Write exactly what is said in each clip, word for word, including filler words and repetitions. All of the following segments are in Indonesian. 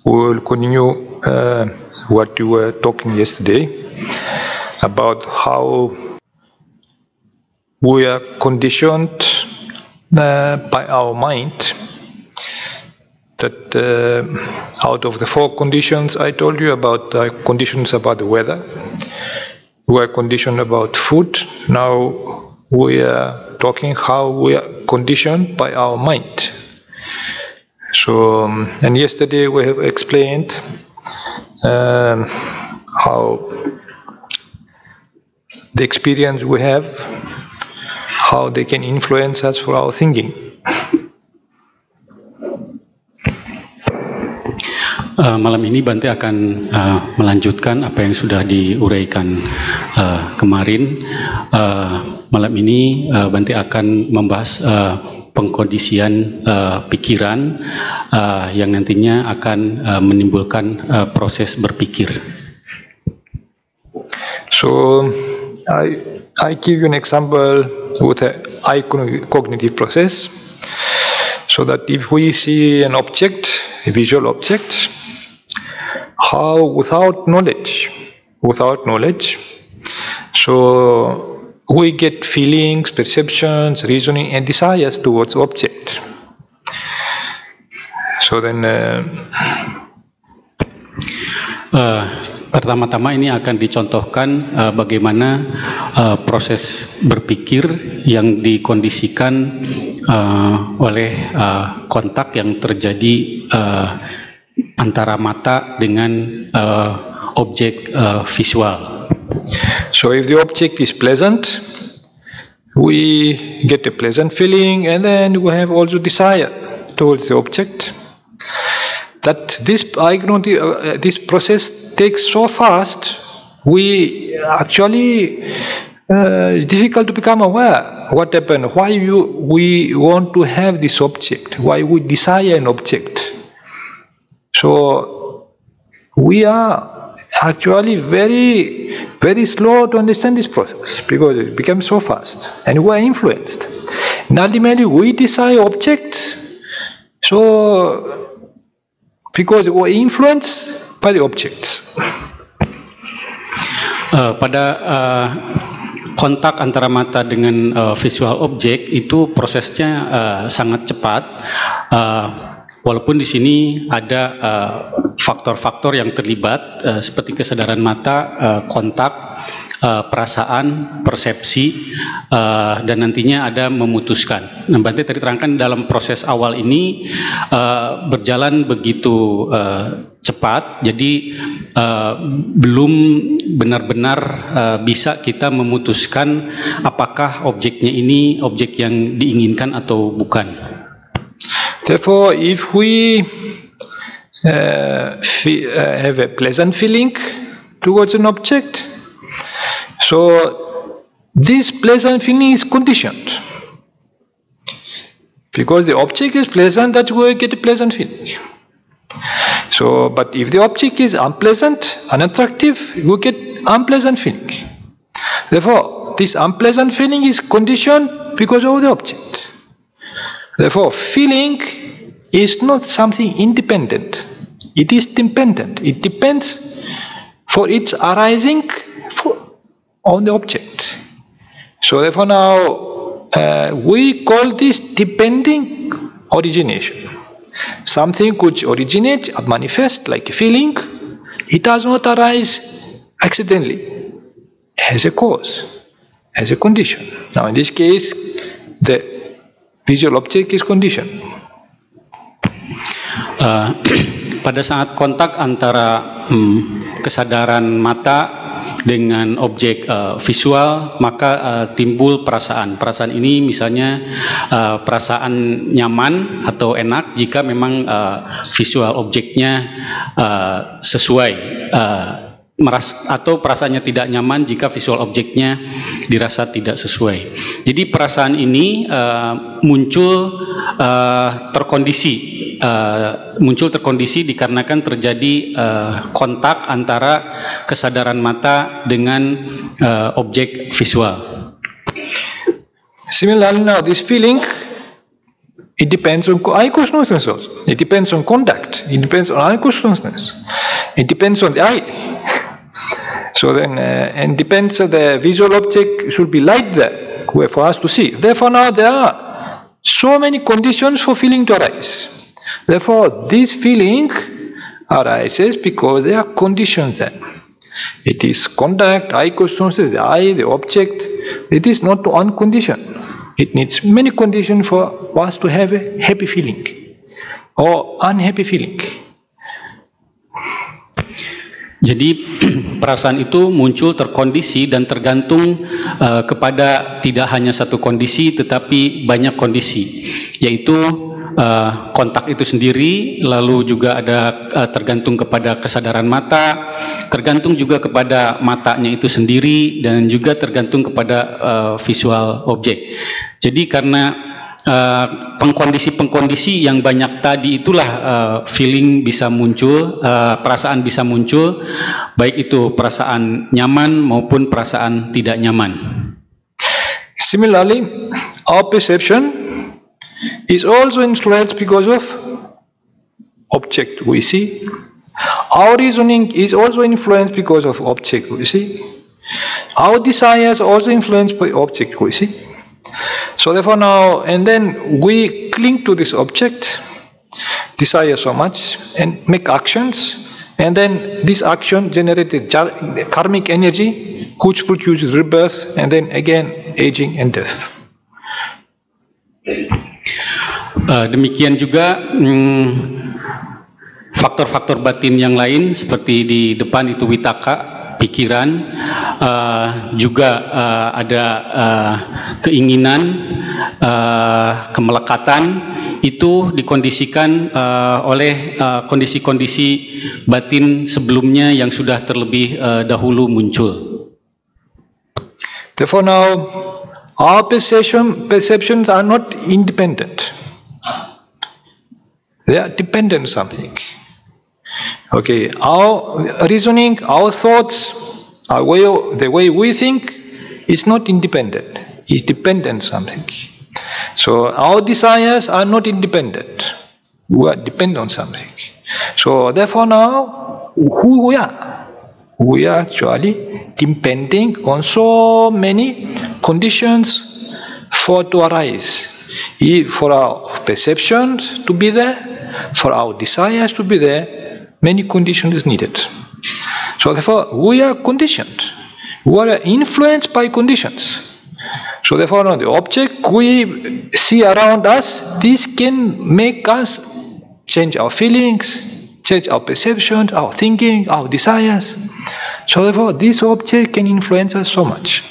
we'll continue uh, what you were talking yesterday about how we are conditioned uh, by our mind. That uh, out of the four conditions I told you about, the conditions about the weather, we are conditioned about food. Now we are talking how we are conditioned by our mind. So, um, and yesterday we have explained um, how the experience we have, how they can influence us for our thinking. Uh, malam ini Bante akan uh, melanjutkan apa yang sudah diuraikan uh, kemarin. Uh, malam ini uh, Bante akan membahas uh, pengkondisian uh, pikiran uh, yang nantinya akan uh, menimbulkan uh, proses berpikir. So, I I give you an example with a eye cognitive process, so that if we see an object, a visual object, how without knowledge, without knowledge, so we get feelings, perceptions, reasoning, and desires towards object. So then. Uh, Uh, pertama-tama ini akan dicontohkan uh, bagaimana uh, proses berpikir yang dikondisikan uh, oleh uh, kontak yang terjadi uh, antara mata dengan uh, objek uh, visual. So if the object is pleasant, we get a pleasant feeling, and then we have also desire towards the object. That this uh, this process takes so fast, we actually uh, it's difficult to become aware what happened, why you we want to have this object, why we desire an object. So we are actually very very slow to understand this process because it becomes so fast, and we are influenced. And ultimately, we desire objects. So. Because we are influenced by the objects. Uh, pada uh, kontak antara mata dengan uh, visual objek itu prosesnya uh, sangat cepat. Uh, walaupun di sini ada faktor-faktor uh, yang terlibat uh, seperti kesadaran mata, uh, kontak, uh, perasaan, persepsi, uh, dan nantinya ada memutuskan. Nah, Bante tadi terangkan dalam proses awal ini uh, berjalan begitu uh, cepat, jadi uh, belum benar-benar uh, bisa kita memutuskan apakah objeknya ini objek yang diinginkan atau bukan. Therefore, if we uh, feel, uh, have a pleasant feeling towards an object, so this pleasant feeling is conditioned. Because the object is pleasant, that's why we get a pleasant feeling. So, but if the object is unpleasant, unattractive, we get unpleasant feeling. Therefore, this unpleasant feeling is conditioned because of the object. Therefore, feeling is not something independent. It is dependent. It depends for its arising for, on the object. So therefore now uh, we call this depending origination. Something which originates, manifests like a feeling, it does not arise accidentally. It has a cause, has a condition. Now in this case, the visual object is conditioned. Uh, pada saat kontak antara um, kesadaran mata dengan objek uh, visual, maka uh, timbul perasaan. Perasaan ini misalnya uh, perasaan nyaman atau enak jika memang uh, visual objeknya uh, sesuai. Uh, Meras, atau perasaannya tidak nyaman jika visual objeknya dirasa tidak sesuai. Jadi perasaan ini uh, muncul uh, terkondisi, uh, muncul terkondisi dikarenakan terjadi uh, kontak antara kesadaran mata dengan uh, objek visual. Similarly, now this feeling It depends on eye consciousness also. It depends on contact. It depends on eye consciousness. It depends on the eye. So then, uh, and depends on the visual object should be light there for us to see. Therefore, now there are so many conditions for feeling to arise. Therefore, this feeling arises because there are conditions there. It is contact, eye consciousness, the eye, the object. It is not one condition. It needs many conditions for us to have a happy feeling or unhappy feeling. Jadi perasaan itu muncul terkondisi dan tergantung uh, kepada tidak hanya satu kondisi tetapi banyak kondisi, yaitu uh, kontak itu sendiri, lalu juga ada uh, tergantung kepada kesadaran mata, tergantung juga kepada matanya itu sendiri, dan juga tergantung kepada uh, visual objek. Jadi karena Uh, pengkondisi-pengkondisi yang banyak tadi itulah uh, feeling bisa muncul, uh, perasaan bisa muncul, baik itu perasaan nyaman maupun perasaan tidak nyaman. Similarly, our perception is also influenced because of object we see. Our reasoning is also influenced because of object we see. Our desires are also influenced by object we see. So therefore now, and then we cling to this object, desire so much, and make actions, and then this action generated karmic energy, which produces rebirth, and then again aging and death. Uh, demikian juga faktor-faktor hmm, batin yang lain seperti di depan itu witaka, pikiran, uh, juga uh, ada uh, keinginan, uh, kemelekatan, itu dikondisikan uh, oleh kondisi-kondisi uh, batin sebelumnya yang sudah terlebih uh, dahulu muncul. Therefore now, our perception, perceptions are not independent. They are dependent on something. Okay, our reasoning, our thoughts, our way, the way we think is not independent. It's dependent on something. So our desires are not independent. We are dependent on something. So therefore now, who we are? We are actually depending on so many conditions for to arise. For our perceptions to be there, for our desires to be there, many conditions is needed. So therefore, we are conditioned. We are influenced by conditions. So therefore, now the object we see around us, this can make us change our feelings, change our perceptions, our thinking, our desires. So therefore, this object can influence us so much.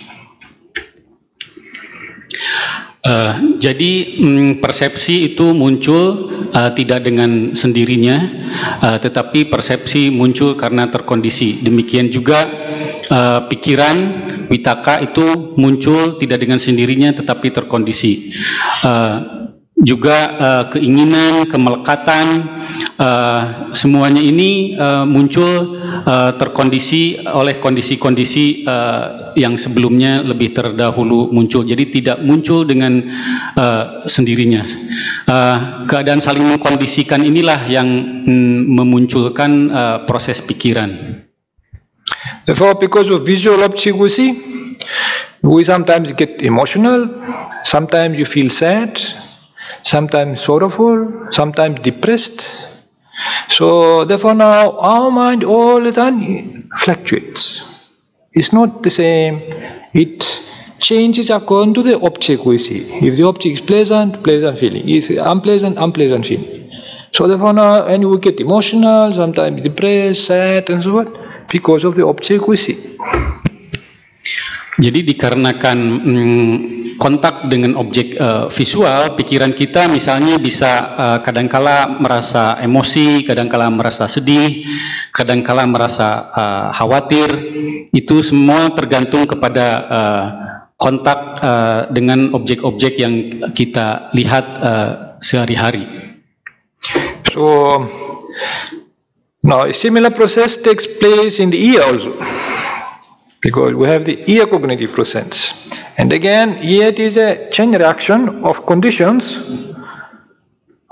Uh, jadi mm, persepsi itu muncul uh, tidak dengan sendirinya, uh, tetapi persepsi muncul karena terkondisi. Demikian juga uh, pikiran, witaka itu muncul tidak dengan sendirinya tetapi terkondisi. Uh, juga uh, keinginan, kemelekatan, uh, semuanya ini uh, muncul uh, terkondisi oleh kondisi-kondisi uh, yang sebelumnya lebih terdahulu muncul. Jadi tidak muncul dengan uh, sendirinya. Uh, keadaan saling mengkondisikan inilah yang mm, memunculkan uh, proses pikiran. Therefore, because of visual object we see, we sometimes get emotional, sometimes you feel sad, sometimes sorrowful, sometimes depressed. So therefore now our mind all the time fluctuates. It's not the same. It changes according to the object we see. If the object is pleasant, pleasant feeling. If unpleasant, unpleasant feeling. So therefore now, and we get emotional, sometimes depressed, sad, and so on, because of the object we see. Jadi dikarenakan mm, kontak dengan objek uh, visual, pikiran kita misalnya bisa uh, kadangkala merasa emosi, kadangkala merasa sedih, kadangkala merasa uh, khawatir. Itu semua tergantung kepada uh, kontak uh, dengan objek-objek yang kita lihat uh, sehari-hari. So now a similar process takes place in the ear also. Because we have the ear cognitive process. And again, here it is a chain reaction of conditions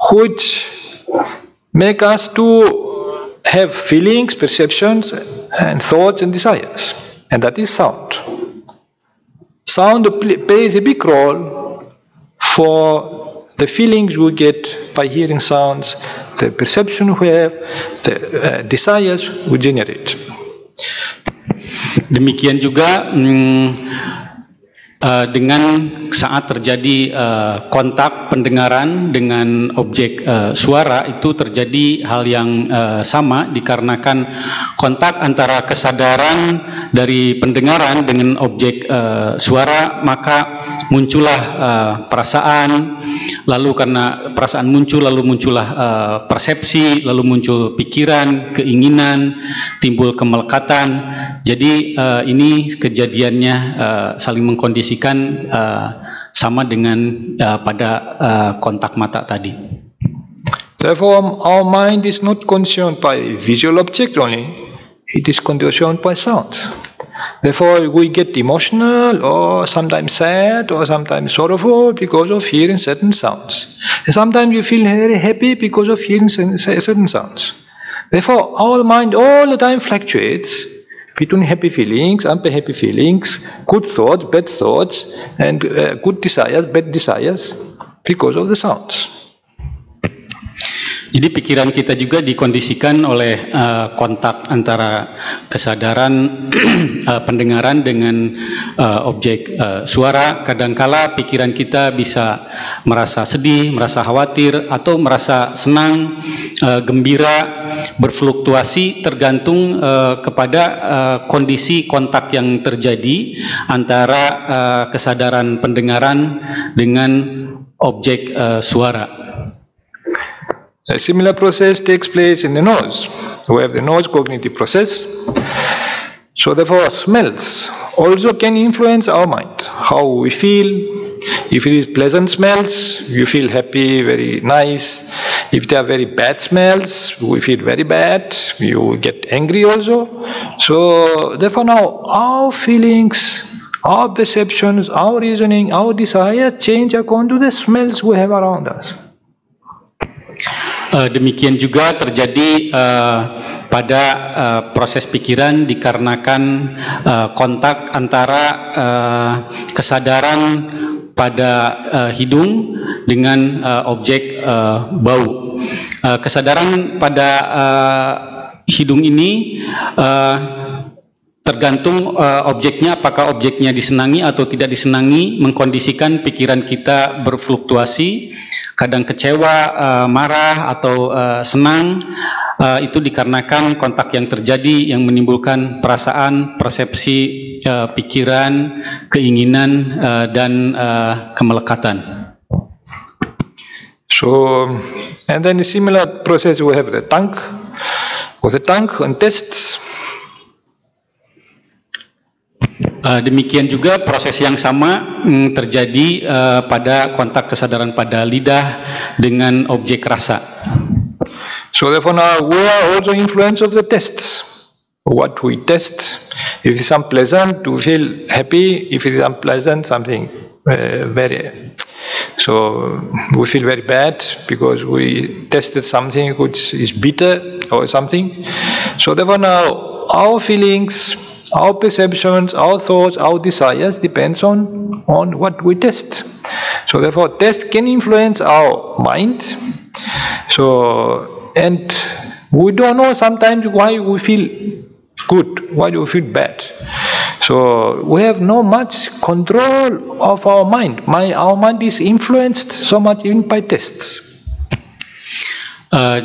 which make us to have feelings, perceptions, and thoughts and desires. And that is sound. Sound plays a big role for the feelings we get by hearing sounds, the perception we have, the uh, desires we generate. Demikian juga hmm, uh, dengan saat terjadi uh, kontak pendengaran dengan objek uh, suara, itu terjadi hal yang uh, sama dikarenakan kontak antara kesadaran dari pendengaran dengan objek uh, suara, maka muncullah uh, perasaan, lalu karena perasaan muncul, lalu muncullah uh, persepsi, lalu muncul pikiran, keinginan, timbul kemelekatan. Jadi uh, ini kejadiannya uh, saling mengkondisikan uh, sama dengan uh, pada uh, kontak mata tadi. Therefore, our mind is not concerned by visual object only, it is concerned by sound. Therefore, we get emotional or sometimes sad or sometimes sorrowful because of hearing certain sounds. And sometimes you feel very happy because of hearing certain sounds. Therefore, our mind all the time fluctuates between happy feelings, unhappy feelings, good thoughts, bad thoughts, and uh, good desires, bad desires because of the sounds. Jadi pikiran kita juga dikondisikan oleh uh, kontak antara kesadaran uh, pendengaran dengan uh, objek uh, suara. Kadangkala pikiran kita bisa merasa sedih, merasa khawatir, atau merasa senang, uh, gembira, berfluktuasi tergantung uh, kepada uh, kondisi kontak yang terjadi antara uh, kesadaran pendengaran dengan objek uh, suara. A similar process takes place in the nose. We have the nose cognitive process. So therefore, smells also can influence our mind, how we feel. If it is pleasant smells, you feel happy, very nice. If they are very bad smells, we feel very bad, you get angry also. So therefore now, our feelings, our perceptions, our reasoning, our desires change according to the smells we have around us. Uh, demikian juga terjadi uh, pada uh, proses pikiran dikarenakan uh, kontak antara uh, kesadaran pada uh, hidung dengan uh, objek uh, bau. Uh, kesadaran pada uh, hidung ini uh, tergantung uh, objeknya, apakah objeknya disenangi atau tidak disenangi, mengkondisikan pikiran kita berfluktuasi, kadang kecewa, uh, marah, atau uh, senang. Uh, itu dikarenakan kontak yang terjadi yang menimbulkan perasaan, persepsi, uh, pikiran, keinginan, uh, dan uh, kemelekatan. So, and then the similar process we have the tongue, with the tongue and tastes. Uh, demikian juga proses yang sama mm, terjadi uh, pada kontak kesadaran pada lidah dengan objek rasa. So therefore now we are also influenced of the tests. What we test, if it is unpleasant, we feel happy. If it is unpleasant, something uh, very, so we feel very bad because we tested something which is bitter or something. So therefore now our feelings, our perceptions, our thoughts, our desires depends on, on what we test. So therefore test can influence our mind. So, and we don't know sometimes why we feel good, why do we feel bad. So we have no much control of our mind. My, our mind is influenced so much even by tests. Uh,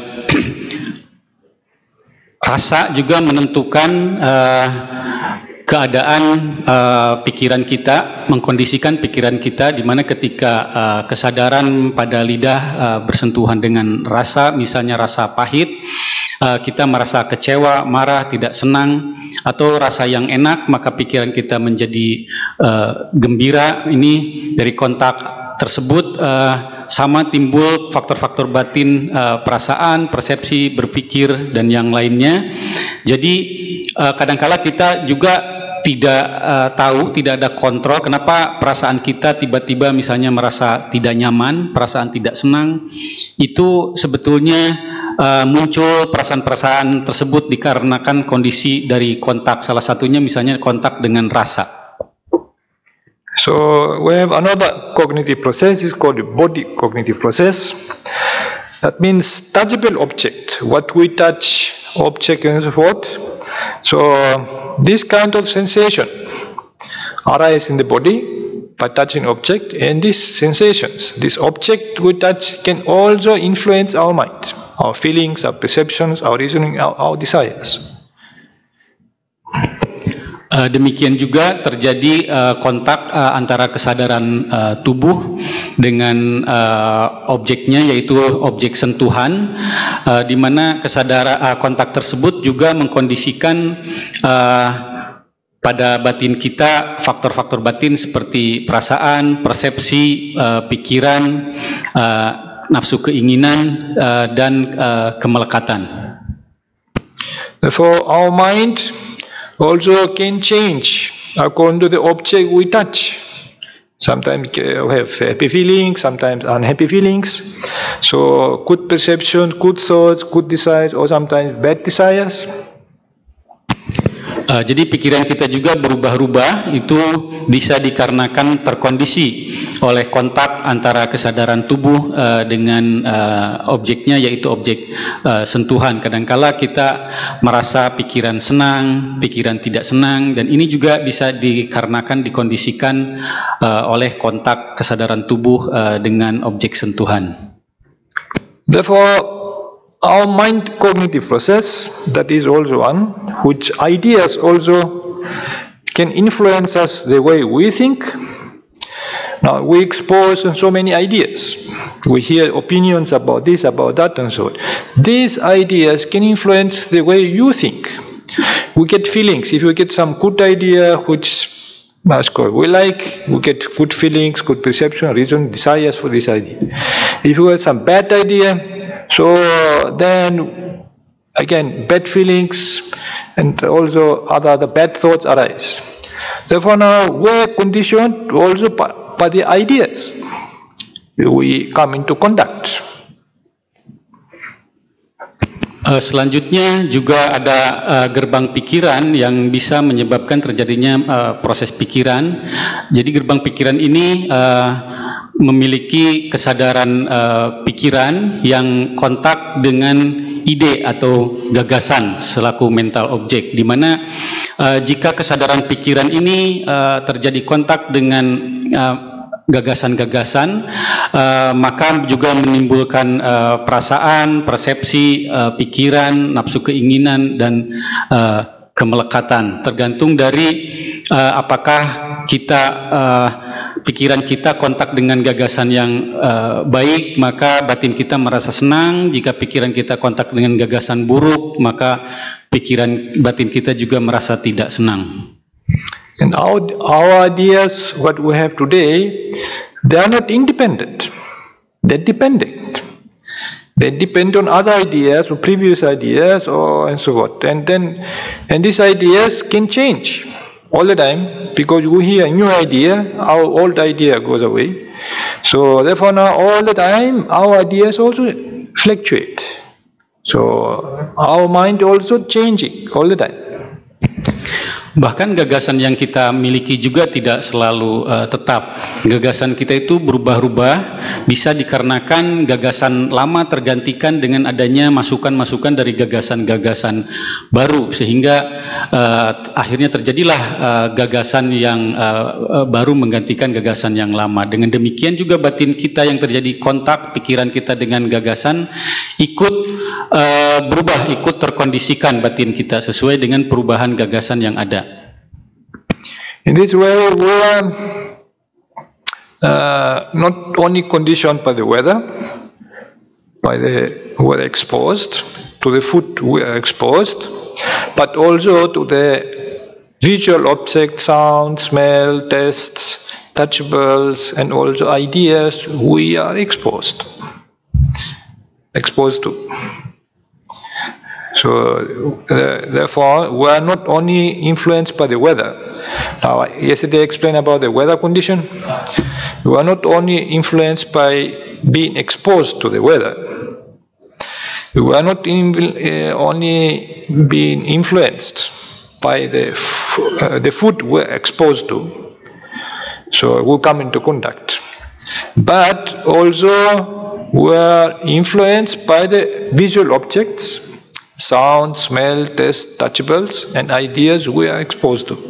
rasa juga menentukan uh, keadaan uh, pikiran kita, mengkondisikan pikiran kita, di mana ketika uh, kesadaran pada lidah uh, bersentuhan dengan rasa, misalnya rasa pahit, uh, kita merasa kecewa, marah, tidak senang, atau rasa yang enak, maka pikiran kita menjadi uh, gembira. Ini dari kontak tersebut uh, sama timbul faktor-faktor batin, uh, perasaan, persepsi, berpikir, dan yang lainnya. Jadi uh, kadangkala kita juga tidak uh, tahu, tidak ada kontrol, kenapa perasaan kita tiba-tiba misalnya merasa tidak nyaman, perasaan tidak senang, itu sebetulnya uh, muncul perasaan-perasaan tersebut dikarenakan kondisi dari kontak, salah satunya misalnya kontak dengan rasa. So we have another cognitive process, is called the body cognitive process. That means touchable object, what we touch, object and so forth. So this kind of sensation arise in the body by touching object, and these sensations, this object we touch can also influence our mind, our feelings, our perceptions, our reasoning, our, our desires. Uh, demikian juga terjadi uh, kontak uh, antara kesadaran uh, tubuh dengan uh, objeknya, yaitu objek sentuhan, uh, di mana kesadaran uh, kontak tersebut juga mengkondisikan uh, pada batin kita faktor-faktor batin seperti perasaan, persepsi, uh, pikiran, uh, nafsu keinginan, uh, dan uh, kemelekatan. Therefore, our mind also can change according to the object we touch. Sometimes we have happy feelings, sometimes unhappy feelings. So good perception, good thoughts, good desires, or sometimes bad desires. Uh, jadi pikiran kita juga berubah-ubah, itu bisa dikarenakan terkondisi oleh kontak antara kesadaran tubuh uh, dengan uh, objeknya, yaitu objek uh, sentuhan. Kadangkala kita merasa pikiran senang, pikiran tidak senang, dan ini juga bisa dikarenakan dikondisikan uh, oleh kontak kesadaran tubuh uh, dengan objek sentuhan. Therefore, our mind cognitive process, that is also one, which ideas also can influence us the way we think. Now we expose so many ideas. We hear opinions about this, about that, and so on. These ideas can influence the way you think. We get feelings. If we get some good idea, which we like, we get good feelings, good perception, reason, desires for this idea. If we have some bad idea, so then again bad feelings and also other, other bad thoughts arise. Therefore now we are conditioned also by, by the ideas we come into contact. Uh, selanjutnya juga ada uh, gerbang pikiran yang bisa menyebabkan terjadinya uh, proses pikiran. Jadi gerbang pikiran ini uh, memiliki kesadaran uh, pikiran yang kontak dengan ide atau gagasan selaku mental object, di mana uh, jika kesadaran pikiran ini uh, terjadi kontak dengan uh, gagasan-gagasan, uh, maka juga menimbulkan uh, perasaan, persepsi, uh, pikiran, nafsu keinginan, dan uh, kemelekatan. Tergantung dari uh, apakah kita uh, pikiran kita kontak dengan gagasan yang uh, baik, maka batin kita merasa senang. Jika pikiran kita kontak dengan gagasan buruk, maka pikiran batin kita juga merasa tidak senang. And our, our ideas, what we have today, they are not independent. They're dependent. They depend on other ideas or previous ideas or and so forth. And then, and these ideas can change all the time, because we hear a new idea, our old idea goes away. So therefore now all the time our ideas also fluctuate. So our mind also changing all the time. Bahkan gagasan yang kita miliki juga tidak selalu uh, tetap. Gagasan kita itu berubah-ubah, bisa dikarenakan gagasan lama tergantikan dengan adanya masukan-masukan dari gagasan-gagasan baru, sehingga uh, akhirnya terjadilah uh, gagasan yang uh, uh, baru menggantikan gagasan yang lama. Dengan demikian juga batin kita yang terjadi kontak pikiran kita dengan gagasan ikut uh, berubah, ikut terkondisikan batin kita sesuai dengan perubahan gagasan yang ada. In this way, we are uh, not only conditioned by the weather, by the weather exposed, to the food we are exposed, but also to the visual object, sound, smell, taste, touchables, and also ideas we are exposed, exposed to. So, uh, therefore, we are not only influenced by the weather, Now, yesterday I explained about the weather condition. We are not only influenced by being exposed to the weather. We are not in, uh, only being influenced by the f uh, the food we're exposed to. So we come into contact. But also we are influenced by the visual objects, sound, smell, taste, touchables, and ideas we are exposed to.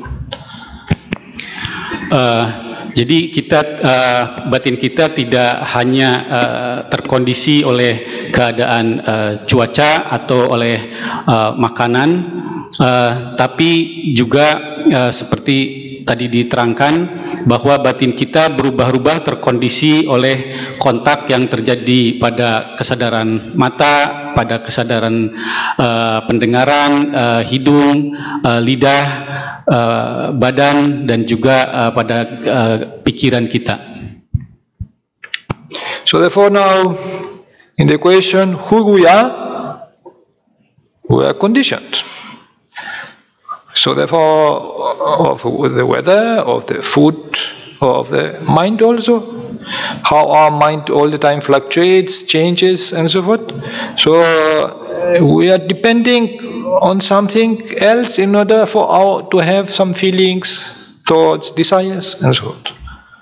Uh, jadi kita uh, batin kita tidak hanya uh, terkondisi oleh keadaan uh, cuaca atau oleh uh, makanan, uh, tapi juga uh, seperti tadi diterangkan bahwa batin kita berubah-ubah terkondisi oleh kontak yang terjadi pada kesadaran mata, pada kesadaran uh, pendengaran, uh, hidung, uh, lidah, uh, badan, dan juga uh, pada uh, pikiran kita. So therefore now in the question who we are, we are conditioned. So therefore, of the weather, of the food, of the mind also, how our mind all the time fluctuates, changes, and so forth. So uh, we are depending on something else in order for our to have some feelings, thoughts, desires, and so forth.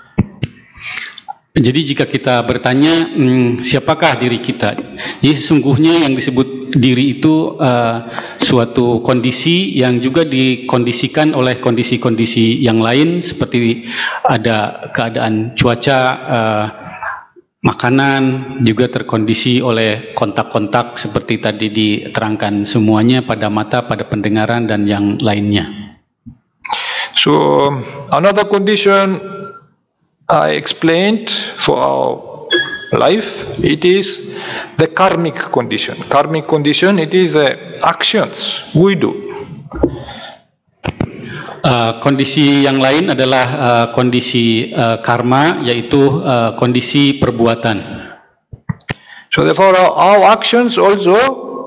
Jadi jika kita bertanya hmm, siapakah diri kita, jadi sesungguhnya yang disebut diri itu uh, suatu kondisi yang juga dikondisikan oleh kondisi-kondisi yang lain seperti ada keadaan cuaca, uh, makanan, juga terkondisi oleh kontak-kontak seperti tadi diterangkan semuanya pada mata, pada pendengaran, dan yang lainnya. So another condition I explained for our life, it is the karmic condition. Karmic condition, it is the actions we do. Uh, kondisi yang lain adalah uh, kondisi uh, karma, yaitu uh, kondisi perbuatan. So therefore our, our actions also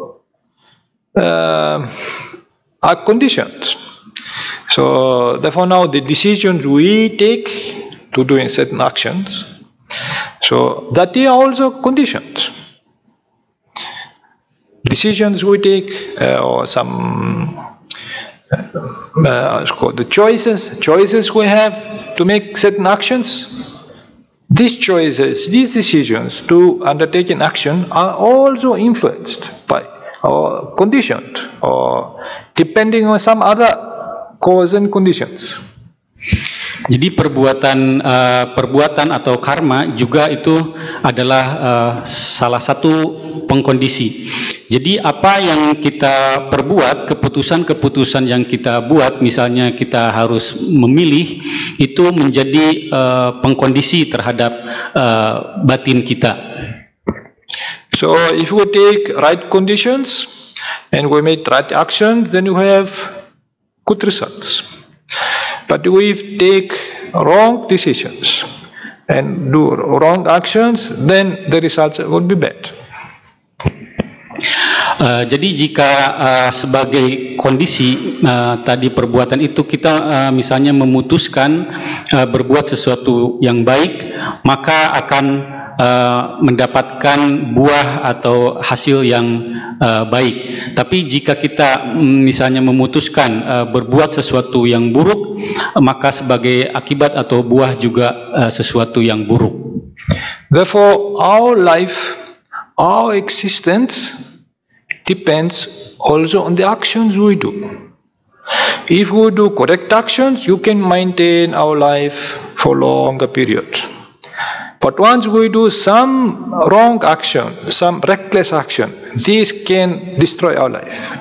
uh, are conditioned. So therefore now the decisions we take to doing certain actions, so that they are also conditioned. Decisions we take, uh, or some uh, uh, it's called the choices, choices we have to make certain actions. These choices, these decisions to undertake an action are also influenced by or conditioned or depending on some other cause and conditions. Jadi perbuatan uh, perbuatan atau karma juga itu adalah uh, salah satu pengkondisi. Jadi apa yang kita perbuat, keputusan-keputusan yang kita buat, misalnya kita harus memilih, itu menjadi uh, pengkondisi terhadap uh, batin kita. So if we take right conditions and we make right actions, then we have good results. But if we take wrong decisions and do wrong actions, then the results would be bad. Uh, jadi jika uh, sebagai kondisi uh, tadi perbuatan itu kita uh, misalnya memutuskan uh, berbuat sesuatu yang baik, maka akan Uh, mendapatkan buah atau hasil yang uh, baik. Tapi jika kita mm, misalnya memutuskan uh, berbuat sesuatu yang buruk, uh, maka sebagai akibat atau buah juga uh, sesuatu yang buruk. Therefore, our life, our existence depends also on the actions we do. If we do correct actions, you can maintain our life for longer period. But once we do some wrong action, some reckless action, this can destroy our life.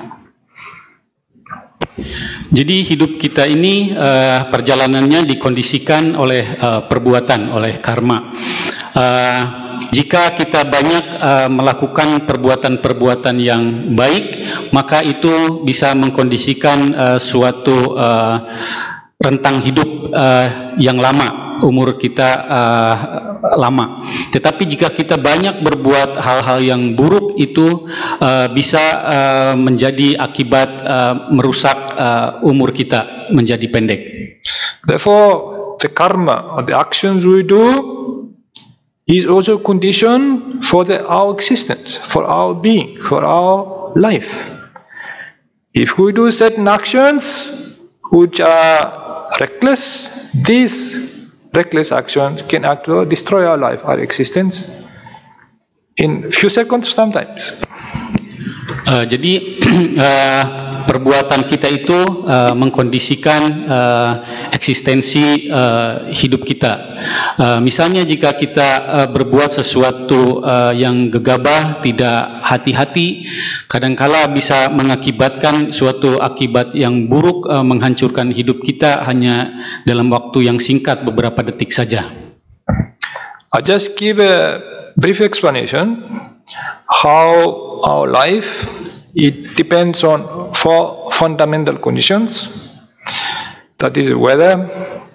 Jadi hidup kita ini uh, perjalanannya dikondisikan oleh uh, perbuatan, oleh karma. Uh, jika kita banyak uh, melakukan perbuatan-perbuatan yang baik, maka itu bisa mengkondisikan uh, suatu uh, rentang hidup uh, yang lama. Umur kita uh, lama. Tetapi jika kita banyak berbuat hal-hal yang buruk, itu uh, bisa uh, menjadi akibat uh, merusak uh, umur kita menjadi pendek. Therefore, the karma or the actions we do is also condition for the, our existence, for our being, for our life. If we do certain actions which are reckless, these reckless actions can actually destroy our life, our existence, in few seconds sometimes. Uh, jadi uh, perbuatan kita itu uh, mengkondisikan uh, eksistensi uh, hidup kita. Uh, misalnya jika kita uh, berbuat sesuatu uh, yang gegabah, tidak hati-hati, kadangkala bisa mengakibatkan suatu akibat yang buruk, uh, menghancurkan hidup kita hanya dalam waktu yang singkat, beberapa detik saja. I'll just give a brief explanation how our life, it depends on four fundamental conditions. That is weather,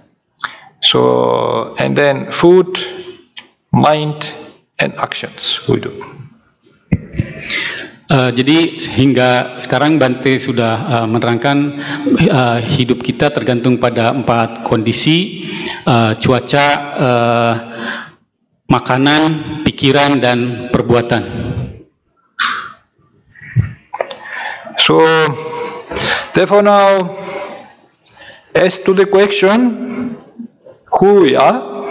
so and then food, mind, and actions we do. Uh, jadi hingga sekarang Bante sudah uh, menerangkan uh, hidup kita tergantung pada empat kondisi, uh, cuaca, uh, makanan, pikiran, dan perbuatan. So, therefore now, as to the question, who we are,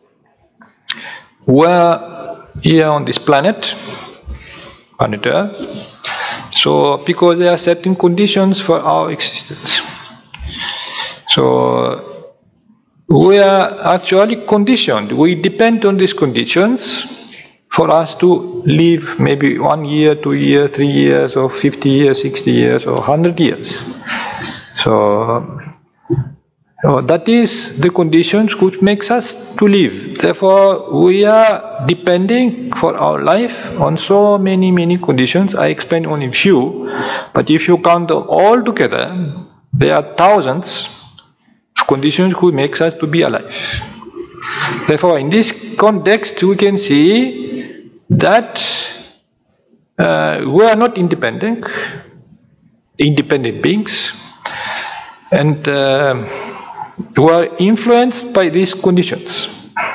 we are here on this planet, planet Earth. So, because there are certain conditions for our existence. So, we are actually conditioned. We depend on these conditions for us to live maybe one year, two years, three years, or fifty years, sixty years, or one hundred years. So, so that is the conditions which makes us to live. Therefore, we are depending for our life on so many, many conditions. I explained only few, but if you count them all together, there are thousands of conditions which makes us to be alive. Therefore, in this context, we can see that uh, we are not independent, independent beings, and uh, we are influenced by these conditions.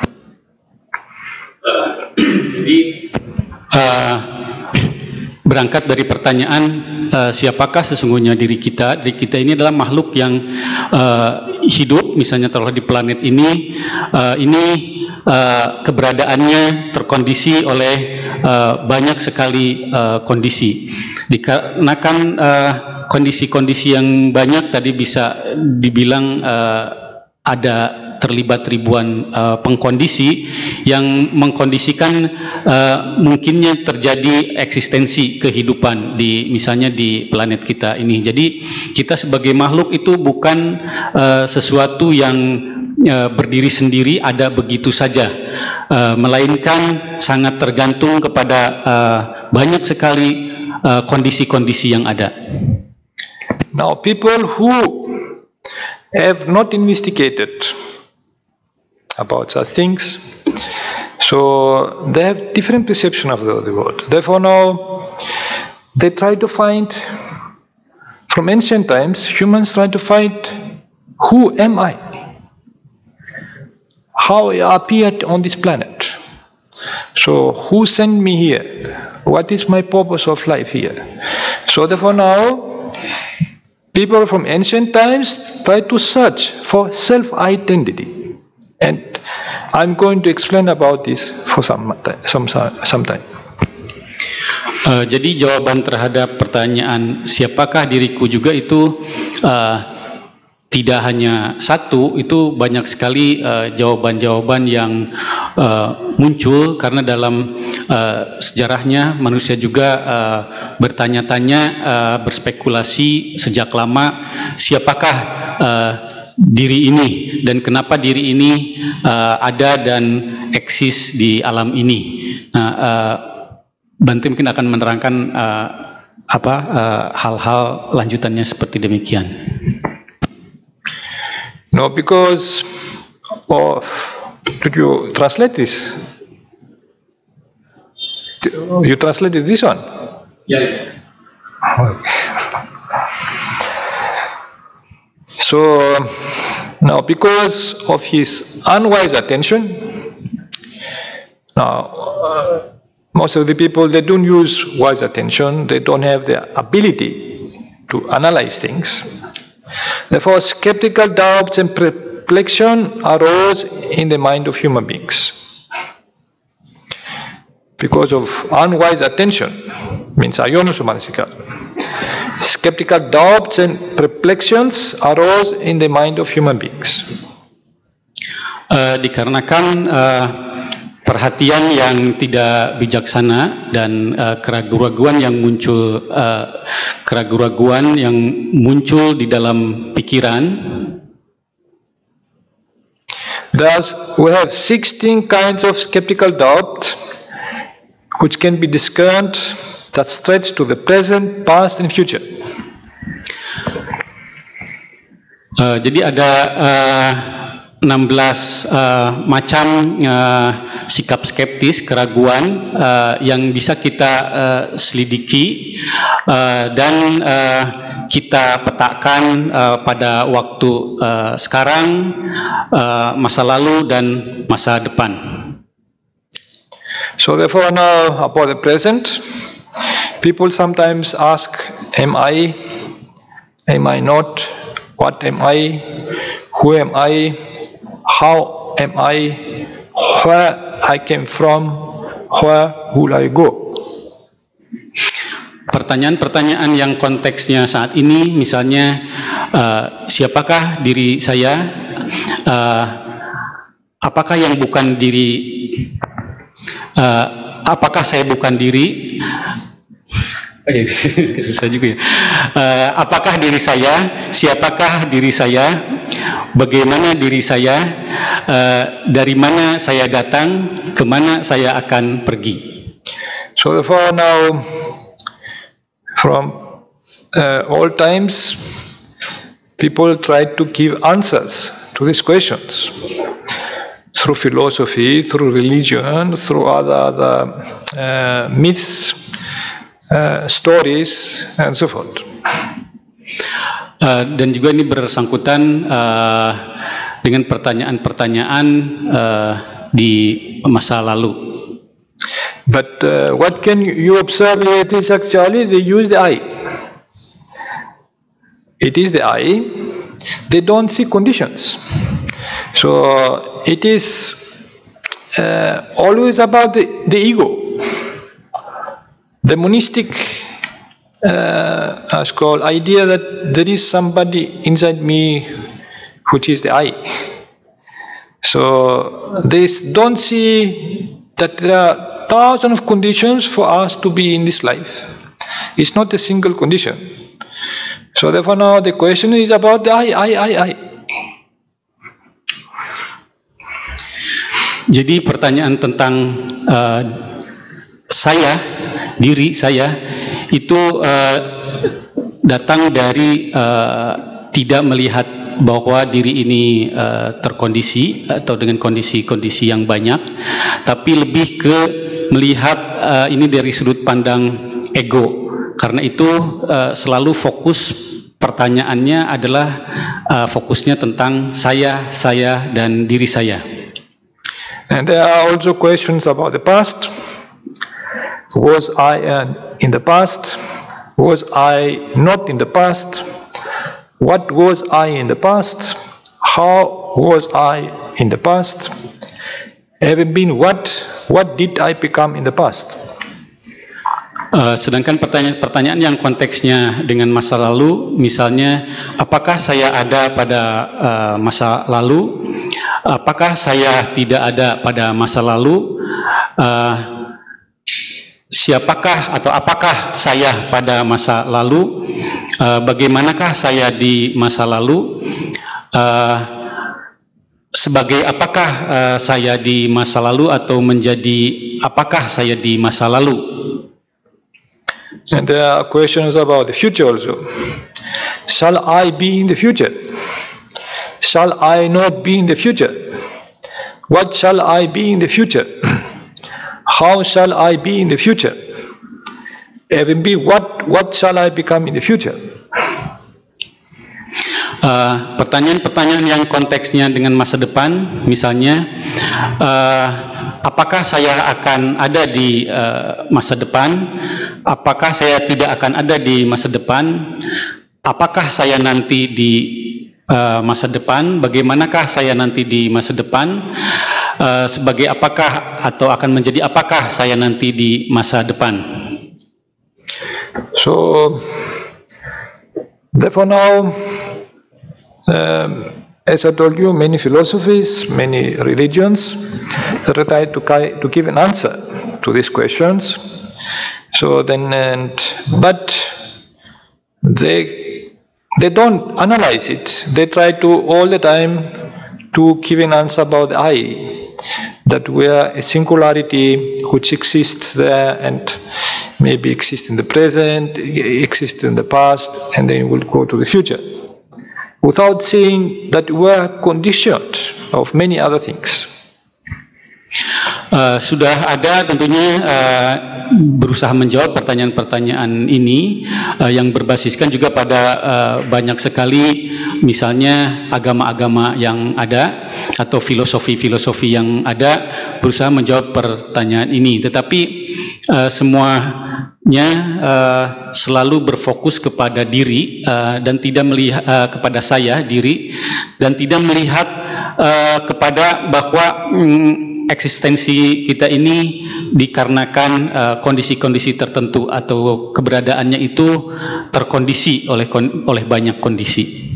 Uh, jadi uh, berangkat dari pertanyaan uh, siapakah sesungguhnya diri kita? Diri kita ini adalah makhluk yang uh, hidup, misalnya taruhlah di planet ini, uh, ini Uh, keberadaannya terkondisi oleh uh, banyak sekali uh, kondisi. Dikarenakan kondisi-kondisi uh, yang banyak tadi bisa dibilang uh, ada terlibat ribuan uh, pengkondisi yang mengkondisikan uh, mungkinnya terjadi eksistensi kehidupan di misalnya di planet kita ini. Jadi kita sebagai makhluk itu bukan uh, sesuatu yang uh, berdiri sendiri ada begitu saja, uh, melainkan sangat tergantung kepada uh, banyak sekali kondisi-kondisi uh, yang ada. Now people who have not investigated about such things, so they have different perception of the, the world. Therefore now they try to find, from ancient times, humans try to find, who am I? How I appeared on this planet? So who sent me here? What is my purpose of life here? So therefore now people from ancient times try to search for self-identity, and I'm going to explain about this for some time. Some, some time. Uh, jadi jawaban terhadap pertanyaan siapakah diriku juga itu uh, tidak hanya satu, itu banyak sekali jawaban-jawaban uh, yang uh, muncul karena dalam uh, sejarahnya manusia juga uh, bertanya-tanya, uh, berspekulasi sejak lama siapakah uh, diri ini dan kenapa diri ini uh, ada dan eksis di alam ini. Nah, uh, Bante mungkin akan menerangkan uh, apa hal-hal uh, lanjutannya seperti demikian. No, because of, did you translate this? You translated this one? Yeah. Okay. So Now, because of his unwise attention, now uh, most of the people, they don't use wise attention, they don't have the ability to analyze things. Therefore, skeptical doubts and perplexion arose in the mind of human beings. Because of unwise attention, means ayonusumanisika. Skeptical doubts and perplexions arose in the mind of human beings. Uh, dikarenakan uh, perhatian yang tidak bijaksana dan uh, keraguan-keraguan yang muncul, uh, keraguan-keraguan yang muncul di dalam pikiran. Thus, we have sixteen kinds of skeptical doubt, which can be discerned, that stretch to the present, past, and future. Uh, jadi ada uh, enam belas uh, macam uh, sikap skeptis, keraguan uh, yang bisa kita uh, selidiki uh, dan uh, kita petakan uh, pada waktu uh, sekarang, uh, masa lalu, dan masa depan. So therefore now about the present, people sometimes ask, am I, am I not, what am I, who am I, how am I, where I came from, where will I go? Pertanyaan-pertanyaan yang konteksnya saat ini, misalnya uh, siapakah diri saya, uh, apakah yang bukan diri, uh, apakah saya bukan diri, susah juga ya. Uh, apakah diri saya, siapakah diri saya, bagaimana diri saya, uh, dari mana saya datang, kemana saya akan pergi. So therefore now, from uh, all times, people try to give answers to these questions through philosophy, through religion, through other, other uh, myths, uh, stories, and so forth. Uh, dan juga ini bersangkutan uh, dengan pertanyaan-pertanyaan uh, di masa lalu. But uh, what can you observe here? It is actually they use the eye. It is the eye. They don't see conditions. So it is uh, always about the, the ego. The monistic uh, as called idea that there is somebody inside me which is the I. So they don't see that there are thousands of conditions for us to be in this life. It's not a single condition. So therefore now the question is about the I, I, I, I. Jadi pertanyaan tentang uh, saya, diri saya, itu uh, datang dari uh, tidak melihat bahwa diri ini uh, terkondisi atau dengan kondisi-kondisi yang banyak, tapi lebih ke melihat uh, ini dari sudut pandang ego. Karena itu uh, selalu fokus pertanyaannya adalah uh, fokusnya tentang saya, saya, dan diri saya. And there are also questions about the past. Was I in the past? Was I not in the past? What was I in the past? How was I in the past? Having been what? What did I become in the past? Uh, sedangkan pertanyaan-pertanyaan yang konteksnya dengan masa lalu, misalnya, apakah saya ada pada uh, masa lalu? Apakah saya tidak ada pada masa lalu? Uh, siapakah atau apakah saya pada masa lalu? Uh, bagaimanakah saya di masa lalu? Uh, sebagai apakah uh, saya di masa lalu atau menjadi apakah saya di masa lalu? And there are questions about the future also. Shall I be in the future? Shall I not be in the future? What shall I be in the future? How shall I be in the future? Even be what what shall I become in the future? Uh, pertanyaan-pertanyaan yang konteksnya dengan masa depan, misalnya, uh, apakah saya akan ada di uh, masa depan? Apakah saya tidak akan ada di masa depan? Apakah saya nanti di uh, masa depan? Bagaimanakah saya nanti di masa depan? Uh, sebagai apakah atau akan menjadi apakah saya nanti di masa depan? So, therefore now, um, as I told you, many philosophies, many religions, they try to, to give an answer to these questions. So then, and, but they, they don't analyze it. They try to all the time to give an answer about the I, that we are a singularity which exists there and maybe exists in the present, exists in the past, and then will go to the future, without seeing that we are conditioned of many other things. Uh, sudah ada tentunya uh, berusaha menjawab pertanyaan-pertanyaan ini uh, yang berbasiskan juga pada uh, banyak sekali misalnya agama-agama yang ada atau filosofi-filosofi yang ada berusaha menjawab pertanyaan ini, tetapi uh, semuanya uh, selalu berfokus kepada diri uh, dan tidak melihat uh, kepada saya diri dan tidak melihat uh, kepada bahwa mm, eksistensi kita ini dikarenakan kondisi-kondisi uh, tertentu atau keberadaannya itu terkondisi oleh oleh banyak kondisi.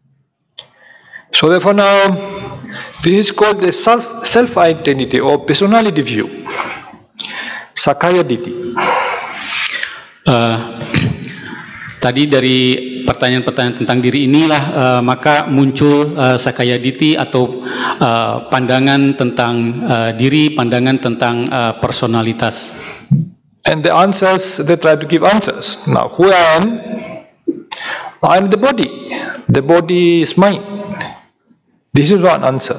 So therefore now this is called the self self identity or personality view, Sakaya Ditti. Uh, tadi dari pertanyaan-pertanyaan tentang diri inilah uh, maka muncul uh, Sakaya Ditti atau uh, pandangan tentang uh, diri, pandangan tentang uh, personalitas. And the answers, they try to give answers. Now, who I am? I am the body. The body is mine. This is one answer.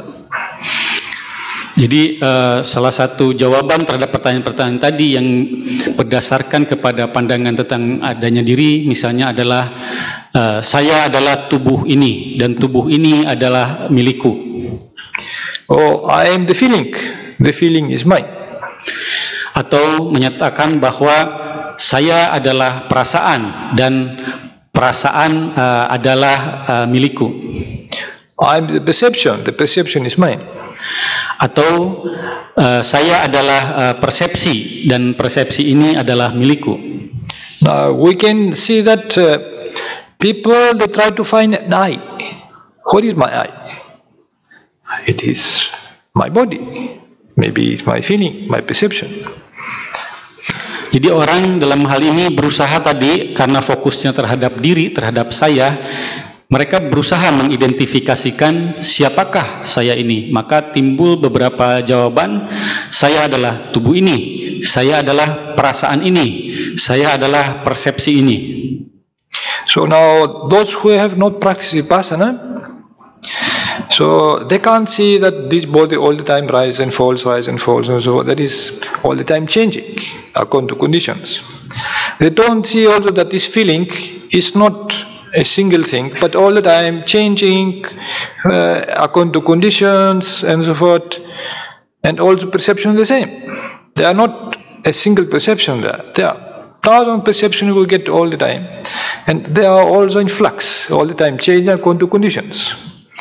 Jadi uh, salah satu jawaban terhadap pertanyaan-pertanyaan tadi yang berdasarkan kepada pandangan tentang adanya diri, misalnya adalah uh, saya adalah tubuh ini dan tubuh ini adalah milikku. Oh, I am the feeling. The feeling is mine. Atau menyatakan bahwa saya adalah perasaan dan perasaan uh, adalah uh, milikku. I am the perception. The perception is mine. Atau uh, saya adalah uh, persepsi dan persepsi ini adalah milikku. Now we can see that uh, people, they try to find an I. What is my I? It is my body. Maybe it's my feeling, my perception. Jadi orang dalam hal ini berusaha tadi karena fokusnya terhadap diri, terhadap saya, mereka berusaha mengidentifikasikan siapakah saya ini. Maka timbul beberapa jawaban. Saya adalah tubuh ini, saya adalah perasaan ini, saya adalah persepsi ini. So now those who have not practiced vipassana, so they can't see that this body all the time rise and falls, rise and falls, and so that is all the time changing according to conditions. They don't see also that this feeling is not a single thing, but all the time changing uh, according to conditions and so forth, and also perception the same. They are not a single perception there. They are thousand perceptions we get all the time, and they are also in flux all the time, changing according to conditions.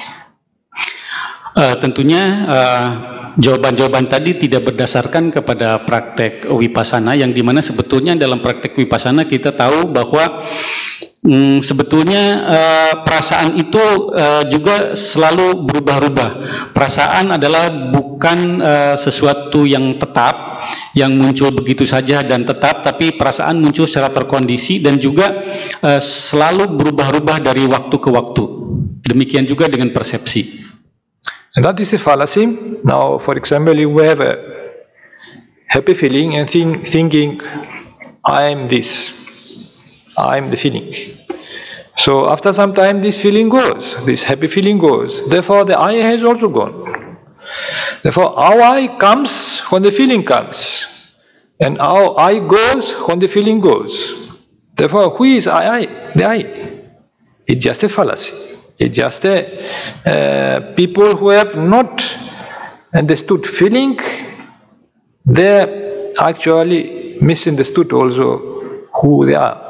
Uh, tentunya uh, jawaban-jawaban tadi tidak berdasarkan kepada praktek vipassana, yang dimana sebetulnya dalam praktek vipassana kita tahu bahwa hmm, sebetulnya uh, perasaan itu uh, juga selalu berubah-ubah. Perasaan adalah bukan uh, sesuatu yang tetap, yang muncul begitu saja dan tetap, tapi perasaan muncul secara terkondisi dan juga uh, selalu berubah-ubah dari waktu ke waktu. Demikian juga dengan persepsi. And that is a fallacy. Now, for example, you have a happy feeling and think, thinking, I am this, I am the feeling. So after some time, this feeling goes, this happy feeling goes. Therefore, the I has also gone. Therefore, our I comes when the feeling comes, and our I goes when the feeling goes. Therefore, who is I? I? The I. It's just a fallacy. It's just uh, uh, people who have not understood feeling, they actually misunderstood also who they are.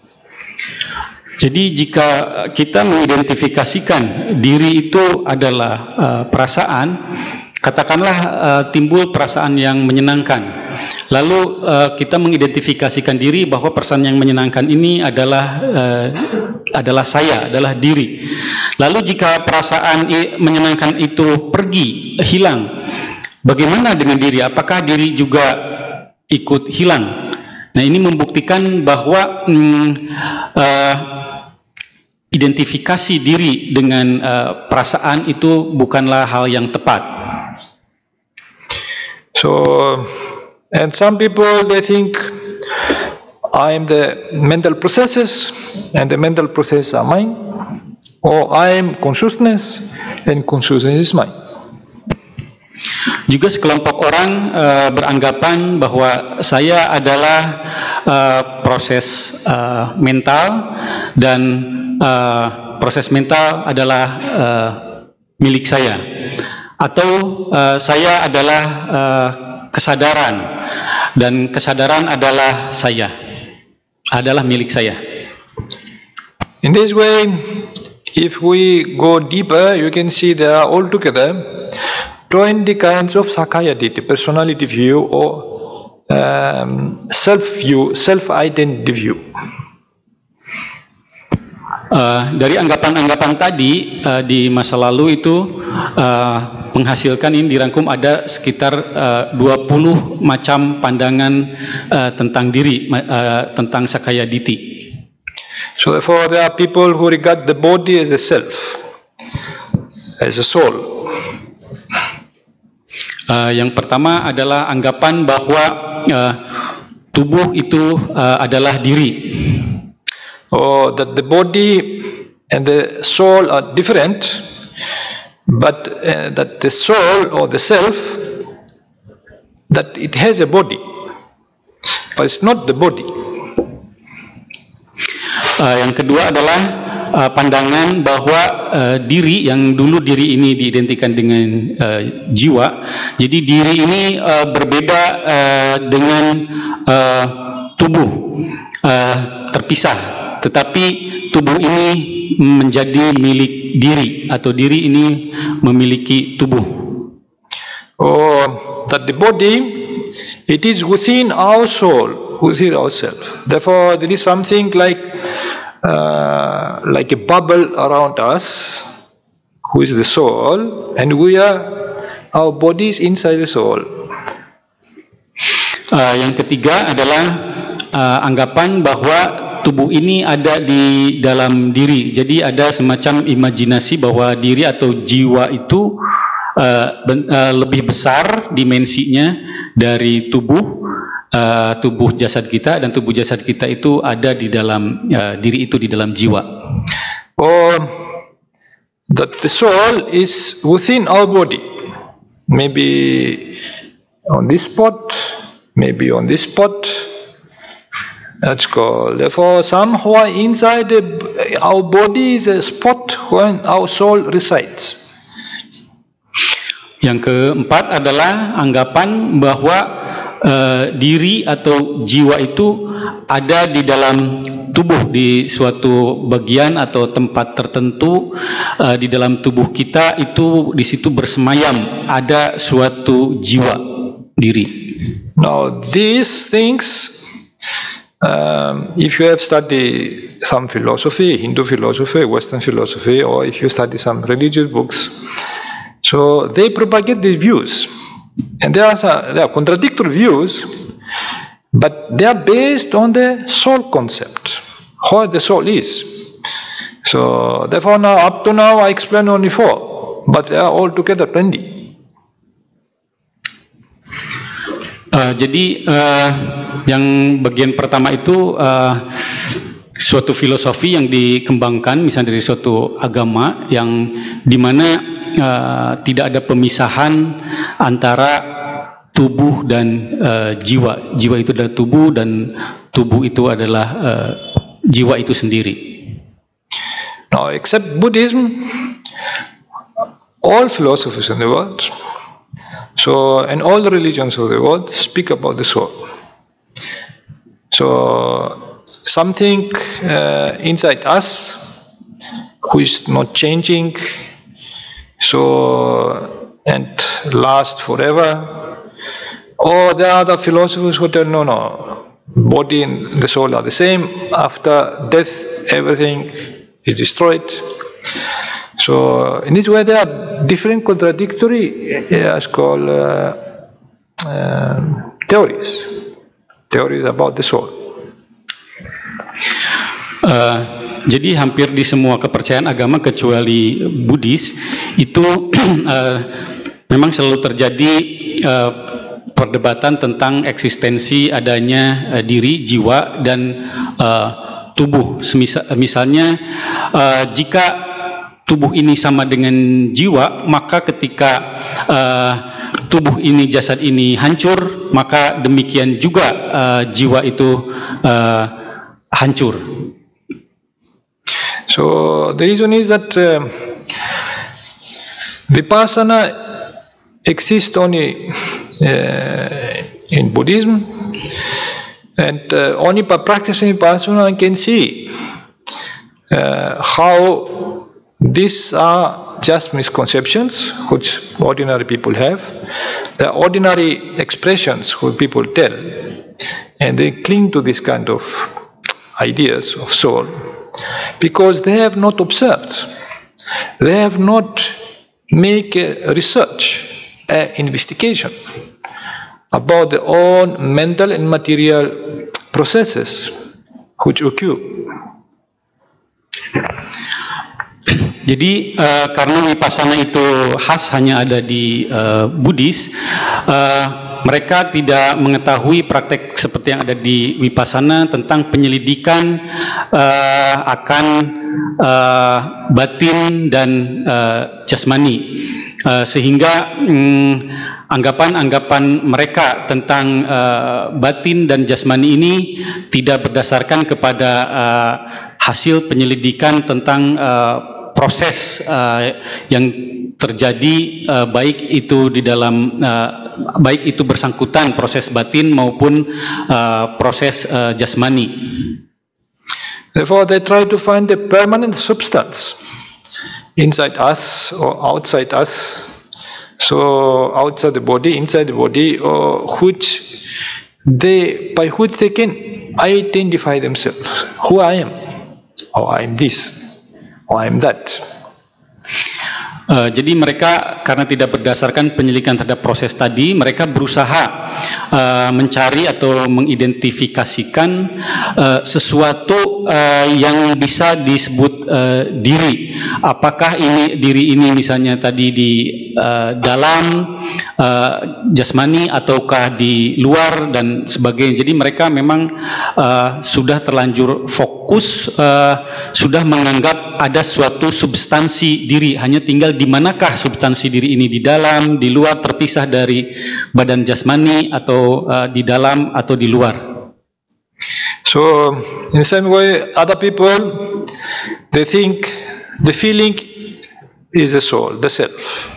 Jadi jika kita mengidentifikasikan diri itu adalah uh, perasaan, katakanlah uh, timbul perasaan yang menyenangkan. Lalu uh, kita mengidentifikasikan diri bahwa perasaan yang menyenangkan ini adalah uh, adalah saya, adalah diri. Lalu jika perasaan menyenangkan itu pergi, hilang, bagaimana dengan diri? Apakah diri juga ikut hilang? Nah, ini membuktikan bahwa hmm, uh, identifikasi diri dengan uh, perasaan itu bukanlah hal yang tepat. So, and some people they think I am the mental processes and the mental processes are mine, or I am consciousness and consciousness is mine. Juga sekelompok orang uh, beranggapan bahwa saya adalah uh, proses uh, mental dan uh, proses mental adalah uh, milik saya, atau uh, saya adalah uh, kesadaran dan kesadaran adalah saya, adalah milik saya. In this way, if we go deeper, you can see they are all together twenty kinds of Sakaya Ditti, personality view or um, self view, self identity view. Uh, dari anggapan-anggapan tadi uh, di masa lalu itu uh, menghasilkan, ini dirangkum ada sekitar uh, dua puluh macam pandangan uh, tentang diri, uh, tentang Sakaya Ditti. So therefore there are people who regard the body as a self, as a soul. Uh, yang pertama adalah anggapan bahwa uh, tubuh itu uh, adalah diri. Or that the body and the soul are different, but uh, that the soul or the self, that it has a body, but it's not the body. Uh, yang kedua adalah uh, pandangan bahwa uh, diri, yang dulu diri ini diidentikan dengan uh, jiwa, jadi diri ini uh, berbeda uh, dengan uh, tubuh, uh, terpisah, tetapi tubuh ini menjadi milik diri, atau diri ini memiliki tubuh. Or that the body, it is within our soul, within ourselves. Therefore, there is something like uh, like a bubble around us, who is the soul, and we are our bodies inside the soul. Uh, yang ketiga adalah uh, anggapan bahwa tubuh ini ada di dalam diri. Jadi ada semacam imajinasi bahwa diri atau jiwa itu uh, ben, uh, lebih besar dimensinya dari tubuh uh, tubuh jasad kita, dan tubuh jasad kita itu ada di dalam uh, diri itu, di dalam jiwa. Or that the soul is within our body, maybe on this spot, maybe on this spot. That's called. Therefore, somehow inside the, our body is a spot when our soul resides. Yang keempat adalah anggapan bahwa uh, diri atau jiwa itu ada di dalam tubuh, di suatu bagian atau tempat tertentu uh, di dalam tubuh kita, itu di situ bersemayam ada suatu jiwa diri. Now these things, Um, if you have studied some philosophy, Hindu philosophy, Western philosophy, or if you study some religious books, so they propagate these views, and there are some, there are contradictory views, but they are based on the soul concept, how the soul is. So therefore, now up to now I explained only four, but they are all together twenty. Uh, jadi uh, yang bagian pertama itu uh, suatu filosofi yang dikembangkan misalnya dari suatu agama yang dimana uh, tidak ada pemisahan antara tubuh dan uh, jiwa. Jiwa itu adalah tubuh dan tubuh itu adalah uh, jiwa itu sendiri. Now Now, except Buddhism, all philosophies in the world, so and all the religions of the world speak about the soul. So something uh, inside us who is not changing, so and last forever. Or there are other philosophers who tell no, no, body and the soul are the same. After death, everything is destroyed. So in this way, there are different contradictory, uh, called uh, uh, theories, theories about the soul. Uh, jadi hampir di semua kepercayaan agama kecuali Buddhis itu uh, memang selalu terjadi uh, perdebatan tentang eksistensi adanya uh, diri, jiwa, dan uh, tubuh. Semisal, misalnya uh, jika tubuh ini sama dengan jiwa, maka ketika uh, tubuh ini, jasad ini hancur, maka demikian juga uh, jiwa itu uh, hancur. So the reason is that uh, Vipassana exists only uh, in Buddhism, and uh, only by practicing Vipassana I can see uh, how these are just misconceptions which ordinary people have. The ordinary expressions which people tell, and they cling to this kind of ideas of soul because they have not observed, they have not make a research, an investigation about their own mental and material processes which occur. Jadi uh, karena Vipassana itu khas hanya ada di uh, Buddhis, uh, mereka tidak mengetahui praktek seperti yang ada di Vipassana tentang penyelidikan uh, akan uh, batin dan uh, jasmani, uh, sehingga um, anggapan-anggapan mereka tentang uh, batin dan jasmani ini tidak berdasarkan kepada uh, hasil penyelidikan tentang uh, proses uh, yang terjadi, uh, baik itu di dalam uh, baik itu bersangkutan proses batin maupun uh, proses uh, jasmani. Therefore, they try to find a permanent substance inside us or outside us. So outside the body, inside the body, or which they by which they can identify themselves. Who I am, or I am this, or I am that. Uh, jadi mereka karena tidak berdasarkan penyelidikan terhadap proses tadi, mereka berusaha uh, mencari atau mengidentifikasikan uh, sesuatu uh, yang bisa disebut uh, diri. Apakah ini diri ini misalnya tadi di uh, dalam uh, jasmani ataukah di luar dan sebagainya. Jadi mereka memang uh, sudah terlanjur fokus, uh, sudah menganggap ada suatu substansi diri, hanya tinggal di manakah substansi diri ini, di dalam, di luar, terpisah dari badan jasmani, atau uh, di dalam atau di luar. So in the same way, other people they think the feeling is the soul, the self.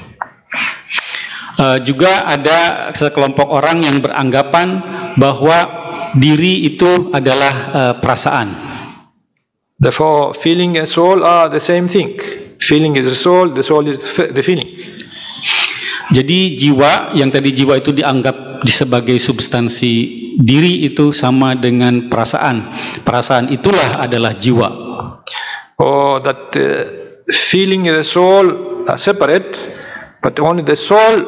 Uh, juga ada sekelompok orang yang beranggapan bahwa diri itu adalah uh, perasaan. Therefore, feeling and soul are the same thing. Feeling is the soul, the soul is the feeling. Jadi jiwa, yang tadi jiwa itu dianggap sebagai substansi diri, itu sama dengan perasaan. Perasaan itulah adalah jiwa. Oh, that uh, feeling and the soul are separate, but only the soul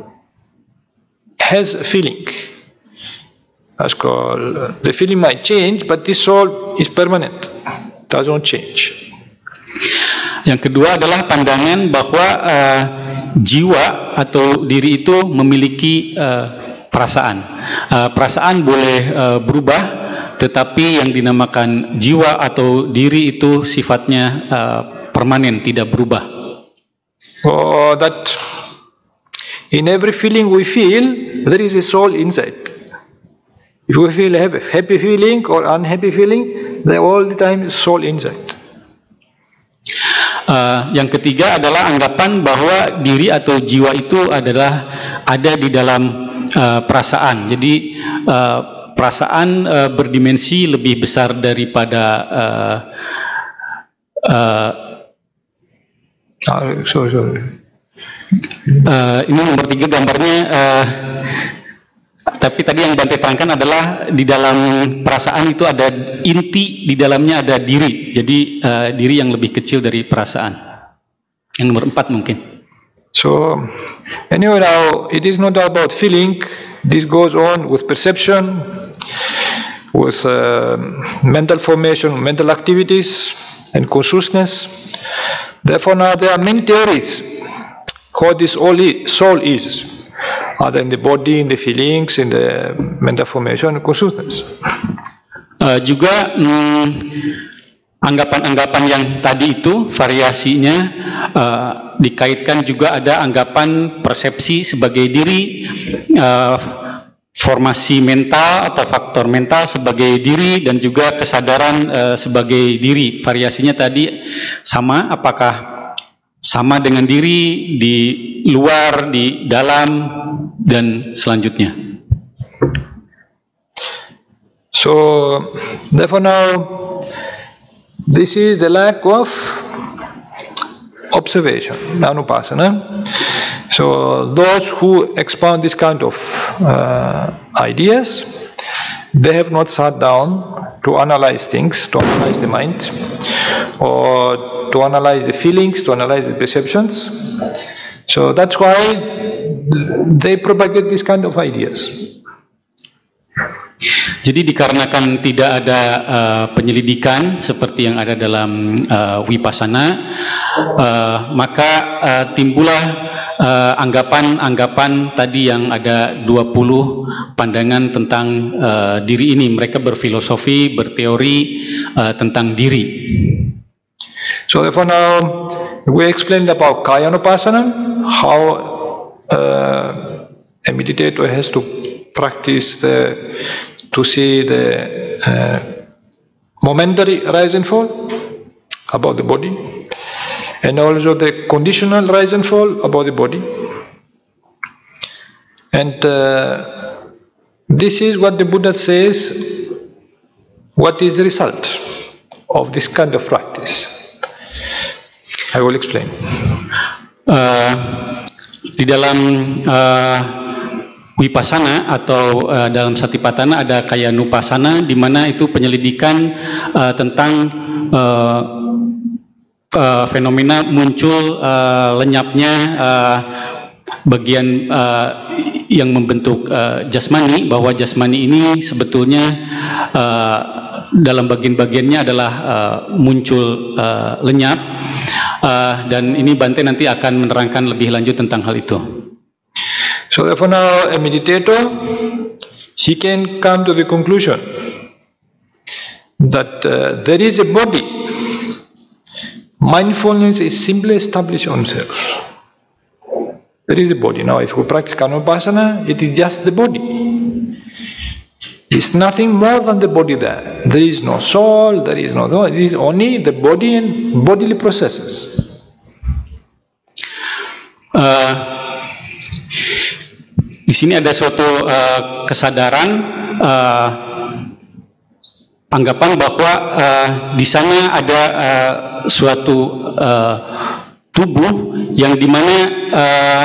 has a feeling. That's called, the feeling might change, but this soul is permanent, doesn't change. Yang kedua adalah pandangan bahwa uh, jiwa atau diri itu memiliki uh, perasaan. Uh, perasaan boleh uh, berubah, tetapi yang dinamakan jiwa atau diri itu sifatnya uh, permanen, tidak berubah. Oh, that in every feeling we feel, there is a soul inside. If we feel a happy feeling or unhappy feeling, there all the time is soul inside. Uh, yang ketiga adalah anggapan bahwa diri atau jiwa itu adalah ada di dalam uh, perasaan. Jadi uh, perasaan uh, berdimensi lebih besar daripada uh, uh, oh, sorry, sorry. Uh, ini nomor tiga gambarnya. Uh, Tapi tadi yang Bante terangkan adalah di dalam perasaan itu ada inti, di dalamnya ada diri. Jadi uh, diri yang lebih kecil dari perasaan. Yang nomor empat mungkin. So, anyway, now it is not about feeling. This goes on with perception, with uh, mental formation, mental activities, and consciousness. Therefore, now there are many theories how this all soul is. Other in the body, in the feelings, in the mental formation, consciousness. Uh, juga anggapan-anggapan mm, yang tadi itu variasinya uh, dikaitkan juga ada anggapan persepsi sebagai diri, uh, formasi mental atau faktor mental sebagai diri, dan juga kesadaran uh, sebagai diri. Variasinya tadi sama, apakah sama dengan diri, di luar, di dalam, dan selanjutnya. So, therefore now, this is the lack of observation, Anupassana. So, those who expound this kind of uh, ideas, they have not sat down to analyze things, to analyze the mind, or to analyze the feelings, to analyze the perceptions. So that's why they propagate this kind of ideas. Jadi dikarenakan tidak ada uh, penyelidikan seperti yang ada dalam uh, Vipassana, uh, maka uh, timbullah anggapan-anggapan uh, tadi yang ada dua puluh pandangan tentang uh, diri ini. Mereka berfilosofi, berteori uh, tentang diri. So therefore now we explained about Kayanupasana, how uh, a meditator has to practice the, to see the uh, momentary rise and fall about the body, and also the conditional rise and fall about the body. And uh, this is what the Buddha says, what is the result of this kind of practice. I will explain. Uh, di dalam uh, Vipassana atau uh, dalam Satipatthana ada Kayanupasana, di mana itu penyelidikan uh, tentang uh, uh, fenomena muncul uh, lenyapnya uh, bagian uh, yang membentuk uh, jasmani, bahwa jasmani ini sebetulnya uh, dalam bagian-bagiannya adalah uh, muncul uh, lenyap, uh, dan ini Bante nanti akan menerangkan lebih lanjut tentang hal itu. So therefore now a meditator, he can come to the conclusion that uh, there is a body. Mindfulness is simply established on self. There is a body. Now if we practice Kayanupasana, it is just the body. It's nothing more than the body there. There is no soul, there is no, it is only the body and bodily processes. Uh, di sini ada suatu uh, kesadaran, uh, anggapan bahwa uh, di sana ada uh, suatu uh, tubuh yang dimana uh,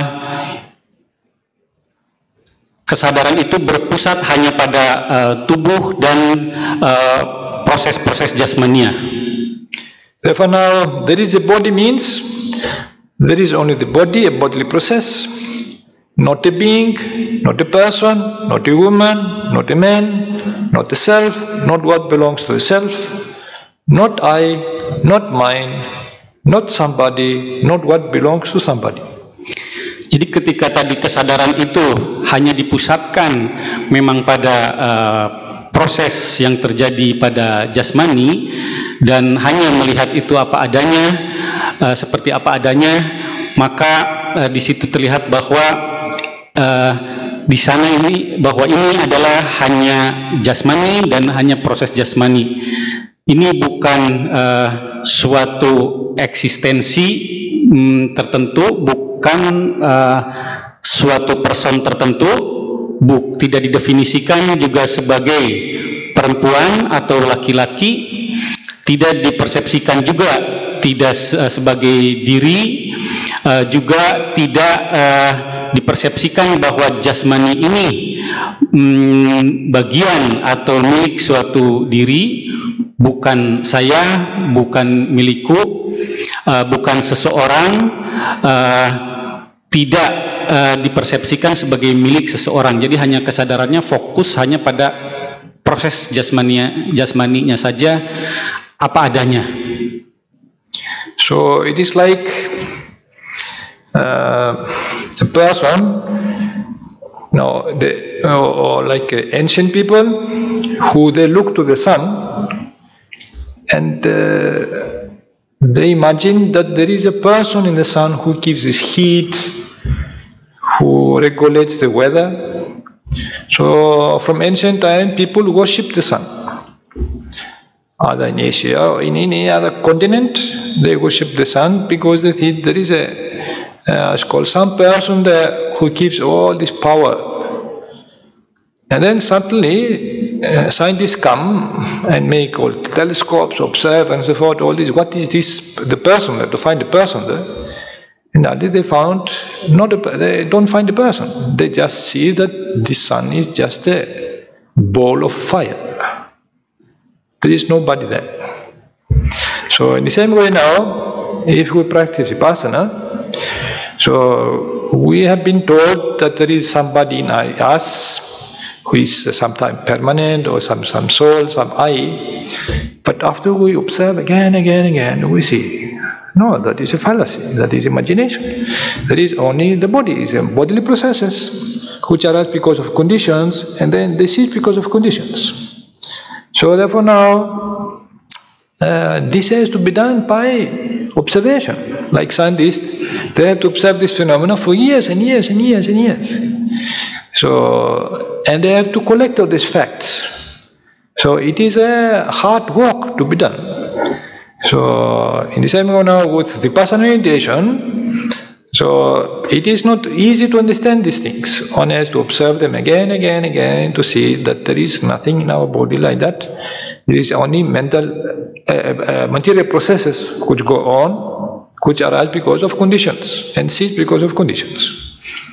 kesadaran itu berpusat hanya pada uh, tubuh dan proses-proses uh, jasmania. Therefore now there is a body means there is only the body, a bodily process, not a being, not a person, not a woman, not a man, not a self, not what belongs to the self, not I, not mine, not somebody, not what belongs to somebody. Jadi ketika tadi kesadaran itu hanya dipusatkan memang pada uh, proses yang terjadi pada jasmani dan hanya melihat itu apa adanya, uh, seperti apa adanya, maka uh, di situ terlihat bahwa uh, di sana ini bahwa ini adalah hanya jasmani dan hanya proses jasmani. ini bukan uh, suatu eksistensi mm, tertentu, bukan uh, suatu person tertentu, buk, tidak didefinisikan juga sebagai perempuan atau laki-laki, tidak dipersepsikan juga tidak uh, sebagai diri, uh, juga tidak uh, dipersepsikan bahwa jasmani ini mm, bagian atau milik suatu diri, bukan saya, bukan milikku, uh, bukan seseorang, uh, tidak uh, dipersepsikan sebagai milik seseorang. Jadi hanya kesadarannya fokus hanya pada proses jasmaninya, jasmaninya saja, apa adanya. So it is like uh, a person, no, the, or, or like uh, ancient people who they look to the sun. And uh, they imagine that there is a person in the sun who gives this heat, who regulates the weather. So from ancient time, people worship the sun. Either in Asia or in any other continent, they worship the sun because they think there is a, uh, it's called some person there who gives all this power. And then suddenly, uh, scientists come and make all telescopes, observe and so forth, all this. What is this, the person there, to find the person there? And now they found, not a, they don't find the person. They just see that the sun is just a ball of fire. There is nobody there. So in the same way now, if we practice Vipassana, so we have been told that there is somebody in us who is sometimes permanent, or some, some soul, some I. But after we observe again, again, again, we see, no, that is a fallacy, that is imagination. That is only the body, is bodily processes, which arise because of conditions, and then they cease because of conditions. So therefore now, uh, this has to be done by observation. Like scientists, they have to observe this phenomena for years and years and years and years. So, and they have to collect all these facts. So it is a hard work to be done. So in the same way now with Vipassana meditation, so it is not easy to understand these things. One has to observe them again, again, again to see that there is nothing in our body like that. It is only mental, uh, uh, material processes which go on, which arise because of conditions and cease because of conditions.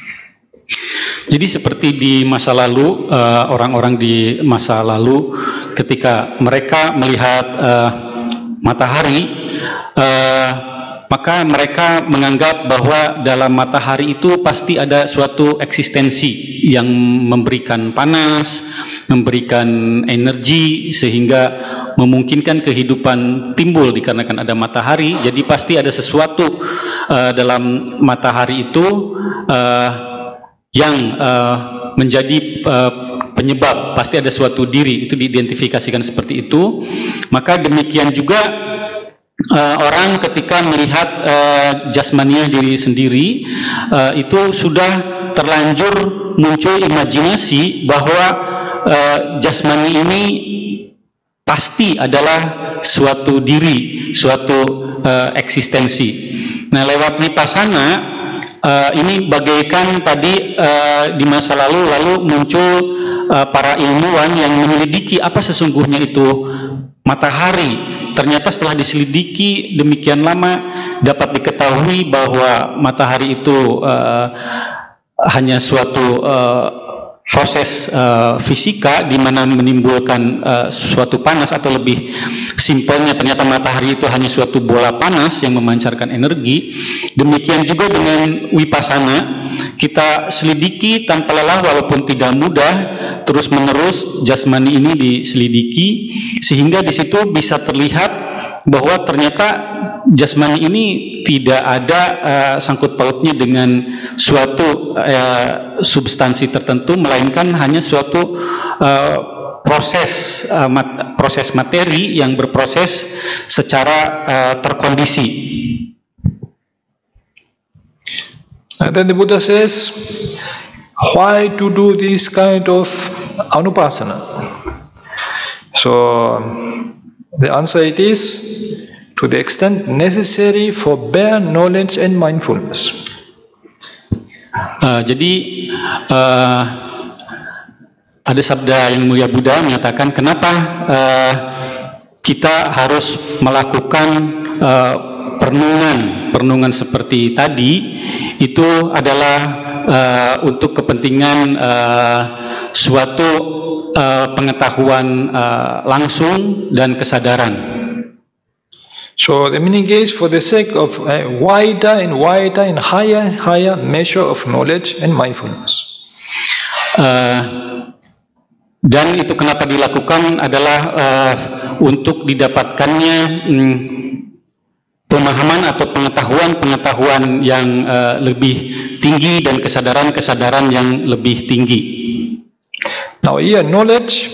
Jadi seperti di masa lalu, uh, orang-orang di masa lalu ketika mereka melihat uh, matahari, uh, maka mereka menganggap bahwa dalam matahari itu pasti ada suatu eksistensi yang memberikan panas, memberikan energi sehingga memungkinkan kehidupan timbul dikarenakan ada matahari. Jadi pasti ada sesuatu uh, dalam matahari itu uh, yang uh, menjadi uh, penyebab, pasti ada suatu diri, itu diidentifikasikan seperti itu. Maka demikian juga uh, orang ketika melihat uh, jasmania diri sendiri, uh, itu sudah terlanjur muncul imajinasi bahwa uh, jasmani ini pasti adalah suatu diri, suatu uh, eksistensi. Nah, lewat Vipassana, Uh, ini bagaikan tadi uh, di masa lalu lalu muncul uh, para ilmuwan yang menyelidiki apa sesungguhnya itu matahari. Ternyata setelah diselidiki demikian lama dapat diketahui bahwa matahari itu uh, hanya suatu uh, proses uh, fisika di mana menimbulkan uh, suatu panas, atau lebih simpelnya ternyata matahari itu hanya suatu bola panas yang memancarkan energi. Demikian juga dengan Vipassana, kita selidiki tanpa lelah walaupun tidak mudah, terus menerus jasmani ini diselidiki sehingga di situ bisa terlihat bahwa ternyata jasmani ini tidak ada uh, sangkut pautnya dengan suatu uh, substansi tertentu, melainkan hanya suatu uh, proses uh, mat proses materi yang berproses secara uh, terkondisi. And then the Buddha says, why to do this kind of anupassana? So the answer it is to the extent necessary for bare knowledge and mindfulness. Uh, jadi uh, ada sabda yang mulia Buddha menyatakan kenapa uh, kita harus melakukan uh, perenungan perenungan seperti tadi itu adalah uh, untuk kepentingan uh, suatu uh, pengetahuan uh, langsung dan kesadaran. So the meaning is for the sake of a wider and wider and higher and higher measure of knowledge and mindfulness. Uh, dan itu kenapa dilakukan adalah uh, untuk didapatkannya um, pemahaman atau pengetahuan-pengetahuan yang uh, lebih tinggi dan kesadaran-kesadaran yang lebih tinggi. Now here knowledge,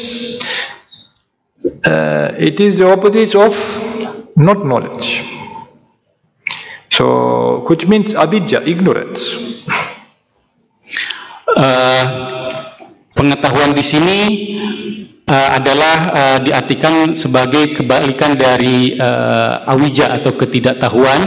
uh, it is the opposite of not knowledge. So, which means avidya, ignorance. Uh, pengetahuan di sini uh, adalah uh, diartikan sebagai kebalikan dari uh, awija atau ketidaktahuan.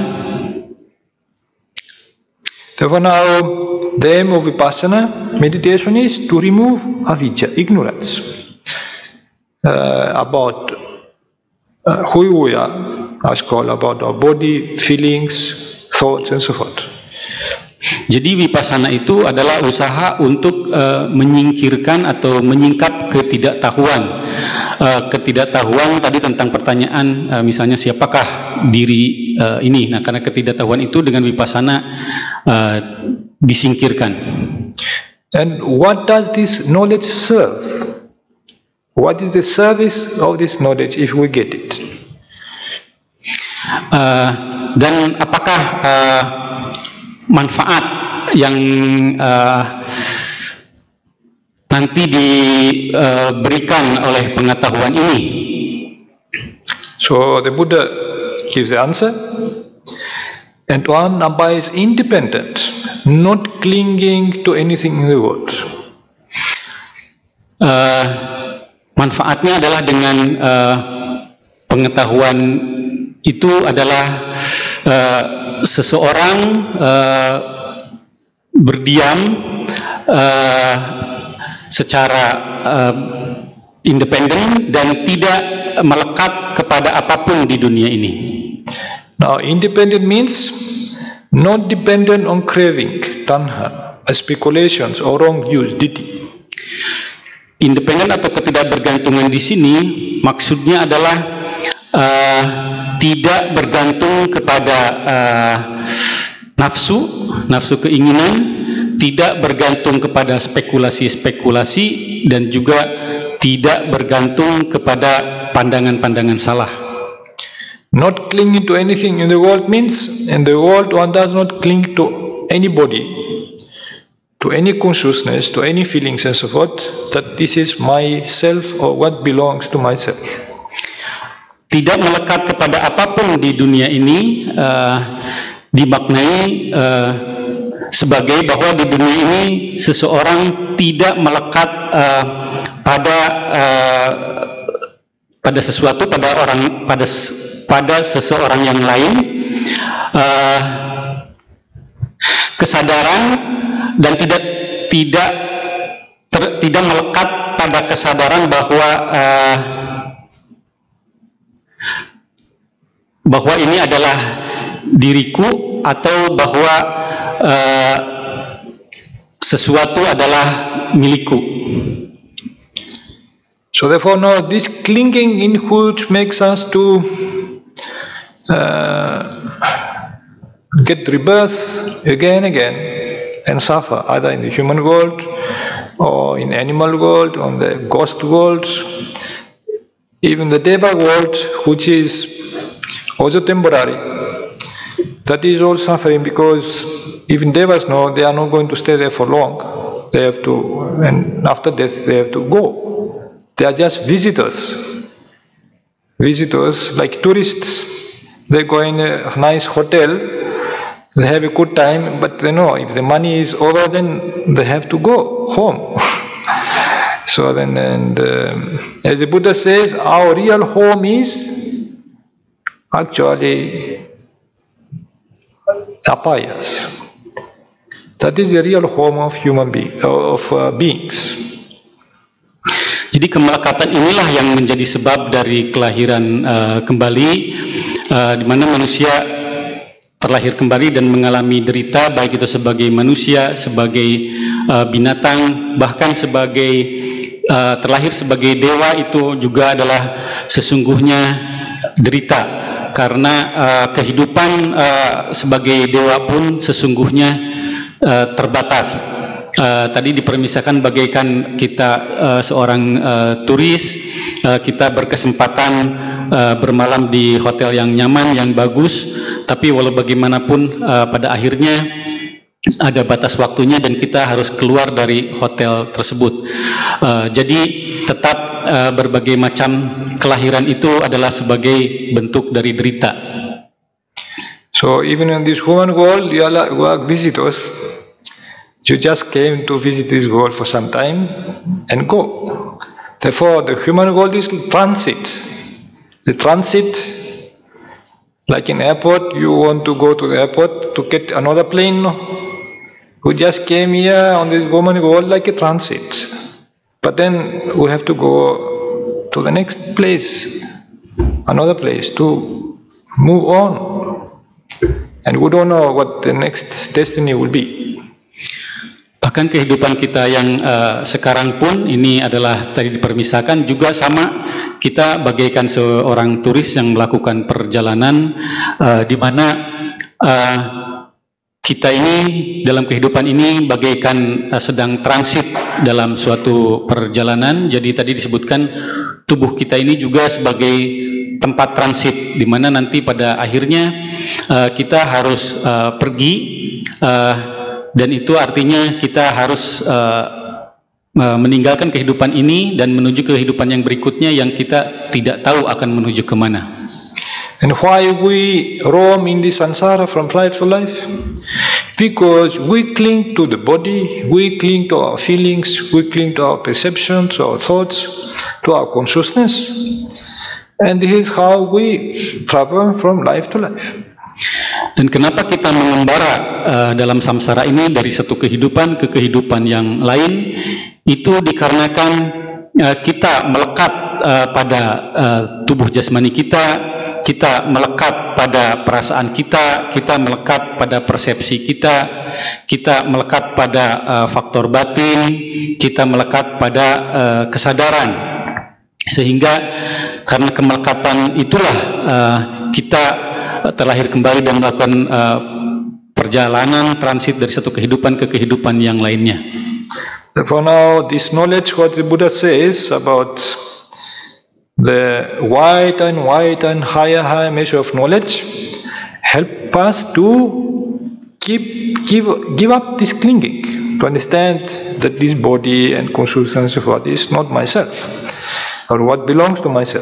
Therefore now, the aim of vipassana meditation is to remove avidya, ignorance, uh, about uh, who we are, as called about our body, feelings, thoughts, and so forth. Jadi vipassana itu adalah usaha untuk uh, menyingkirkan atau menyingkap ketidaktahuan. Uh, ketidaktahuan tadi tentang pertanyaan uh, misalnya siapakah diri uh, ini. Nah, karena ketidaktahuan itu dengan vipassana uh, disingkirkan. And what does this knowledge serve? What is the service of this knowledge if we get it? Uh, dan apakah uh, manfaat yang uh, nanti diberikan uh, oleh pengetahuan ini? So the Buddha gives the answer. And one abides independent, not clinging to anything in the world. Uh, manfaatnya adalah dengan uh, pengetahuan itu adalah uh, seseorang uh, berdiam uh, secara uh, independen dan tidak melekat kepada apapun di dunia ini. Now, independent means not dependent on craving, tanha, speculations or wrong views, diti. Independen atau ketidakbergantungan di sini maksudnya adalah uh, tidak bergantung kepada uh, nafsu, nafsu keinginan, tidak bergantung kepada spekulasi-spekulasi, dan juga tidak bergantung kepada pandangan-pandangan salah. Not clinging to anything in the world means in the world one does not cling to anybody, to any consciousness, to any feelings and so forth, that this is myself or what belongs to myself. Tidak melekat kepada apapun di dunia ini uh, dimaknai uh, sebagai bahwa di dunia ini seseorang tidak melekat uh, pada uh, pada sesuatu, pada orang, pada pada seseorang yang lain, uh, kesadaran dan tidak tidak ter, tidak melekat pada kesadaran bahwa uh, bahwa ini adalah diriku atau bahwa uh, sesuatu adalah milikku. So therefore now this clinging in which makes us to uh, get rebirth again and again and suffer either in the human world or in animal world, on the ghost world, even the deva world, which is also temporary. That is all suffering, because even devas know they are not going to stay there for long. They have to, and after death they have to go. They are just visitors. Visitors, like tourists. They go in a nice hotel, they have a good time, but they know if the money is over, then they have to go home. So then, and um, as the Buddha says, our real home is actually appears. That is the real home of human being, of uh, beings. Jadi kemelekatan inilah yang menjadi sebab dari kelahiran uh, kembali, uh, di mana manusia terlahir kembali dan mengalami derita, baik itu sebagai manusia, sebagai uh, binatang, bahkan sebagai uh, terlahir sebagai dewa, itu juga adalah sesungguhnya derita, karena uh, kehidupan uh, sebagai dewa pun sesungguhnya uh, terbatas. Uh, tadi dipermisalkan bagaikan kita uh, seorang uh, turis, uh, kita berkesempatan uh, bermalam di hotel yang nyaman, yang bagus, tapi walau bagaimanapun uh, pada akhirnya ada batas waktunya dan kita harus keluar dari hotel tersebut. Uh, jadi tetap uh, berbagai macam kelahiran itu adalah sebagai bentuk dari derita. So even in this human world, you are visitors. You just came to visit this world for some time and go. Therefore, the human world is transit. The transit, like in airport, you want to go to the airport to get another plane. We just came here on this human world like a transit. But then we have to go to the next place, another place to move on. And we don't know what the next destiny will be. Bahkan kehidupan kita yang uh, sekarang pun ini adalah tadi dipermisalkan juga sama, kita bagaikan seorang turis yang melakukan perjalanan uh, di mana uh, kita ini dalam kehidupan ini bagaikan uh, sedang transit dalam suatu perjalanan. Jadi tadi disebutkan tubuh kita ini juga sebagai tempat transit, di mana nanti pada akhirnya uh, kita harus uh, pergi. Uh, Dan itu artinya kita harus uh, meninggalkan kehidupan ini dan menuju ke kehidupan yang berikutnya yang kita tidak tahu akan menuju kemana. And why we roam in this samsara from life to life? Because we cling to the body, we cling to our feelings, we cling to our perceptions, to our thoughts, to our consciousness. And this is how we travel from life to life. Dan kenapa kita mengembara uh, dalam samsara ini dari satu kehidupan ke kehidupan yang lain? Itu dikarenakan uh, kita melekat uh, pada uh, tubuh jasmani kita, kita melekat pada perasaan kita, kita melekat pada persepsi kita, kita melekat pada uh, faktor batin, kita melekat pada uh, kesadaran. Sehingga karena kemelekatan itulah uh, kita terlahir kembali dan melakukan uh, perjalanan transit dari satu kehidupan ke kehidupan yang lainnya. Therefore now this knowledge, what the Buddha says about the wide and wide and higher higher measure of knowledge, help us to keep give give up this clinging, to understand that this body and consciousness of what is not myself or what belongs to myself.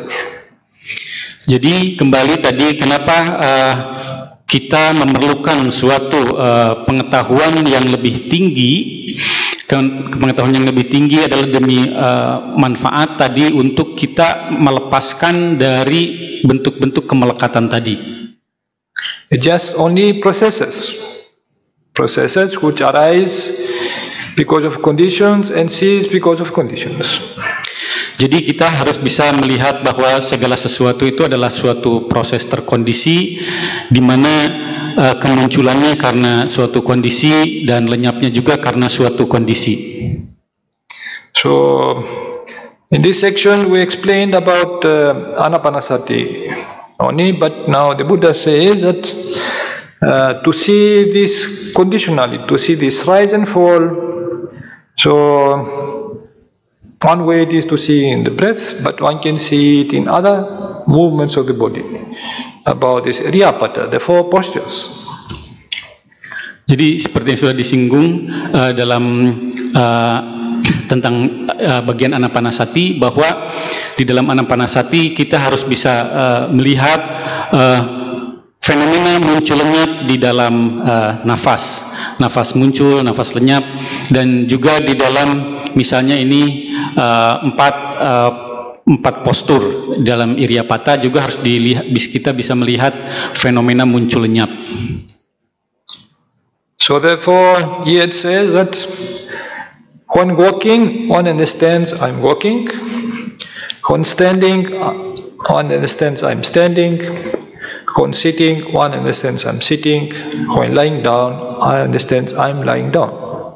Jadi kembali tadi kenapa uh, kita memerlukan suatu uh, pengetahuan yang lebih tinggi. Pengetahuan yang lebih tinggi adalah demi uh, manfaat tadi untuk kita melepaskan dari bentuk-bentuk kemelekatan tadi. It just only processes, processes which arise because of conditions and cease because of conditions. Jadi kita harus bisa melihat bahwa segala sesuatu itu adalah suatu proses terkondisi, di mana uh, kemunculannya karena suatu kondisi dan lenyapnya juga karena suatu kondisi. So, in this section we explained about uh, Anapanasati only, but now the Buddha says that uh, to see this conditionally, to see this rise and fall, so one way it is to see in the breath, but one can see it in other movements of the body. About this Riyapata, the four postures. Jadi seperti yang sudah disinggung uh, dalam uh, tentang uh, bagian Anapanasati, bahwa di dalam Anapanasati kita harus bisa uh, melihat uh, fenomena muncul lenyap di dalam uh, nafas. Nafas muncul, nafas lenyap, dan juga di dalam misalnya ini uh, empat uh, empat postur dalam Iriyapata juga harus dilihat, kita bisa melihat fenomena muncul lenyap. So therefore, here it says that when walking, one understands I'm walking. When standing, one understands I'm standing. When sitting, one understands I'm sitting. When lying down, I understand I'm lying down.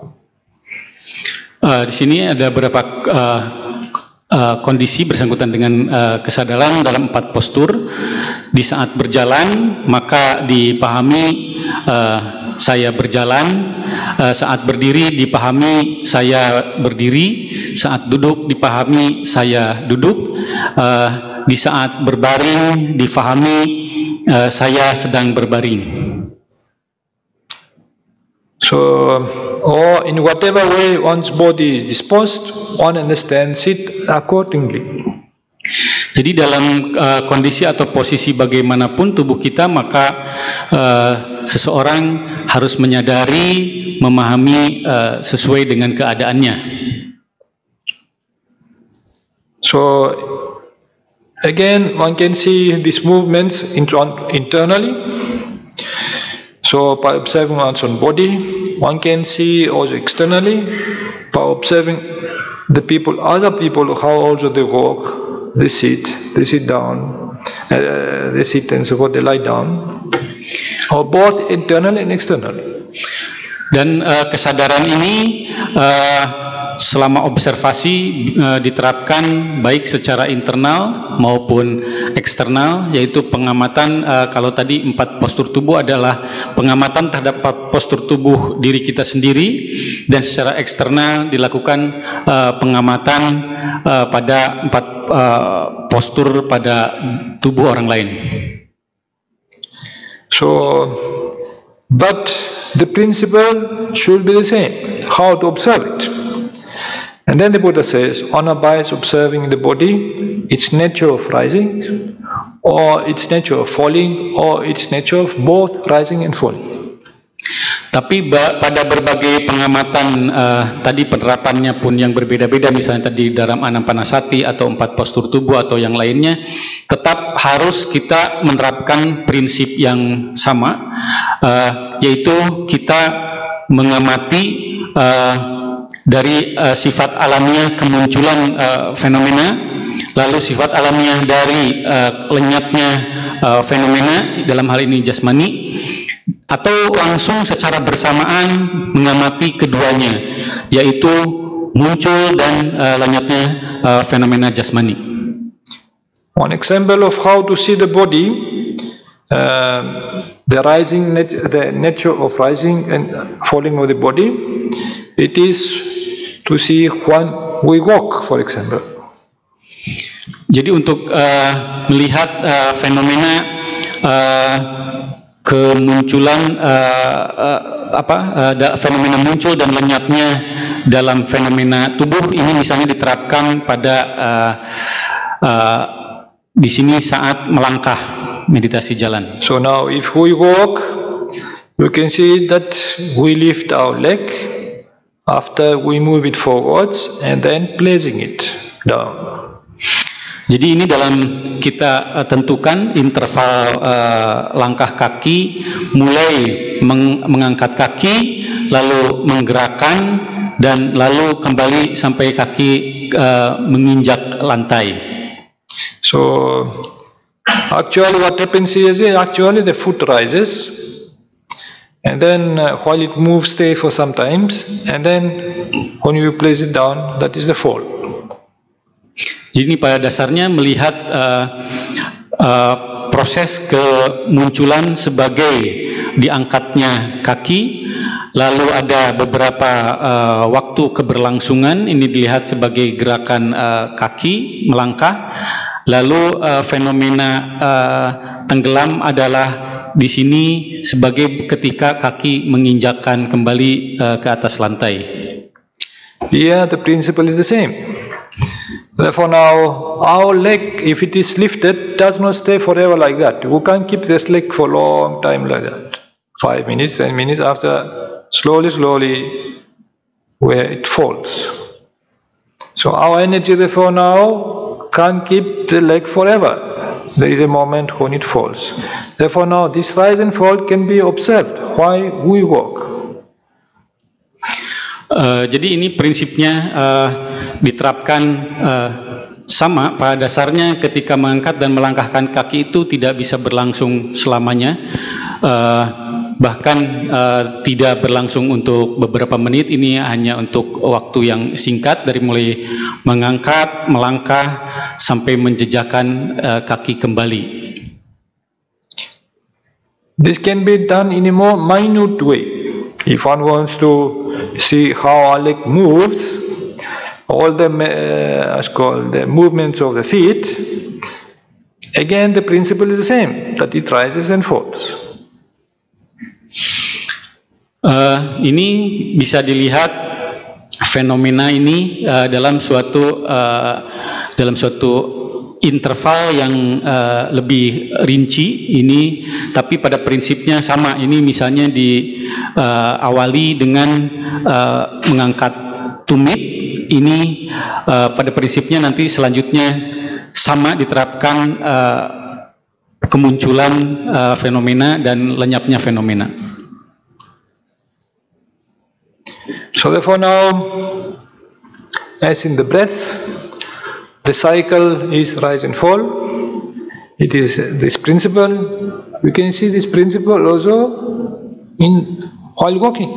Uh, di sini ada beberapa uh, uh, kondisi bersangkutan dengan uh, kesadaran dalam empat postur. Di saat berjalan, maka dipahami uh, saya berjalan. Uh, saat berdiri dipahami saya berdiri. Saat duduk dipahami saya duduk. Uh, di saat berbaring dipahami uh, saya sedang berbaring. So, or in whatever way one's body is disposed, one understands it accordingly. Jadi dalam uh, kondisi atau posisi bagaimanapun tubuh kita, maka uh, seseorang harus menyadari, memahami uh, sesuai dengan keadaannya. So, again, one can see these movements internally. So, by observing one's own body, one can see also externally by observing the people, other people, how also they walk, they sit, they sit down, uh, they sit and so forth, they lie down, or both internally and externally. Dan uh, kesadaran ini uh, selama observasi uh, diterapkan baik secara internal maupun eksternal, yaitu pengamatan. Uh, kalau tadi empat postur tubuh adalah pengamatan terhadap postur tubuh diri kita sendiri, dan secara eksternal dilakukan uh, pengamatan uh, pada empat uh, postur pada tubuh orang lain. So, but the principle should be the same, how to observe it. And then the Buddha says, honor bias observing the body, its nature of rising, or its nature of falling, or its nature of both rising and falling. Tapi pada berbagai pengamatan uh, tadi penerapannya pun yang berbeda-beda, misalnya tadi dalam Anapanasati atau empat postur tubuh atau yang lainnya, tetap harus kita menerapkan prinsip yang sama, uh, yaitu kita mengamati uh, dari uh, sifat alamiah kemunculan uh, fenomena, lalu sifat alamiah dari uh, lenyapnya uh, fenomena, dalam hal ini jasmani, atau langsung secara bersamaan mengamati keduanya, yaitu muncul dan uh, lenyapnya uh, fenomena jasmani. One example of how to see the body, uh, the rising, nat the nature of rising and falling of the body, it is to see when we walk, for example. Jadi untuk uh, melihat uh, fenomena uh, kemunculan uh, uh, apa uh, da, fenomena muncul dan lenyapnya dalam fenomena tubuh ini misalnya diterapkan pada uh, uh, di sini saat melangkah meditasi jalan. So now if we walk, you can see that we lift our leg after we move it forwards and then placing it down. Jadi ini dalam kita uh, tentukan interval uh, langkah kaki, mulai meng mengangkat kaki, lalu menggerakkan, dan lalu kembali sampai kaki uh, menginjak lantai. So actually what happens here is actually the foot rises, and then uh, while it moves stay for some times, and then when you place it down, that is the fall. Jadi ini pada dasarnya melihat uh, uh, proses kemunculan sebagai diangkatnya kaki, lalu ada beberapa uh, waktu keberlangsungan, ini dilihat sebagai gerakan uh, kaki melangkah, lalu uh, fenomena uh, tenggelam adalah di sini sebagai ketika kaki menginjakkan kembali uh, ke atas lantai. Yeah, the principle is the same. Therefore now, our leg, if it is lifted, does not stay forever like that. We can't keep this leg for a long time like that. Five minutes, ten minutes after, slowly, slowly, where it falls. So our energy, therefore now, can't keep the leg forever. There is a moment when it falls. Therefore now this rise and fall can be observed while we walk. Uh, jadi ini prinsipnya uh, diterapkan uh, sama pada dasarnya ketika mengangkat dan melangkahkan kaki itu tidak bisa berlangsung selamanya, uh, bahkan uh, tidak berlangsung untuk beberapa menit. Ini hanya untuk waktu yang singkat dari mulai mengangkat, melangkah sampai menjejakkan uh, kaki kembali. This can be done in a more minute way. If one wants to see how our leg moves, all the uh, called the movements of the feet, again the principle is the same, that it rises and falls. Uh, ini bisa dilihat fenomena ini uh, dalam suatu uh, dalam suatu interval yang uh, lebih rinci ini, tapi pada prinsipnya sama. Ini misalnya diawali uh, dengan uh, mengangkat tumit. Ini uh, pada prinsipnya nanti selanjutnya sama diterapkan uh, kemunculan uh, fenomena dan lenyapnya fenomena. So therefore now, as in the breath, the cycle is rise and fall. It is this principle. We can see this principle also in while walking.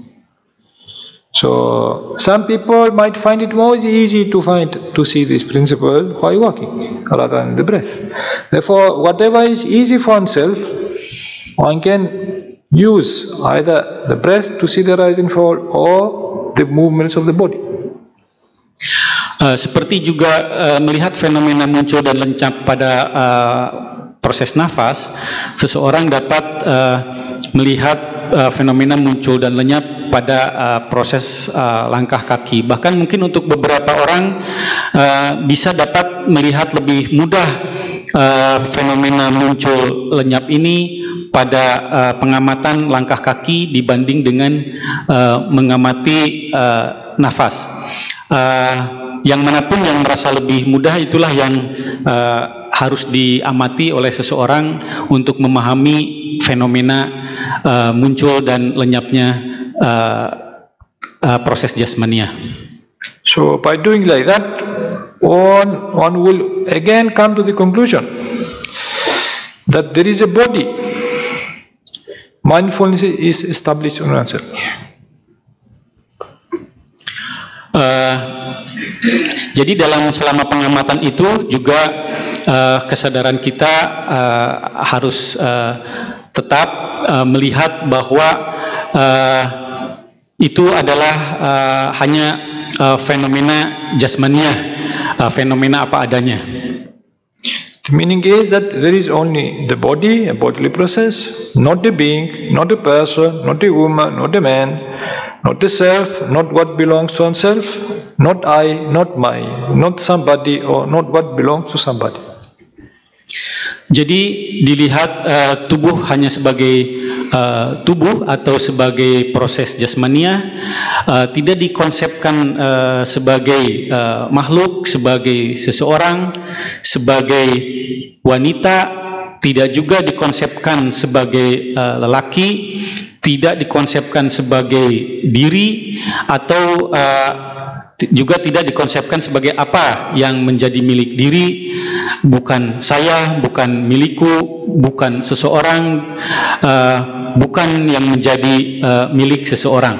So some people might find it more easy to find to see this principle while walking rather than the breath. Therefore, whatever is easy for oneself, one can use either the breath to see the rise and fall or the movements of the body. Uh, seperti juga uh, melihat fenomena muncul dan lenyap pada uh, proses nafas, seseorang dapat uh, melihat uh, fenomena muncul dan lenyap pada uh, proses uh, langkah kaki. Bahkan mungkin untuk beberapa orang uh, bisa dapat melihat lebih mudah uh, fenomena muncul lenyap ini pada uh, pengamatan langkah kaki dibanding dengan uh, mengamati uh, nafas. Uh, yang manapun yang merasa lebih mudah, itulah yang uh, harus diamati oleh seseorang untuk memahami fenomena uh, muncul dan lenyapnya uh, uh, proses jasmania. So by doing like that, one, one will again come to the conclusion that there is a body. Mindfulness is established on oneself. Uh, jadi dalam selama pengamatan itu juga uh, kesadaran kita uh, harus uh, tetap uh, melihat bahwa uh, itu adalah uh, hanya uh, fenomena jasmania, uh, fenomena apa adanya. The meaning is that there is only the body, a bodily process, not the being, not a person, not a woman, not a man, not the self, not what belongs to oneself, not I, not my, not somebody, or not what belongs to somebody. Jadi dilihat uh, tubuh hanya sebagai uh, tubuh atau sebagai proses jasmania, uh, tidak dikonsepkan uh, sebagai uh, makhluk, sebagai seseorang, sebagai wanita, tidak juga dikonsepkan sebagai uh, lelaki, tidak dikonsepkan sebagai diri, atau uh, juga tidak dikonsepkan sebagai apa yang menjadi milik diri. Bukan saya, bukan milikku, bukan seseorang, uh, bukan yang menjadi uh, milik seseorang.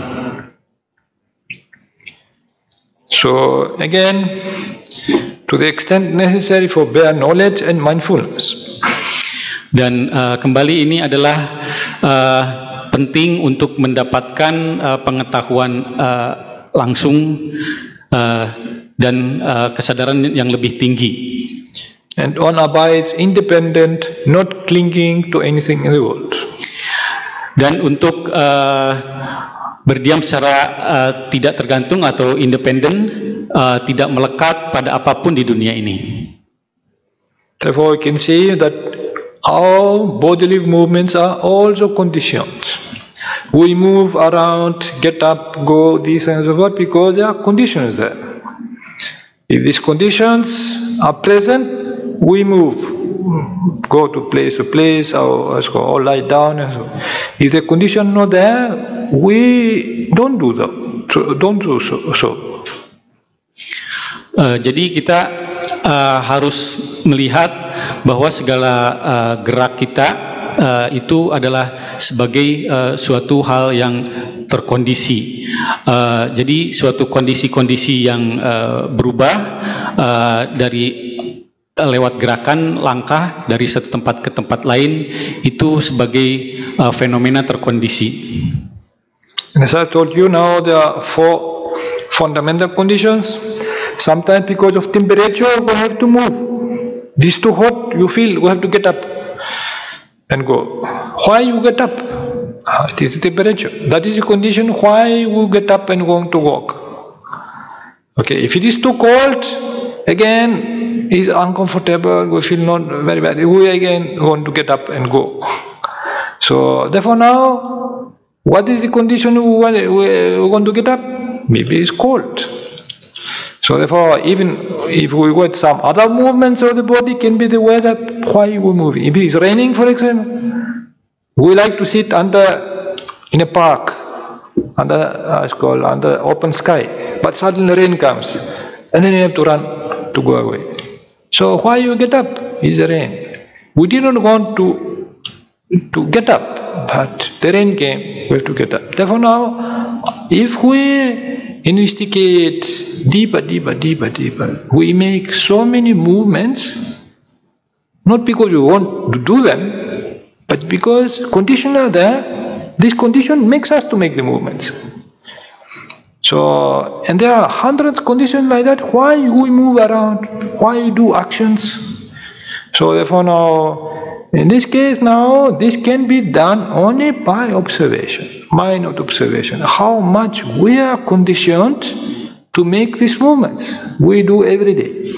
So again, to the extent necessary for bare knowledge and mindfulness. Dan uh, kembali ini adalah uh, penting untuk mendapatkan uh, pengetahuan uh, langsung uh, dan uh, kesadaran yang lebih tinggi. And one abides independent, not clinging to anything in the world. Dan untuk uh, berdiam secara uh, tidak tergantung atau independen, uh, tidak melekat pada apapun di dunia ini. Therefore, we can see that our bodily movements are also conditioned. We move around, get up, go, this and so forth, because there are conditions there. If these conditions are present, we move, go to place to place, or, or lie down. And so. If the condition not there, we don't do that. Don't do so. so. Uh, jadi kita uh, harus melihat bahwa segala uh, gerak kita uh, itu adalah sebagai uh, suatu hal yang terkondisi. Uh, jadi suatu kondisi-kondisi yang uh, berubah uh, dari lewat gerakan langkah dari satu tempat ke tempat lain itu sebagai uh, fenomena terkondisi. And as I told you, now there are four fundamental conditions. Sometimes because of temperature, we have to move. This is too hot, you feel, we have to get up and go. Why you get up? Uh, it is the temperature. That is the condition why we get up and going to walk. Okay, if it is too cold, again, it is uncomfortable, we feel not very bad. We again want to get up and go. So, therefore now, what is the condition we want, we want to get up? Maybe it's cold. So therefore, even if we got some other movements of the body, can be the weather why we move. If it is raining, for example, we like to sit under in a park, under uh, it's called under open sky. But suddenly rain comes, and then you have to run to go away. So why you get up? Is the rain. We didn't want to to get up, but the rain came. We have to get up. Therefore now, if we investigate deeper, deeper, deeper, deeper, we make so many movements, not because we want to do them, but because conditions are there. This condition makes us to make the movements. So, and there are hundreds of conditions like that. Why we move around? Why we do actions? So therefore now, in this case now, this can be done only by observation, mind of observation. How much we are conditioned to make these movements, we do every day.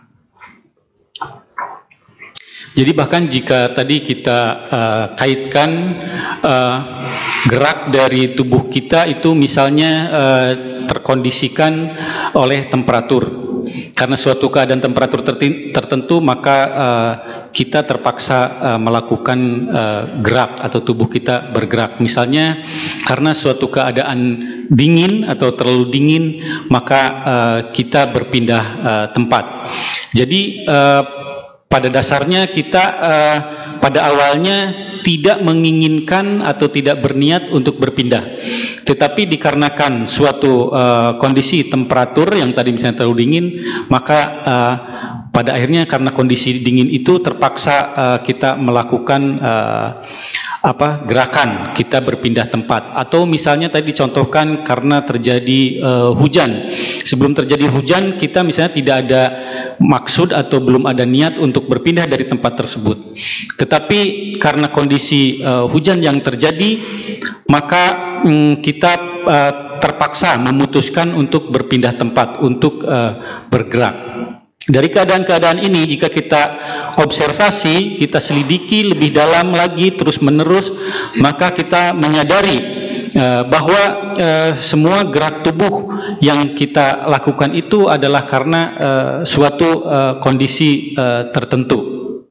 Jadi bahkan jika tadi kita uh, kaitkan uh, gerak dari tubuh kita itu misalnya uh, terkondisikan oleh temperatur. Karena suatu keadaan temperatur tertentu maka uh, kita terpaksa uh, melakukan uh, gerak atau tubuh kita bergerak. Misalnya karena suatu keadaan dingin atau terlalu dingin maka uh, kita berpindah uh, tempat. Jadi uh, pada dasarnya kita uh, pada awalnya tidak menginginkan atau tidak berniat untuk berpindah, tetapi dikarenakan suatu uh, kondisi temperatur yang tadi misalnya terlalu dingin, maka uh, pada akhirnya karena kondisi dingin itu terpaksa uh, kita melakukan uh, apa gerakan, kita berpindah tempat. Atau misalnya tadi dicontohkan karena terjadi uh, hujan, sebelum terjadi hujan kita misalnya tidak ada maksud atau belum ada niat untuk berpindah dari tempat tersebut, tetapi karena kondisi uh, hujan yang terjadi maka um, kita uh, terpaksa memutuskan untuk berpindah tempat, untuk uh, bergerak. Dari keadaan-keadaan ini jika kita observasi, kita selidiki lebih dalam lagi terus menerus, maka kita menyadari uh, bahwa uh, semua gerak tubuh yang kita lakukan itu adalah karena uh, suatu uh, kondisi uh, tertentu.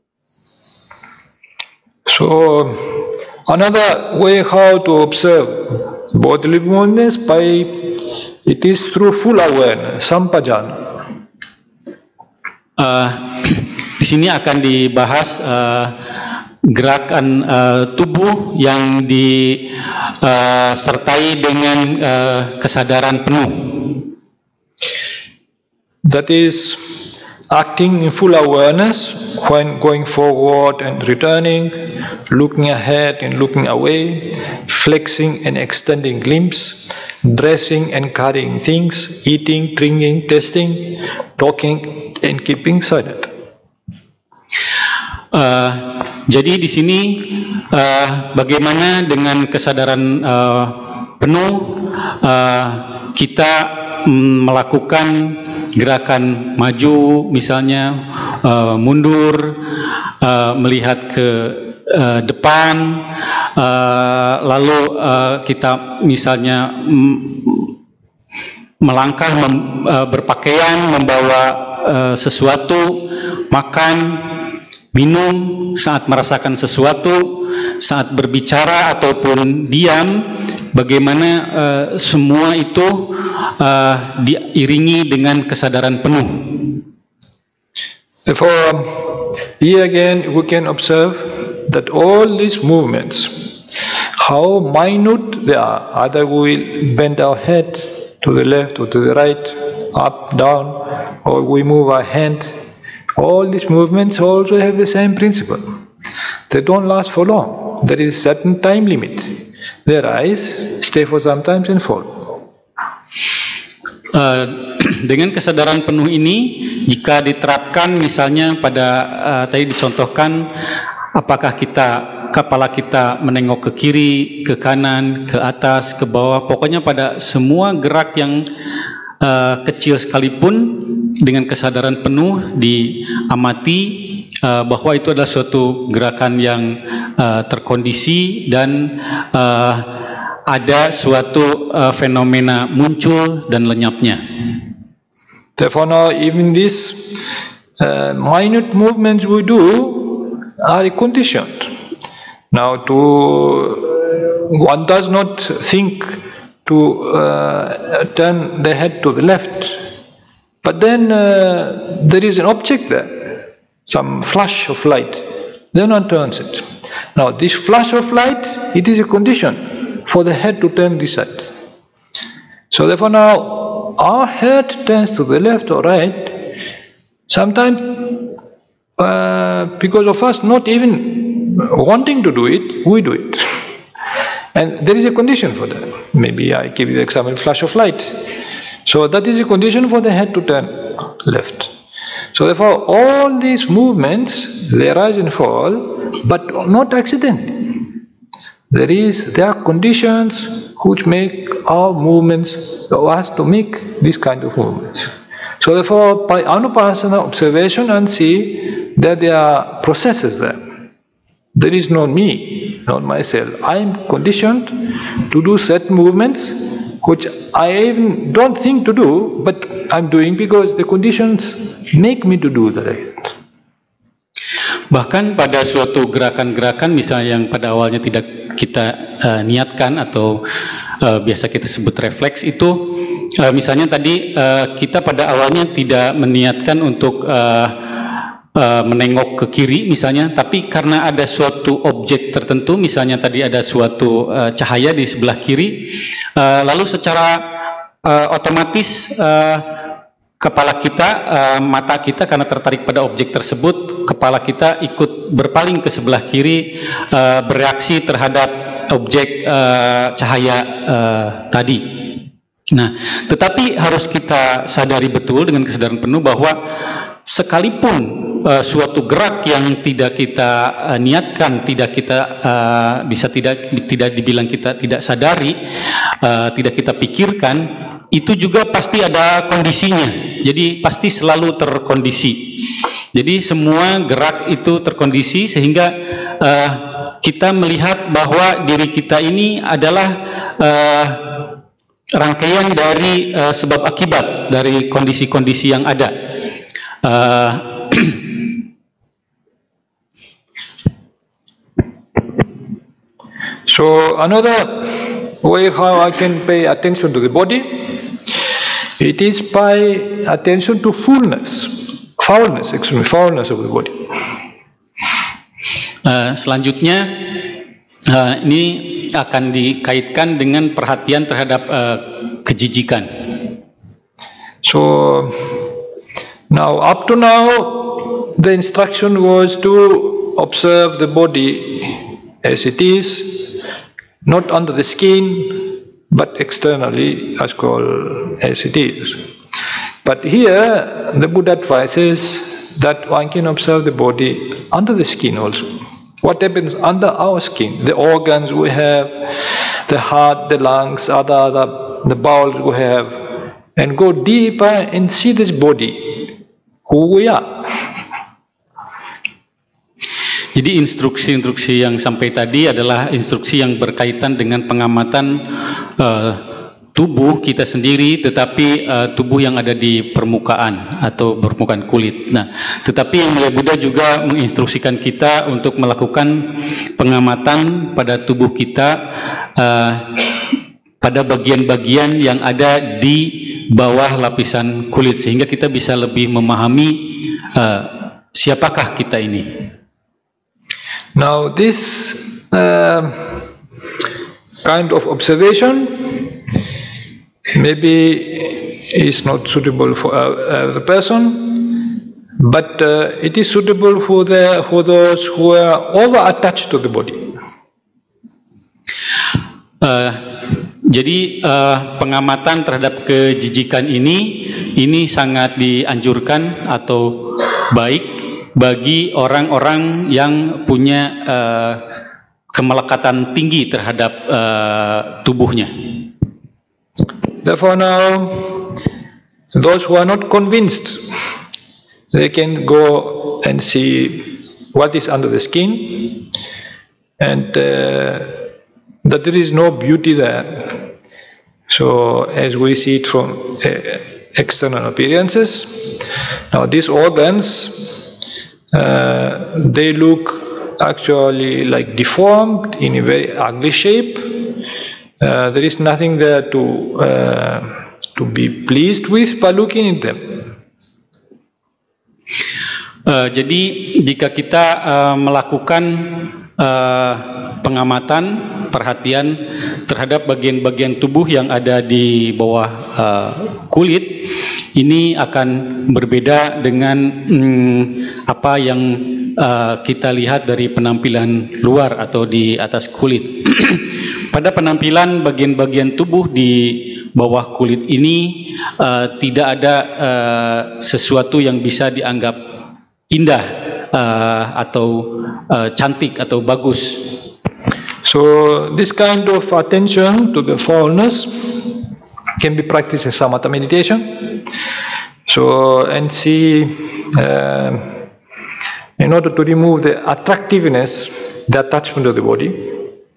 So another way how to observe bodily movements by it is through full awareness, sampajana. Uh, di sini akan dibahas uh, gerakan uh, tubuh yang disertai uh, dengan uh, kesadaran penuh. That is acting in full awareness when going forward and returning, looking ahead and looking away, flexing and extending limbs, dressing and carrying things, eating, drinking, tasting, talking, and keeping silent. Uh, jadi di sini uh, bagaimana dengan kesadaran uh, penuh uh, kita mm, melakukan gerakan maju, misalnya uh, mundur, uh, melihat ke uh, depan, uh, lalu uh, kita misalnya mm, melangkah, mem, uh, berpakaian, membawa uh, sesuatu, makan, minum, saat merasakan sesuatu, saat berbicara ataupun diam, bagaimana uh, semua itu uh, diiringi dengan kesadaran penuh. Therefore, here again we can observe that all these movements, how minute they are, either we bend our head to the left or to the right, up, down, or we move our hand, all these movements also have the same principle. They don't last for long. There is a certain time limit. They rise, stay for some time and fall. Uh, dengan kesadaran penuh ini, jika diterapkan misalnya pada uh, tadi dicontohkan, apakah kita kepala kita menengok ke kiri, ke kanan, ke atas, ke bawah, pokoknya pada semua gerak yang uh, kecil sekalipun dengan kesadaran penuh diamati uh, bahwa itu adalah suatu gerakan yang uh, terkondisi dan uh, ada suatu uh, fenomena muncul dan lenyapnya. Therefore now even these uh, minute movements we do are conditioned. Now to one does not think to uh, turn the head to the left, but then uh, there is an object there, some flash of light, then one turns it. Now this flash of light, it is a condition for the head to turn this side. So therefore now our head turns to the left or right, sometimes uh, because of us not even wanting to do it, we do it. And there is a condition for that. Maybe I give you the example, flash of light. So that is a condition for the head to turn left. So therefore all these movements, they rise and fall, but not accidentally. There is, there are conditions which make our movements, us to make this kind of movements. So therefore, by Anupasana observation and see that there are processes there. There is not me, not myself. I am conditioned to do certain movements which I even don't think to do, but I'm doing because the conditions make me to do that. Bahkan pada suatu gerakan-gerakan misalnya yang pada awalnya tidak kita uh, niatkan atau uh, biasa kita sebut refleks itu, uh, misalnya tadi uh, kita pada awalnya tidak meniatkan untuk uh, uh, menengok ke kiri misalnya, tapi karena ada suatu objek tertentu, misalnya tadi ada suatu uh, cahaya di sebelah kiri, uh, lalu secara uh, otomatis uh, kepala kita, uh, mata kita karena tertarik pada objek tersebut, kepala kita ikut berpaling ke sebelah kiri, uh, bereaksi terhadap objek uh, cahaya uh, tadi. Nah, tetapi harus kita sadari betul dengan kesadaran penuh bahwa sekalipun uh, suatu gerak yang tidak kita uh, niatkan, tidak kita uh, bisa tidak tidak dibilang kita tidak sadari, uh, tidak kita pikirkan, itu juga pasti ada kondisinya. Jadi pasti selalu terkondisi. Jadi semua gerak itu terkondisi sehingga uh, kita melihat bahwa diri kita ini adalah uh, rangkaian dari uh, sebab akibat dari kondisi-kondisi yang ada. Uh, so another way how I can pay attention to the body, it is by attention to fullness, foulness, excuse me, foulness of the body. Uh, selanjutnya uh, ini akan dikaitkan dengan perhatian terhadap uh, kejijikan. So now up to now the instruction was to observe the body as it is, not under the skin, but externally as called as it is. But here the Buddha advises that one can observe the body under the skin also. What happens under our skin, the organs we have, the heart, the lungs, other, other the bowels we have, and go deeper and see this body, who we are. Jadi instruksi-instruksi yang sampai tadi adalah instruksi yang berkaitan dengan pengamatan uh, tubuh kita sendiri, tetapi uh, tubuh yang ada di permukaan atau permukaan kulit. Nah, tetapi Yang Mulia Buddha juga menginstruksikan kita untuk melakukan pengamatan pada tubuh kita, uh, pada bagian-bagian yang ada di bawah lapisan kulit, sehingga kita bisa lebih memahami uh, siapakah kita ini. Now this uh, kind of observation maybe is not suitable for uh, the person, but uh, it is suitable for the for those who are over attached to the body. Uh, jadi uh, pengamatan terhadap kejijikan ini ini sangat dianjurkan atau baik bagi orang-orang yang punya uh, kemelekatan tinggi terhadap uh, tubuhnya. Therefore now, those who are not convinced, they can go and see what is under the skin, and uh, that there is no beauty there. So as we see it from uh, external appearances, now these organs, uh, they look actually like deformed in a very ugly shape. Uh, there is nothing there to uh, to be pleased with by looking at them. Uh, jadi jika kita uh, melakukan uh, pengamatan, perhatian terhadap bagian-bagian tubuh yang ada di bawah uh, kulit, ini akan berbeda dengan hmm, apa yang uh, kita lihat dari penampilan luar atau di atas kulit. Pada penampilan bagian-bagian tubuh di bawah kulit ini uh, tidak ada uh, sesuatu yang bisa dianggap indah uh, atau uh, cantik atau bagus. So this kind of attention to the foulness can be practiced as samatha meditation. So and see uh, in order to remove the attractiveness, the attachment of the body.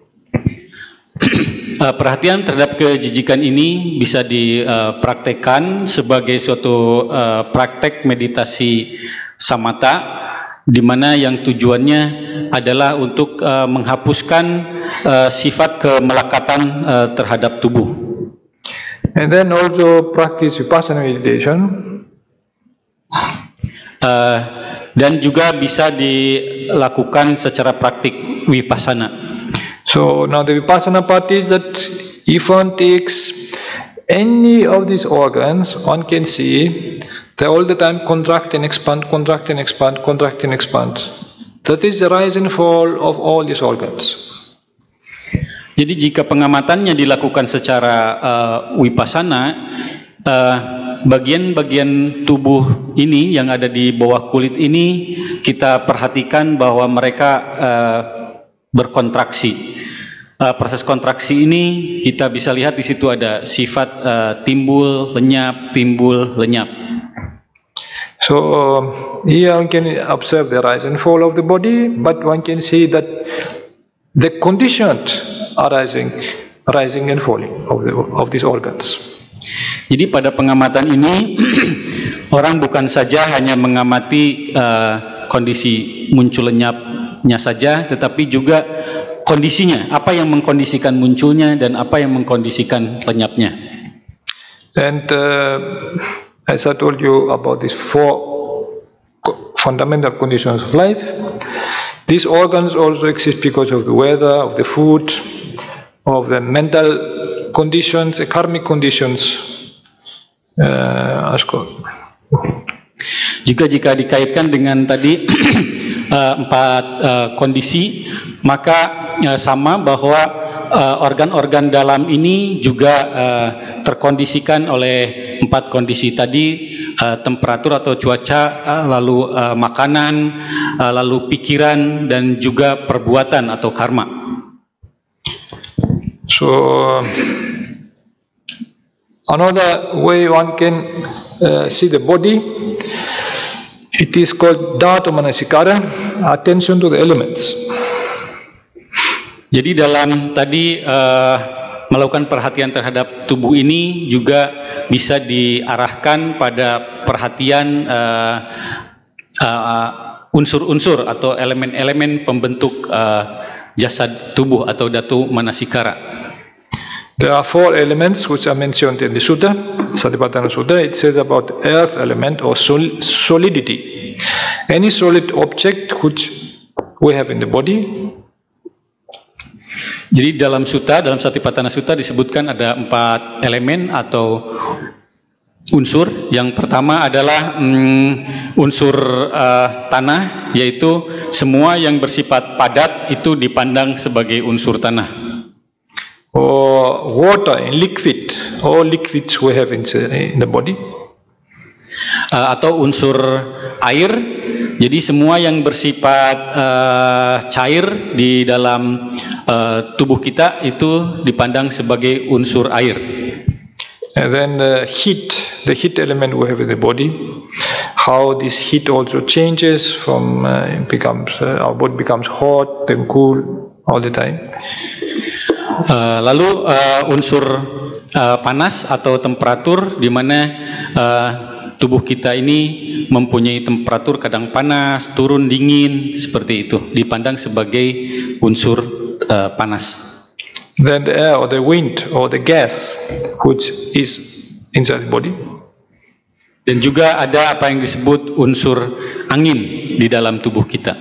Uh, perhatian terhadap kejijikan ini bisa dipraktekkan uh, sebagai suatu uh, praktek meditasi samatha, di mana yang tujuannya adalah untuk uh, menghapuskan uh, sifat kemelekatan uh, terhadap tubuh. And then also practice vipassana meditation. Uh, dan juga bisa dilakukan secara praktik vipassana. So now the vipassana part is that if one takes any of these organs, one can see they all the time contract and expand, contract and expand, contract and expand. That is the rise and fall of all these organs. Jadi jika pengamatannya dilakukan secara uh, vipassana, uh, bagian-bagian tubuh ini yang ada di bawah kulit ini kita perhatikan bahwa mereka uh, berkontraksi. Uh, proses kontraksi ini kita bisa lihat di situ ada sifat uh, timbul, lenyap, timbul, lenyap. So uh, here one can observe the rise and fall of the body, but one can see that the conditions are rising, rising and falling of the, of these organs. Jadi pada pengamatan ini orang bukan saja hanya mengamati uh, kondisi muncul lenyapnya saja, tetapi juga kondisinya, apa yang mengkondisikan munculnya dan apa yang mengkondisikan lenyapnya. And uh, as I told you about these four fundamental conditions of life, these organs also exist because of the weather, of the food, of the mental conditions, the karmic conditions. Uh, Jika jika dikaitkan dengan tadi uh, empat uh, kondisi, maka uh, sama bahwa organ-organ uh, dalam ini juga uh, terkondisikan oleh empat kondisi tadi, uh, temperatur atau cuaca, uh, lalu uh, makanan, uh, lalu pikiran, dan juga perbuatan atau karma. So another way one can uh, see the body, it is called dhatu manasikara, attention to the elements. Jadi dalam tadi uh, melakukan perhatian terhadap tubuh ini juga bisa diarahkan pada perhatian uh, uh, unsur-unsur atau elemen-elemen pembentuk uh, jasad tubuh atau dhatu manasikara. There are four elements which are mentioned in the Sutta, Satipatthana Sutta. It says about earth element or sol solidity. Any solid object which we have in the body. Jadi dalam Sutta, dalam Satipatthana Sutta disebutkan ada empat elemen atau unsur. Yang pertama adalah mm, unsur uh, tanah, yaitu semua yang bersifat padat itu dipandang sebagai unsur tanah. Or water and liquid, all liquids we have in the body. Uh, atau unsur air, jadi semua yang bersifat uh, cair di dalam uh, tubuh kita itu dipandang sebagai unsur air. And then the heat, the heat element we have in the body, how this heat also changes from uh, it becomes uh, our body becomes hot then cool all the time. Uh, lalu uh, unsur uh, panas atau temperatur, di mana uh, tubuh kita ini mempunyai temperatur kadang panas, turun dingin, seperti itu, dipandang sebagai unsur uh, panas. Then the air or the wind or the gas which is inside the body. Dan juga ada apa yang disebut unsur angin di dalam tubuh kita.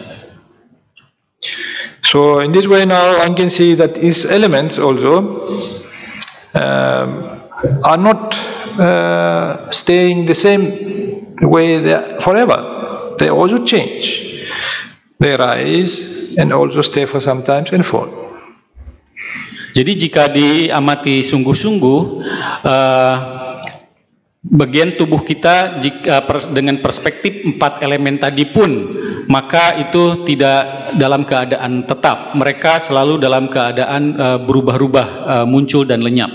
So in this way now one can see that these elements also um, are not uh, staying the same way they are forever. They also change. They rise and also stay for some time and fall. Jadi jika diamati sungguh-sungguh, uh, bagian tubuh kita jika pers dengan perspektif empat elemen tadi pun, maka itu tidak dalam keadaan tetap. Mereka selalu dalam keadaan berubah-ubah, uh, uh, muncul dan lenyap.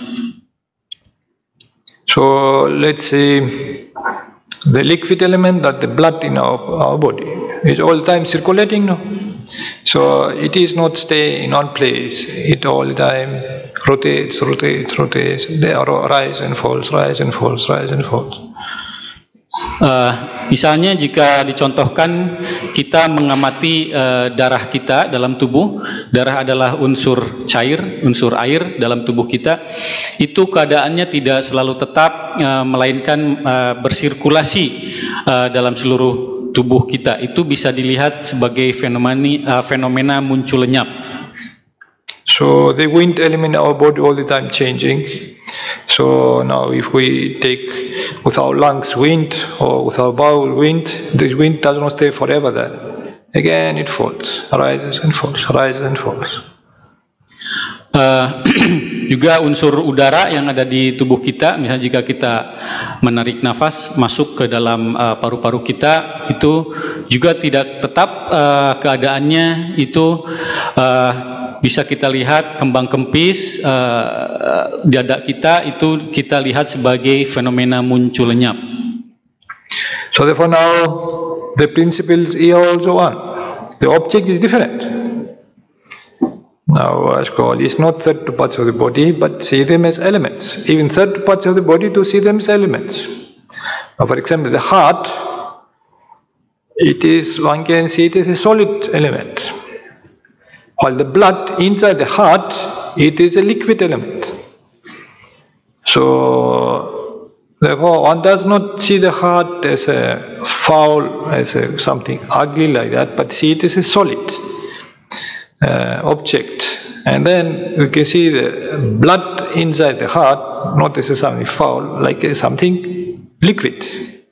So let's say the liquid element, that the blood in our, our body is all the time circulating, no? So it is not stay in one place. It all the time rotates, rotates, rotates. They rise and falls, rise and falls, rise and falls. Uh, misalnya jika dicontohkan kita mengamati uh, darah kita dalam tubuh, darah adalah unsur cair, unsur air dalam tubuh kita, itu keadaannya tidak selalu tetap, uh, melainkan uh, bersirkulasi uh, dalam seluruh tubuh kita. Itu bisa dilihat sebagai fenomena, uh, fenomena muncul lenyap. So the wind element in our body all the time changing. So now if we take with our lungs wind or with our bowel wind, the wind does not stay forever there. Again it falls, rises and falls, rises and falls. Uh, juga unsur udara yang ada di tubuh kita, misalnya jika kita menarik nafas masuk ke dalam paru-paru uh, kita, itu juga tidak tetap uh, keadaannya, itu uh, bisa kita lihat kembang kempis uh, dada kita, itu kita lihat sebagai fenomena muncul lenyap. So therefore now the principles are also one. The object is different. Now as called is not third parts of the body, but see them as elements. Even third parts of the body to see them as elements. Now for example the heart, it is, one can see it as a solid element. While the blood inside the heart, it is a liquid element. So therefore one does not see the heart as a foul, as a something ugly like that, but see it as a solid uh, object. And then you can see the blood inside the heart, not as a something foul, like a something liquid.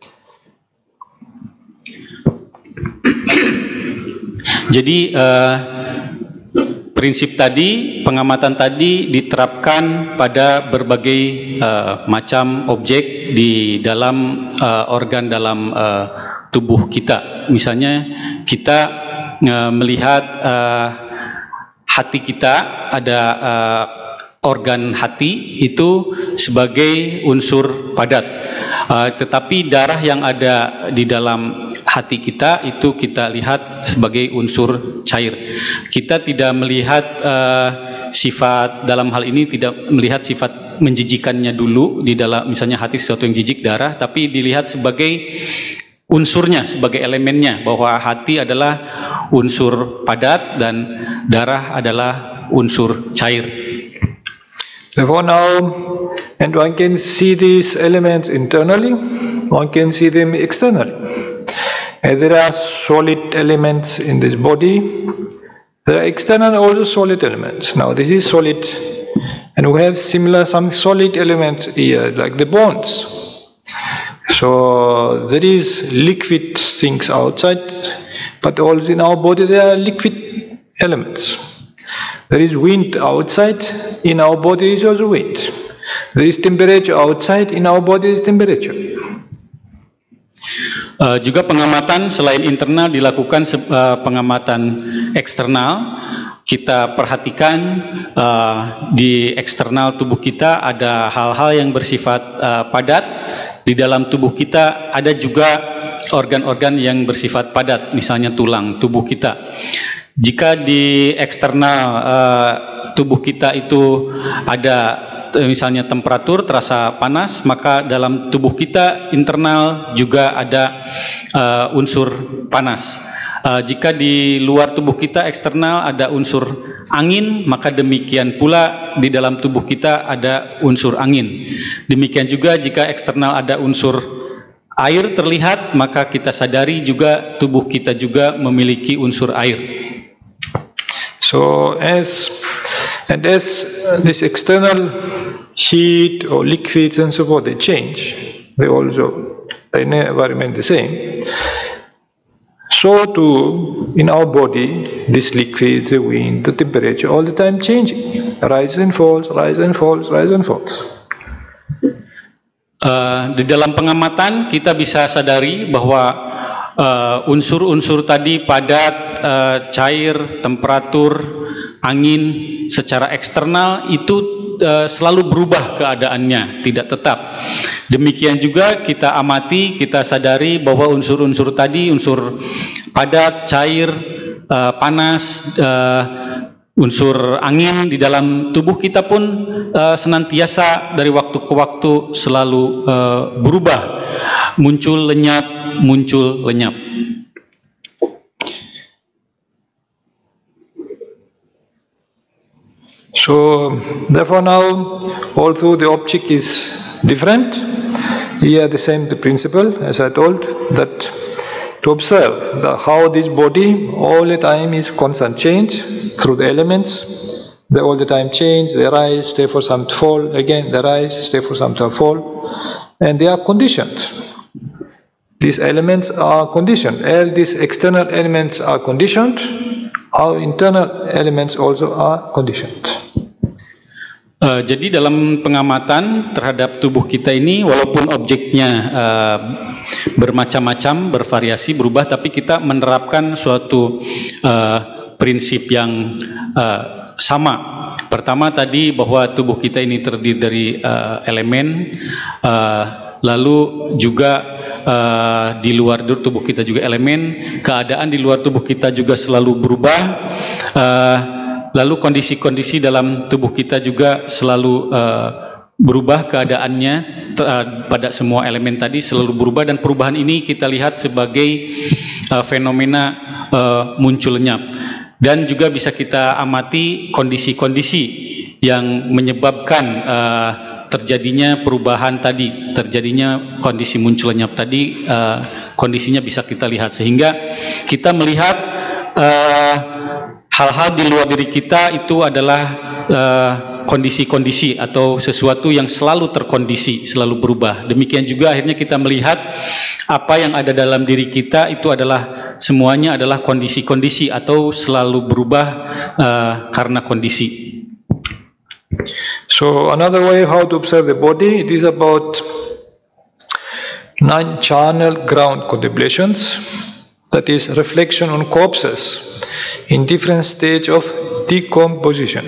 Jadi uh, prinsip tadi, pengamatan tadi diterapkan pada berbagai uh, macam objek di dalam uh, organ dalam uh, tubuh kita. Misalnya kita uh, melihat uh, hati kita, ada uh, organ hati itu sebagai unsur padat. Uh, tetapi darah yang ada di dalam hati kita itu kita lihat sebagai unsur cair. Kita tidak melihat uh, sifat dalam hal ini tidak melihat sifat menjijikannya dulu di dalam misalnya hati sesuatu yang jijik darah, tapi dilihat sebagai unsurnya, sebagai elemennya, bahwa hati adalah unsur padat dan darah adalah unsur cair. Therefore now, and one can see these elements internally, one can see them externally. And there are solid elements in this body. There are external also solid elements. Now this is solid, and we have similar some solid elements here, like the bones. So there is liquid things outside, but also in our body there are liquid elements. There is wind outside, in our body is also wind. There is temperature outside, in our body is temperature. Uh, juga pengamatan selain internal dilakukan uh, pengamatan eksternal. Kita perhatikan uh, di eksternal tubuh kita ada hal-hal yang bersifat uh, padat. Di dalam tubuh kita ada juga organ-organ yang bersifat padat, misalnya tulang tubuh kita. Jika di eksternal uh, tubuh kita itu ada misalnya temperatur terasa panas, maka dalam tubuh kita internal juga ada uh, unsur panas. Uh, jika di luar tubuh kita eksternal ada unsur angin, maka demikian pula di dalam tubuh kita ada unsur angin. Demikian juga jika eksternal ada unsur air terlihat, maka kita sadari juga tubuh kita juga memiliki unsur air. So as and as this external heat or liquids and so forth, they change, they also they never remain the same. So too in our body, this liquids, the wind, the temperature, all the time changing, rise and falls, rise and falls, rise and falls. Uh, di dalam pengamatan kita bisa sadari bahwa unsur-unsur uh, tadi padat, uh, cair, temperatur, angin secara eksternal itu uh, selalu berubah keadaannya, tidak tetap. Demikian juga kita amati, kita sadari bahwa unsur-unsur tadi, unsur padat, cair, uh, panas, uh, unsur angin di dalam tubuh kita pun uh, senantiasa dari waktu ke waktu selalu uh, berubah, muncul lenyap, muncul lenyap. So therefore now, although the object is different, here the same the principle as I told, that to observe the, how this body all the time is constant change through the elements. They all the time change, they rise, stay for some to fall, again they rise, stay for some to fall, and they are conditioned. These elements are conditioned. All these external elements are conditioned. Our internal elements also are conditioned. Uh, jadi dalam pengamatan terhadap tubuh kita ini, walaupun objeknya uh, bermacam-macam, bervariasi, berubah, tapi kita menerapkan suatu uh, prinsip yang uh, sama. Pertama tadi bahwa tubuh kita ini terdiri dari uh, elemen, uh, lalu juga Uh, di luar tubuh kita juga elemen, keadaan di luar tubuh kita juga selalu berubah, uh, lalu kondisi-kondisi dalam tubuh kita juga selalu uh, berubah keadaannya uh, pada semua elemen tadi selalu berubah, dan perubahan ini kita lihat sebagai uh, fenomena uh, muncul lenyap. Dan juga bisa kita amati kondisi-kondisi yang menyebabkan uh, terjadinya perubahan tadi, terjadinya kondisi muncul lenyap tadi, uh, kondisinya bisa kita lihat, sehingga kita melihat hal-hal uh, di luar diri kita itu adalah kondisi-kondisi uh, atau sesuatu yang selalu terkondisi, selalu berubah. Demikian juga akhirnya kita melihat apa yang ada dalam diri kita itu adalah semuanya adalah kondisi-kondisi atau selalu berubah uh, karena kondisi. So another way how to observe the body, it is about nine channel ground contemplations, that is reflection on corpses in different stage of decomposition.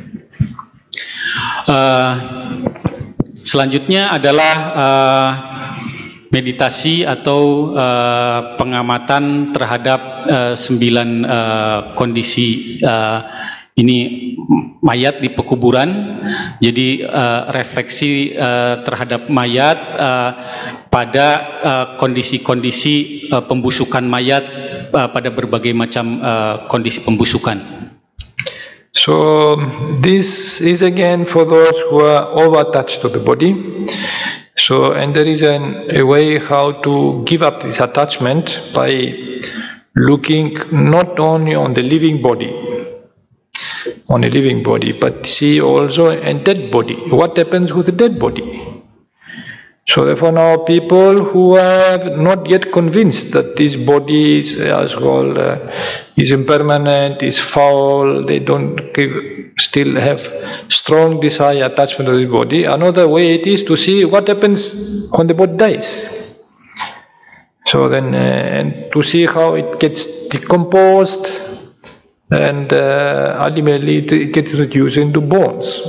Uh, selanjutnya adalah uh, meditasi atau uh, pengamatan terhadap uh, sembilan uh, kondisi uh, ini mayat di pekuburan, jadi uh, refleksi uh, terhadap mayat uh, pada kondisi-kondisi uh, uh, pembusukan mayat uh, pada berbagai macam uh, kondisi pembusukan. So this is again for those who are over-attached to the body. So, and there is an, a way how to give up this attachment by looking not only on the living body, on a living body, but see also a dead body. What happens with the dead body? So therefore now people who are not yet convinced that this body is, as called, uh, is impermanent, is foul, they don't give, still have strong desire, attachment to this body. Another way it is to see what happens when the body dies. So then, uh, and to see how it gets decomposed, and uh, ultimately it gets reduced into bones.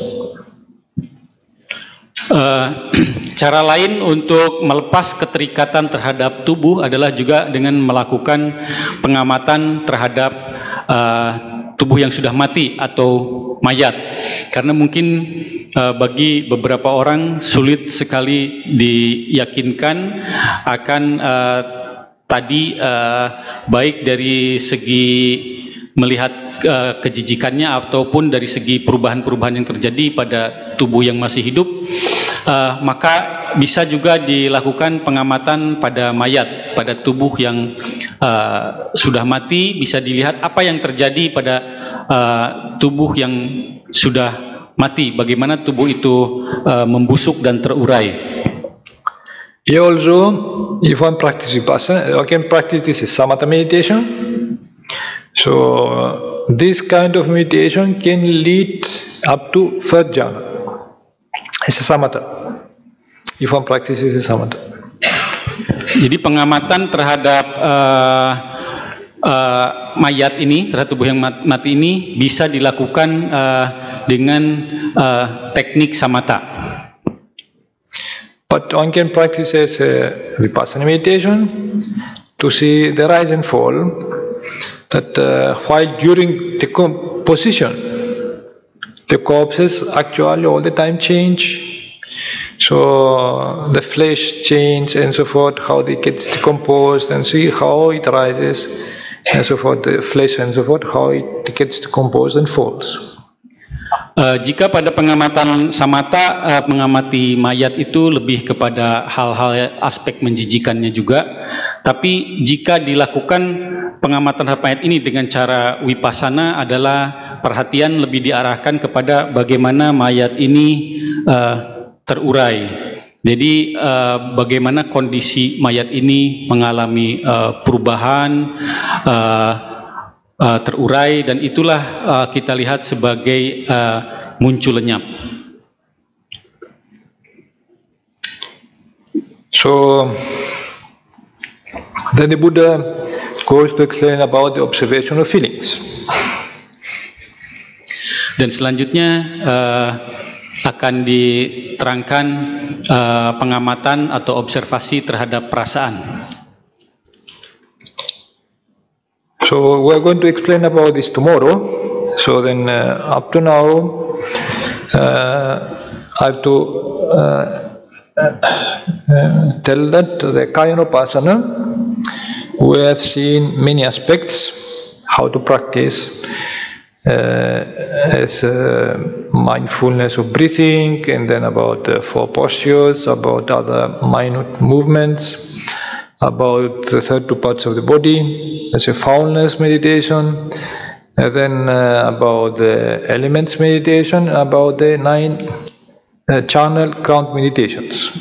Uh, cara lain untuk melepas keterikatan terhadap tubuh adalah juga dengan melakukan pengamatan terhadap uh, tubuh yang sudah mati atau mayat, karena mungkin uh, bagi beberapa orang sulit sekali diyakinkan akan uh, tadi uh, baik dari segi melihat uh, kejijikannya ataupun dari segi perubahan-perubahan yang terjadi pada tubuh yang masih hidup, uh, maka bisa juga dilakukan pengamatan pada mayat, pada tubuh yang uh, sudah mati, bisa dilihat apa yang terjadi pada uh, tubuh yang sudah mati, bagaimana tubuh itu uh, membusuk dan terurai. Here also, if one practices vipassana, one can practice this is samatha meditation. So uh, this kind of meditation can lead up to third jhana. It's a samatha. If one practices a samatha. Jadi pengamatan terhadap uh, uh, mayat ini, terhadap tubuh yang mati ini bisa dilakukan uh, dengan uh, teknik samatha. But one can practice as a vipassana meditation to see the rise and fall. That uh, while during decomposition, the corpses actually all the time change. So the flesh change and so forth, how it gets decomposed, and see how it rises and so forth, the flesh and so forth, how it gets decomposed and falls. Uh, jika pada pengamatan samatha, uh, mengamati mayat itu lebih kepada hal-hal aspek menjijikannya juga. Tapi jika dilakukan pengamatan terhadap mayat ini dengan cara vipassana adalah perhatian lebih diarahkan kepada bagaimana mayat ini uh, terurai. Jadi uh, bagaimana kondisi mayat ini mengalami uh, perubahan, uh, Uh, terurai, dan itulah uh, kita lihat sebagai uh, muncul lenyap. So then the Buddha goes to explain about the observation of feelings. Dan selanjutnya uh, akan diterangkan uh, pengamatan atau observasi terhadap perasaan. So we're going to explain about this tomorrow. So then uh, up to now uh, I have to uh, uh, tell that the Kayanopasana, we have seen many aspects how to practice uh, as uh, mindfulness of breathing, and then about the four postures, about other minute movements, about the third two parts of the body, as a foulness meditation, and then uh, about the elements meditation, about the nine uh, channel count meditations.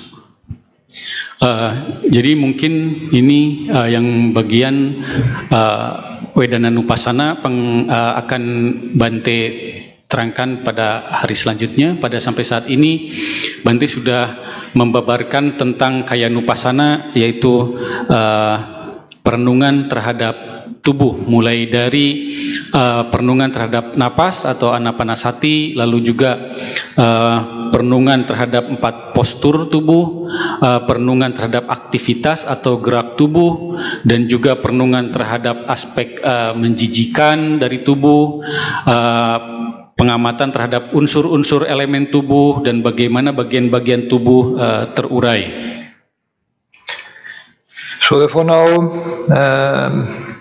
Uh, jadi mungkin ini uh, yang bagian uh, Wedananupassana peng, uh, akan Bante terangkan pada hari selanjutnya. Pada sampai saat ini Bante sudah membabarkan tentang Kayanupasana, yaitu uh, perenungan terhadap tubuh, mulai dari uh, perenungan terhadap napas atau anapanasati, lalu juga uh, perenungan terhadap empat postur tubuh, uh, perenungan terhadap aktivitas atau gerak tubuh, dan juga perenungan terhadap aspek uh, menjijikan dari tubuh, uh, pengamatan terhadap unsur-unsur elemen tubuh dan bagaimana bagian-bagian tubuh uh, terurai. So therefore now, um,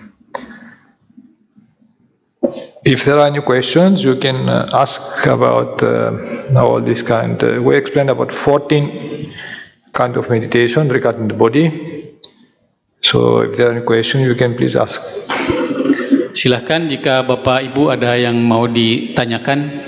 if there are any questions, you can uh, ask about uh, all this kind. Uh, we explained about fourteen kind of meditation regarding the body. So if there are any questions, you can please ask. Silahkan jika Bapak Ibu ada yang mau ditanyakan.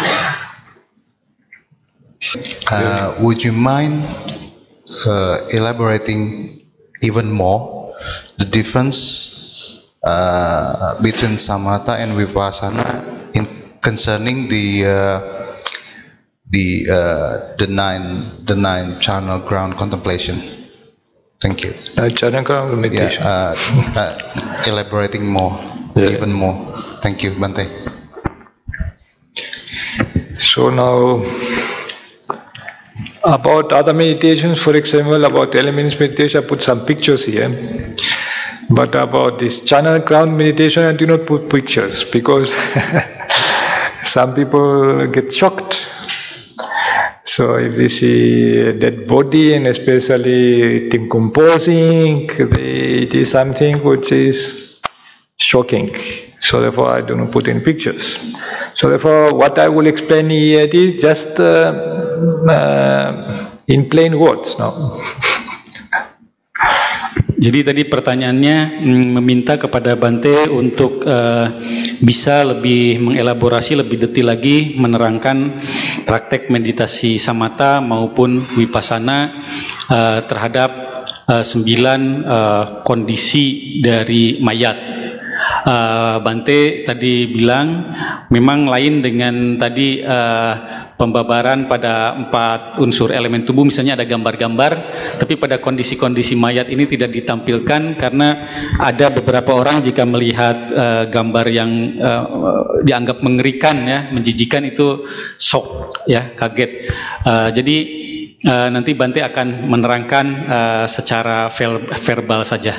Uh, would you mind uh, elaborating even more the difference uh, between samatha and vipassana in concerning the uh, the uh, the nine the nine channel ground contemplation? Thank you. Nine channel ground meditation. Yeah, uh, uh, elaborating more, yeah. even more. Thank you, Bante. So now, about other meditations, for example, about elements meditation, I put some pictures here. But about this channel ground meditation, I do not put pictures because some people get shocked. So if they see a dead body and especially decomposing, they, it is something which is shocking. So therefore I do not put in pictures. So therefore what I will explain here is just uh, uh, in plain words now. Jadi tadi pertanyaannya meminta kepada Bante untuk uh, bisa lebih mengelaborasi lebih detail lagi menerangkan praktek meditasi samatha maupun vipassana uh, terhadap uh, sembilan uh, kondisi dari mayat. Uh, Bante tadi bilang memang lain dengan tadi uh, pembabaran pada empat unsur elemen tubuh, misalnya ada gambar-gambar, tapi pada kondisi-kondisi mayat ini tidak ditampilkan karena ada beberapa orang jika melihat uh, gambar yang uh, dianggap mengerikan, ya, menjijikan, itu shock, ya, kaget. Uh, jadi uh, nanti Bante akan menerangkan uh, secara verbal saja.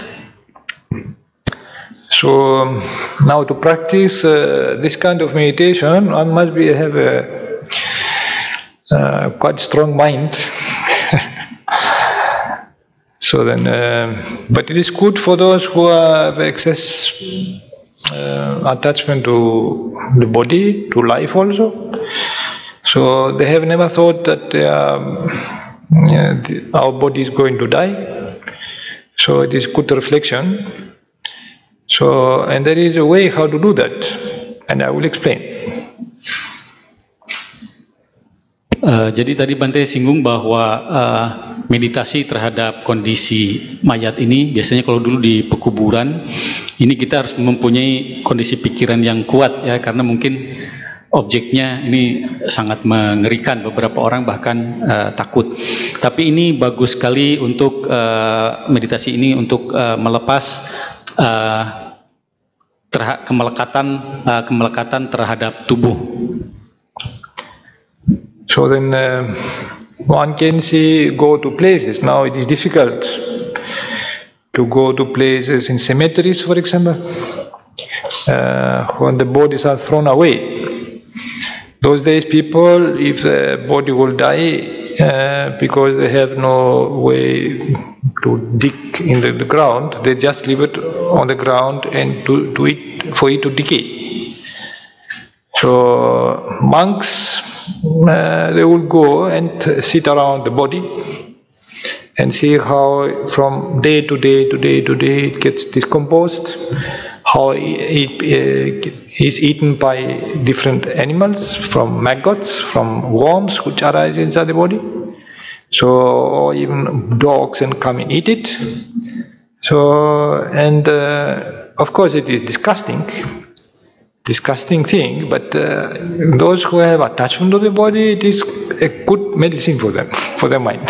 So now to practice uh, this kind of meditation, one must be have a uh, quite strong mind. So then, uh, but it is good for those who have excess uh, attachment to the body, to life also. So they have never thought that um, yeah, the, our body is going to die. So it is good reflection. So, and there is a way how to do that, and I will explain. Uh, jadi tadi Bante singgung bahwa uh, meditasi terhadap kondisi mayat ini biasanya kalau dulu di pekuburan ini kita harus mempunyai kondisi pikiran yang kuat, ya, karena mungkin objeknya ini sangat mengerikan, beberapa orang bahkan uh, takut. Tapi ini bagus sekali untuk uh, meditasi ini untuk uh, melepas Uh, terha kemelekatan uh, kemelekatan terhadap tubuh. So then uh, one can see go to places. Now it is difficult to go to places in cemeteries, for example, uh, when the bodies are thrown away. Those days, people, if the body will die uh, because they have no way to dig in the, the ground, they just leave it on the ground and to, to it, for it to decay. So monks, uh, they will go and sit around the body and see how from day to day to day to day it gets decomposed, how it, it uh, is eaten by different animals, from maggots, from worms which arise inside the body. So, or even dogs and come and eat it. So, and uh, of course it is disgusting, disgusting thing, but uh, those who have attachment to the body, it is a good medicine for them, for their mind.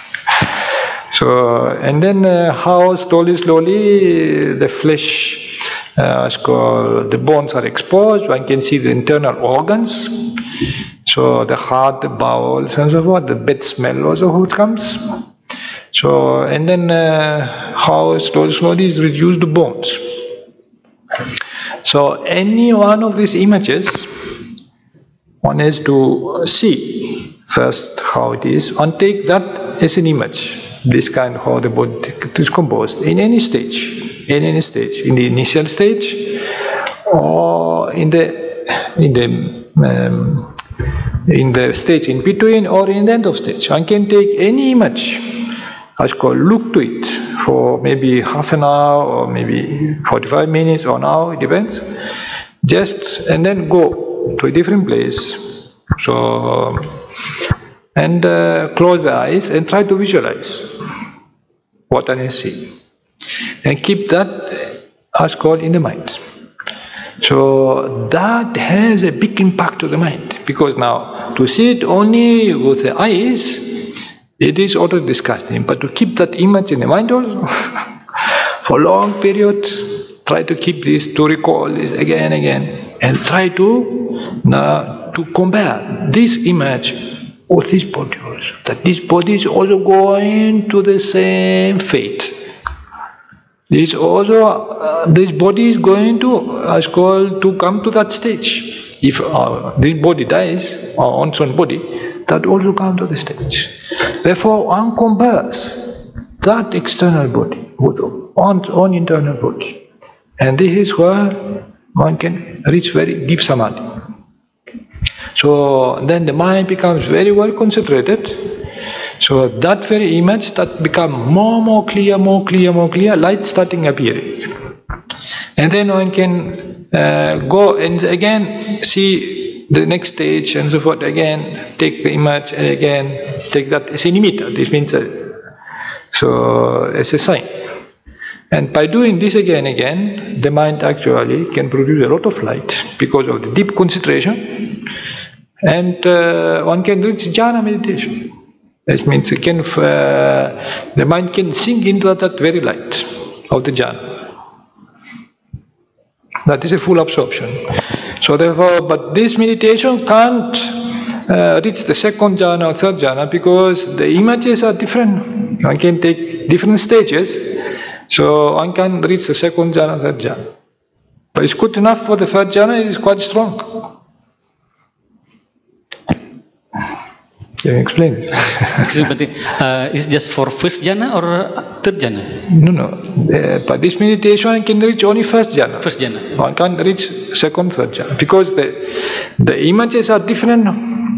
So, and then uh, how slowly, slowly the flesh, uh, is called, the bones are exposed, one can see the internal organs. So the heart, the bowels, and so forth, the bad smell also who comes. So, and then uh, how slowly, slowly is reduced the bones. So any one of these images one has to see first how it is, and take that as an image. This kind of how the body is composed in any stage, in any stage, in the initial stage, or in the in the um, in the stage in between, or in the end of stage. One can take any image, as called look to it for maybe half an hour or maybe forty-five minutes or an hour, it depends. Just and then go to a different place. So and uh, close the eyes and try to visualize what I see, and keep that as called in the mind. So that has a big impact to the mind, because now to see it only with the eyes, it is already disgusting. But to keep that image in the mind also for a long period, try to keep this, to recall this again and again, and try to now to compare this image with this body also. That this body is also going to the same fate. This also, uh, this body is going to, as called, to come to that stage. If uh, this body dies, or one's own body, that also comes to the stage. Therefore, one compares that external body with one's own internal body. And this is where one can reach very deep samadhi. So then the mind becomes very well concentrated. So that very image that become more, more clear, more clear, more clear, light starting appearing. And then one can uh, go and again see the next stage and so forth, again take the image and again take that as a nimitta. This means uh, so as a sign. And by doing this again and again, the mind actually can produce a lot of light because of the deep concentration, and uh, one can reach jhana meditation. That means it can, uh, the mind can sink into that very light of the jhana. That is a full absorption. So therefore, but this meditation can't uh, reach the second jhana or third jhana, because the images are different. One can take different stages. So one can reach the second jhana, third jhana. But it's good enough for the third jhana, it is quite strong. Can you explain this? uh, is just for first jhana or third jhana? No, no. Uh, but this meditation one can reach only first jhana. First jhana. One can't reach second, third jhana, because the the images are different.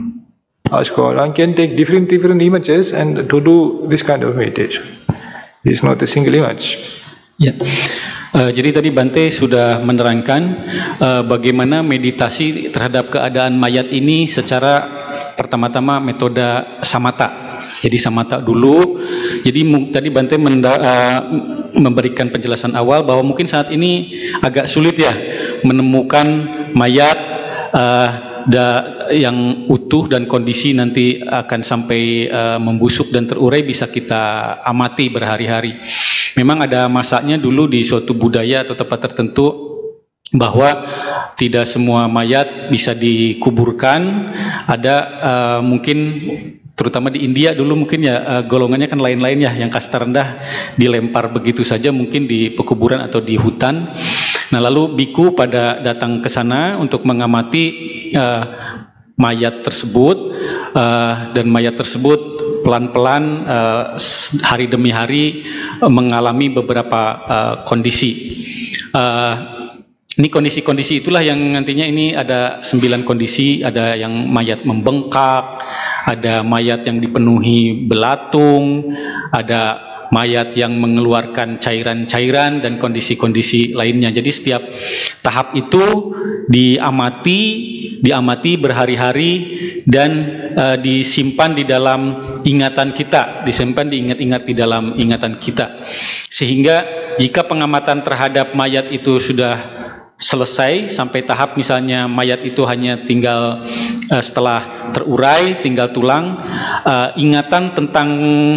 As called, one can take different different images and to do this kind of meditation. It's not a single image. Ya. Uh, jadi tadi Bante sudah menerangkan uh, bagaimana meditasi terhadap keadaan mayat ini secara pertama-tama metode samatha. Jadi samatha dulu. Jadi tadi Bante menda, uh, memberikan penjelasan awal bahwa mungkin saat ini agak sulit ya menemukan mayat uh, da, yang utuh dan kondisi nanti akan sampai uh, membusuk dan terurai bisa kita amati berhari-hari. Memang ada masanya dulu di suatu budaya atau tempat tertentu bahwa tidak semua mayat bisa dikuburkan. Ada uh, mungkin terutama di India dulu mungkin ya uh, golongannya kan lain-lain ya, yang kasta rendah dilempar begitu saja mungkin di pekuburan atau di hutan. Nah lalu biku pada datang ke sana untuk mengamati uh, mayat tersebut, uh, dan mayat tersebut pelan-pelan uh, hari demi hari uh, mengalami beberapa uh, kondisi. Uh, ini kondisi-kondisi itulah yang nantinya ini ada sembilan kondisi, ada yang mayat membengkak, ada mayat yang dipenuhi belatung, ada mayat yang mengeluarkan cairan-cairan dan kondisi-kondisi lainnya. Jadi setiap tahap itu diamati, diamati berhari-hari dan uh, disimpan di dalam ingatan kita, disimpan diingat-ingat di dalam ingatan kita. Sehingga jika pengamatan terhadap mayat itu sudah selesai sampai tahap misalnya mayat itu hanya tinggal uh, setelah terurai tinggal tulang, uh, ingatan tentang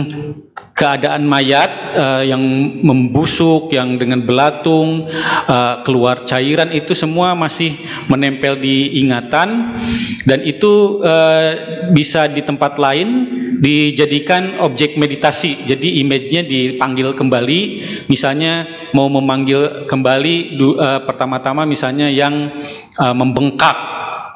keadaan mayat uh, yang membusuk, yang dengan belatung, uh, keluar cairan, itu semua masih menempel di ingatan, dan itu uh, bisa di tempat lain dijadikan objek meditasi. Jadi image-nya dipanggil kembali, misalnya mau memanggil kembali uh, pertama-tama misalnya yang uh, membengkak,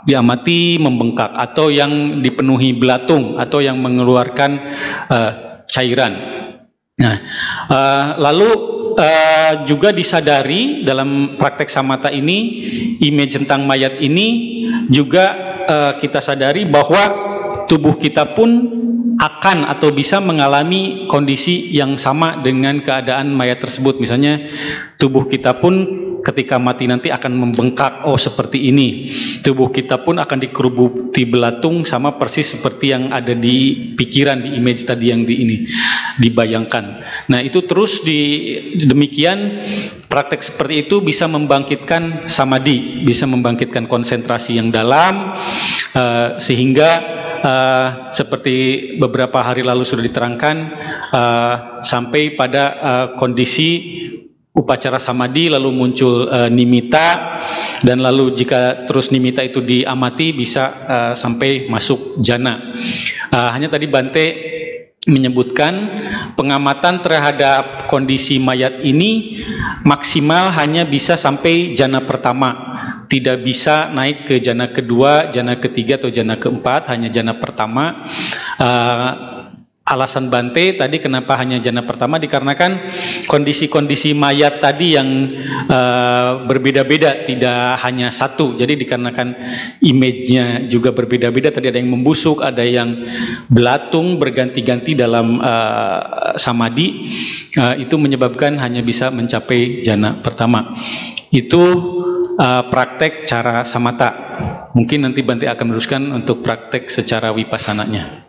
diamati membengkak, atau yang dipenuhi belatung, atau yang mengeluarkan uh, cairan. Nah, uh, lalu uh, juga disadari dalam praktek samatha ini, image tentang mayat ini juga uh, kita sadari bahwa tubuh kita pun akan atau bisa mengalami kondisi yang sama dengan keadaan mayat tersebut. Misalnya tubuh kita pun ketika mati nanti akan membengkak, oh seperti ini. Tubuh kita pun akan dikerubuti belatung sama persis seperti yang ada di pikiran, di image tadi yang di ini dibayangkan. Nah, itu terus di demikian praktek seperti itu bisa membangkitkan samadhi, bisa membangkitkan konsentrasi yang dalam, uh, sehingga Uh, seperti beberapa hari lalu sudah diterangkan, uh, sampai pada uh, kondisi upacara samadhi, lalu muncul uh, nimitta, dan lalu jika terus nimitta itu diamati bisa uh, sampai masuk jana. Uh, hanya tadi Bante menyebutkan pengamatan terhadap kondisi mayat ini maksimal hanya bisa sampai jana pertama, tidak bisa naik ke jana kedua, jana ketiga atau jana keempat, hanya jana pertama. Uh, alasan Bante tadi kenapa hanya jana pertama, dikarenakan kondisi-kondisi mayat tadi yang uh, berbeda-beda, tidak hanya satu. Jadi dikarenakan image-nya juga berbeda-beda, tadi ada yang membusuk, ada yang belatung, berganti-ganti dalam uh, samadhi, uh, itu menyebabkan hanya bisa mencapai jana pertama. Itu uh, praktek cara samatha. Mungkin nanti Bante akan meneruskan untuk praktek secara wipassananya.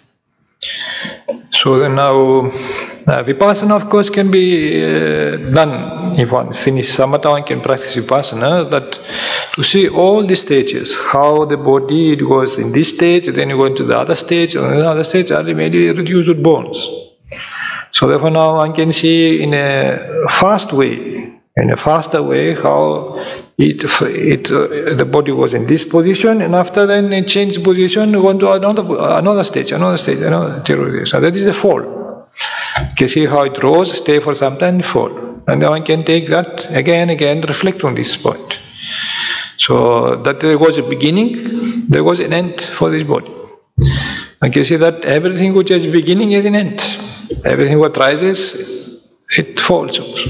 So now, uh, vipassana of course can be uh, done if one finish samatha, one can practice vipassana. That to see all the stages, how the body it goes in this stage, then you go into the other stage, and the other stage are maybe reduced with bones. So therefore now one can see in a fast way, in a faster way, how it, it uh, the body was in this position, and after then it changed position, go to another another stage, another stage, another stage. So that is the fall. You can see how it rose, stay for some time, fall, and then one can take that again, again, reflect on this point. So that there was a beginning, there was an end for this body. You can see that everything which has beginning has an end. Everything what rises, it falls also.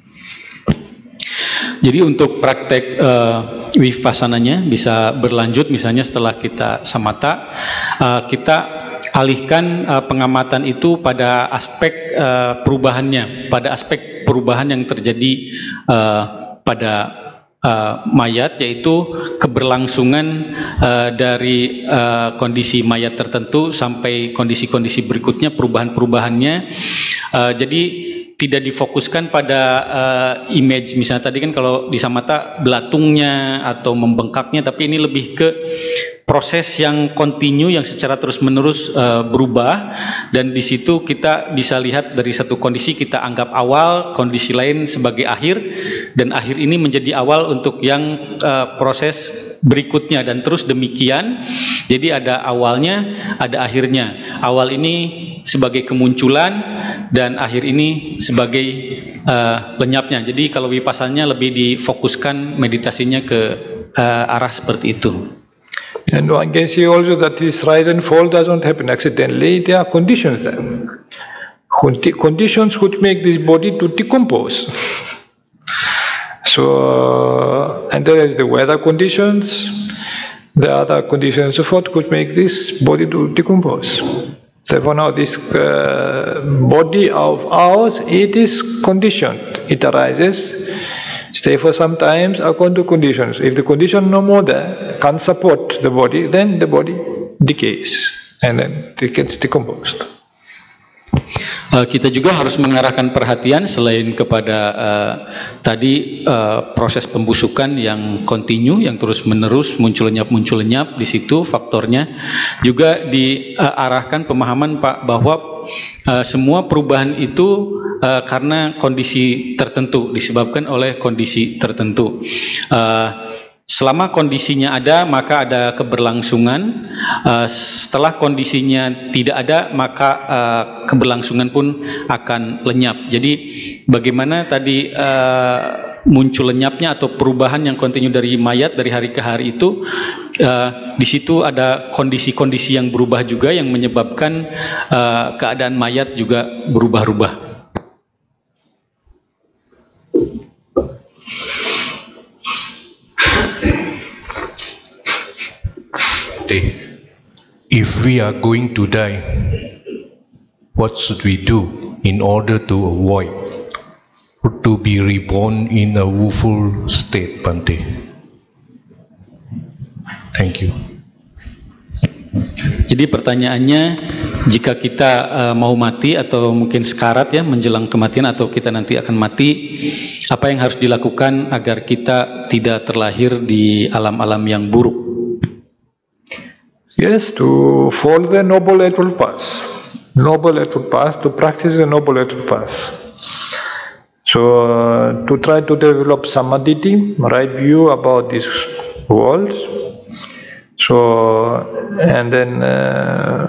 Jadi untuk praktek uh, wipassananya bisa berlanjut, misalnya setelah kita samatha, uh, kita alihkan uh, pengamatan itu pada aspek uh, perubahannya, pada aspek perubahan yang terjadi uh, pada uh, mayat, yaitu keberlangsungan uh, dari uh, kondisi mayat tertentu sampai kondisi-kondisi berikutnya, perubahan-perubahannya. Uh, jadi tidak difokuskan pada uh, image, misalnya tadi kan kalau di samatha belatungnya atau membengkaknya, tapi ini lebih ke proses yang kontinu, yang secara terus-menerus uh, berubah, dan di situ kita bisa lihat dari satu kondisi kita anggap awal, kondisi lain sebagai akhir, dan akhir ini menjadi awal untuk yang uh, proses berikutnya, dan terus demikian. Jadi ada awalnya, ada akhirnya. Awal ini sebagai kemunculan, dan akhir ini sebagai uh, lenyapnya. Jadi kalau wipassananya lebih difokuskan meditasinya ke uh, arah seperti itu. And one can see also that this rise and fall doesn't happen accidentally. There are conditions there. Conditions which make this body to decompose. So, uh, and there is the weather conditions, the other conditions so forth which make this body to decompose. Therefore now this uh, body of ours, it is conditioned. It arises, stay for some time according to conditions. If the condition no more there, can't support the body, then the body decays and then it gets decomposed. Uh, kita juga harus mengarahkan perhatian selain kepada uh, tadi uh, proses pembusukan yang kontinu, yang terus menerus muncul lenyap muncul lenyap, di situ faktornya juga diarahkan uh, pemahaman Pak bahwa uh, semua perubahan itu uh, karena kondisi tertentu, disebabkan oleh kondisi tertentu. Uh, Selama kondisinya ada, maka ada keberlangsungan. Uh, setelah kondisinya tidak ada, maka uh, keberlangsungan pun akan lenyap. Jadi, bagaimana tadi uh, muncul lenyapnya atau perubahan yang kontinu dari mayat dari hari ke hari itu, uh, di situ ada kondisi-kondisi yang berubah juga yang menyebabkan uh, keadaan mayat juga berubah-ubah. If we are going to die, what should we do in order to avoid to be reborn in a woeful state, Bante? Thank you. Jadi pertanyaannya, jika kita uh, mau mati atau mungkin sekarat ya, menjelang kematian atau kita nanti akan mati, apa yang harus dilakukan agar kita tidak terlahir di alam-alam yang buruk? Yes, to follow the Noble Eightfold Path. Noble Eightfold Path, to practice the Noble Eightfold Path. So, uh, to try to develop samadhi, right view about this world. So, and then uh,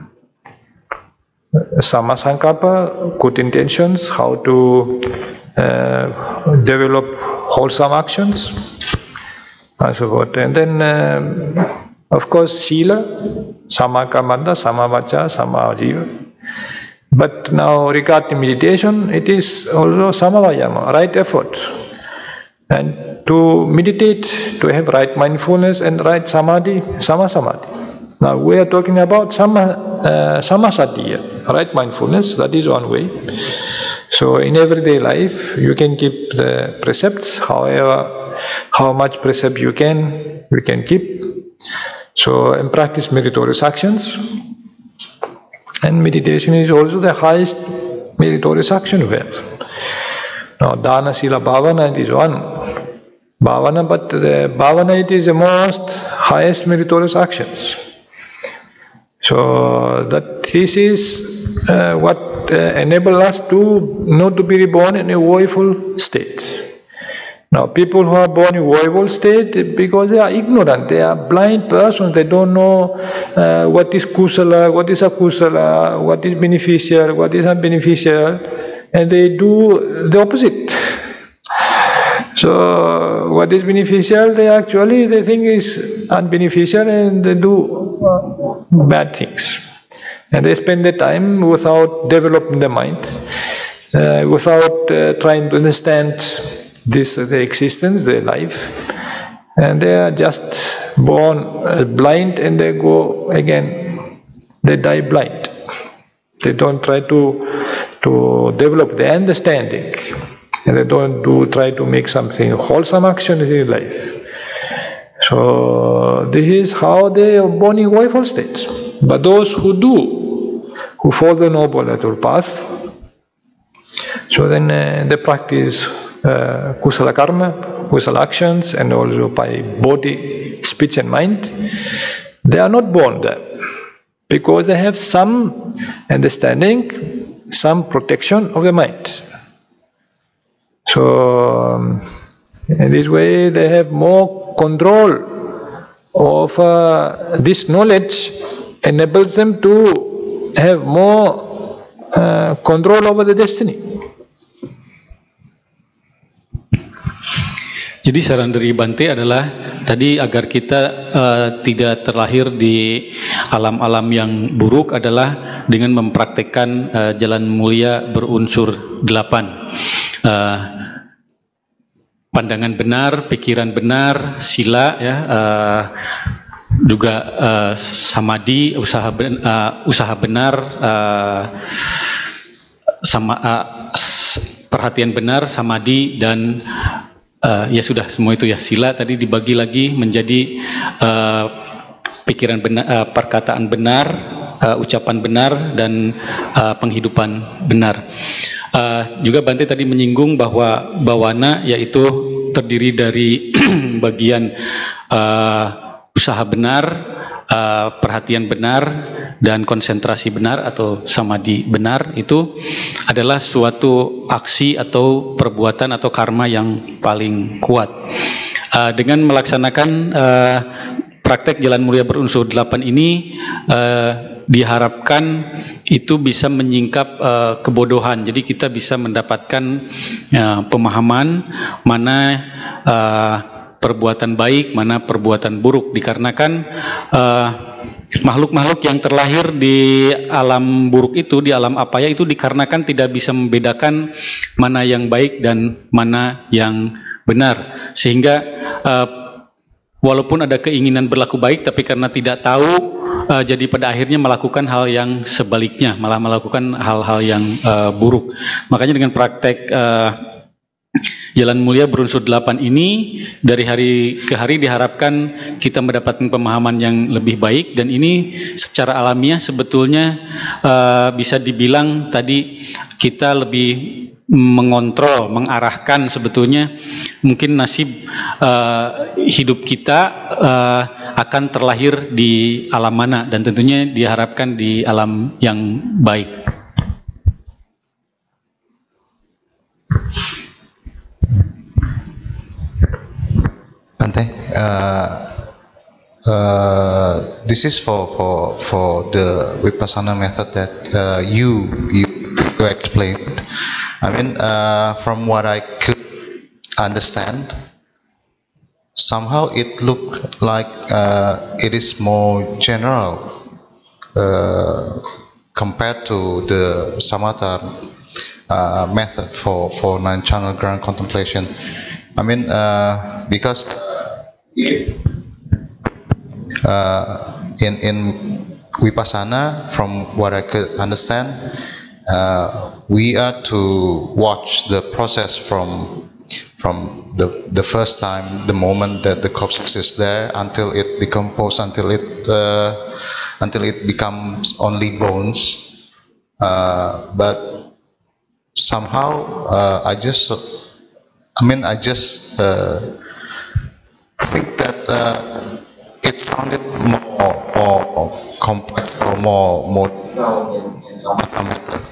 Samasankapa, good intentions, how to uh, develop wholesome actions, and so forth. And then, uh, of course, sila, sama kamanda, sama vaca, sama jiva. But now regarding meditation, it is also sama vayama, right effort. And to meditate, to have right mindfulness and right samadhi, sama samadhi. Now we are talking about sama, uh, sama sati, right mindfulness, that is one way. So in everyday life, you can keep the precepts, however, how much precept you can, you can keep. So, and practice meritorious actions. And meditation is also the highest meritorious action we have. Now, dana, sila, bhavana, it is one. Bhavana, but the bhavana, it is the most highest meritorious actions. So, that this is uh, what uh, enables us to not to be reborn in a woeful state. Now, people who are born in woeful state, because they are ignorant, they are blind persons, they don't know uh, what is kusala, what is akusala, what is beneficial, what is unbeneficial, and they do the opposite. So, what is beneficial, they actually, they think is unbeneficial and they do uh, bad things. And they spend their time without developing the mind, uh, without uh, trying to understand this, uh, the existence, their life, and they are just born uh, blind, and they go again, they die blind. They don't try to to develop the understanding, and they don't do try to make something wholesome action in their life. So this is how they are born in woeful states. But those who do, who follow the Noble Eightfold Path, so then uh, they practice Uh, kusala karma, kusala actions, and also by body, speech and mind, they are not born there because they have some understanding, some protection of the mind. So um, in this way they have more control of uh, this knowledge, enables them to have more uh, control over the destiny. Jadi saran dari Bante adalah tadi agar kita uh, tidak terlahir di alam-alam yang buruk adalah dengan mempraktekkan uh, jalan mulia berunsur delapan. Uh, pandangan benar, pikiran benar, sila, ya, uh, juga uh, samadhi, usaha ben, uh, usaha benar, uh, sama uh, perhatian benar, samadhi, dan Uh, ya sudah, semua itu ya, sila tadi dibagi lagi menjadi uh, pikiran benar, uh, perkataan benar, uh, ucapan benar, dan uh, penghidupan benar. Uh, juga Bante tadi menyinggung bahwa bawana yaitu terdiri dari bagian uh, usaha benar, uh, perhatian benar, dan konsentrasi benar atau samadhi benar. Itu adalah suatu aksi atau perbuatan atau karma yang paling kuat. Uh, dengan melaksanakan uh, praktek jalan mulia berunsur delapan ini, uh, diharapkan itu bisa menyingkap uh, kebodohan. Jadi kita bisa mendapatkan uh, pemahaman mana uh, perbuatan baik, mana perbuatan buruk, dikarenakan uh, makhluk-makhluk yang terlahir di alam buruk itu, di alam apaya itu, dikarenakan tidak bisa membedakan mana yang baik dan mana yang benar, sehingga uh, walaupun ada keinginan berlaku baik, tapi karena tidak tahu, uh, jadi pada akhirnya melakukan hal yang sebaliknya, malah melakukan hal-hal yang uh, buruk. Makanya dengan praktek uh, Jalan Mulia berunsur delapan ini, dari hari ke hari diharapkan kita mendapatkan pemahaman yang lebih baik, dan ini secara alamiah sebetulnya uh, bisa dibilang tadi kita lebih mengontrol, mengarahkan sebetulnya mungkin nasib uh, hidup kita uh, akan terlahir di alam mana, dan tentunya diharapkan di alam yang baik. Bante, uh, uh, this is for for for the Vipassana method that uh, you you you explained. I mean, uh, from what I could understand, somehow it looked like uh, it is more general uh, compared to the Samatha uh, method for for nine-channel ground contemplation. I mean, uh, because uh, in in Vipassana, from what I could understand, uh, we are to watch the process from from the the first time, the moment that the corpse is there, until it decomposes, until it uh, until it becomes only bones. Uh, but somehow, uh, I just, I mean, I just. Uh, I think that uh, it sounded more, more complex or more more in Samatha method.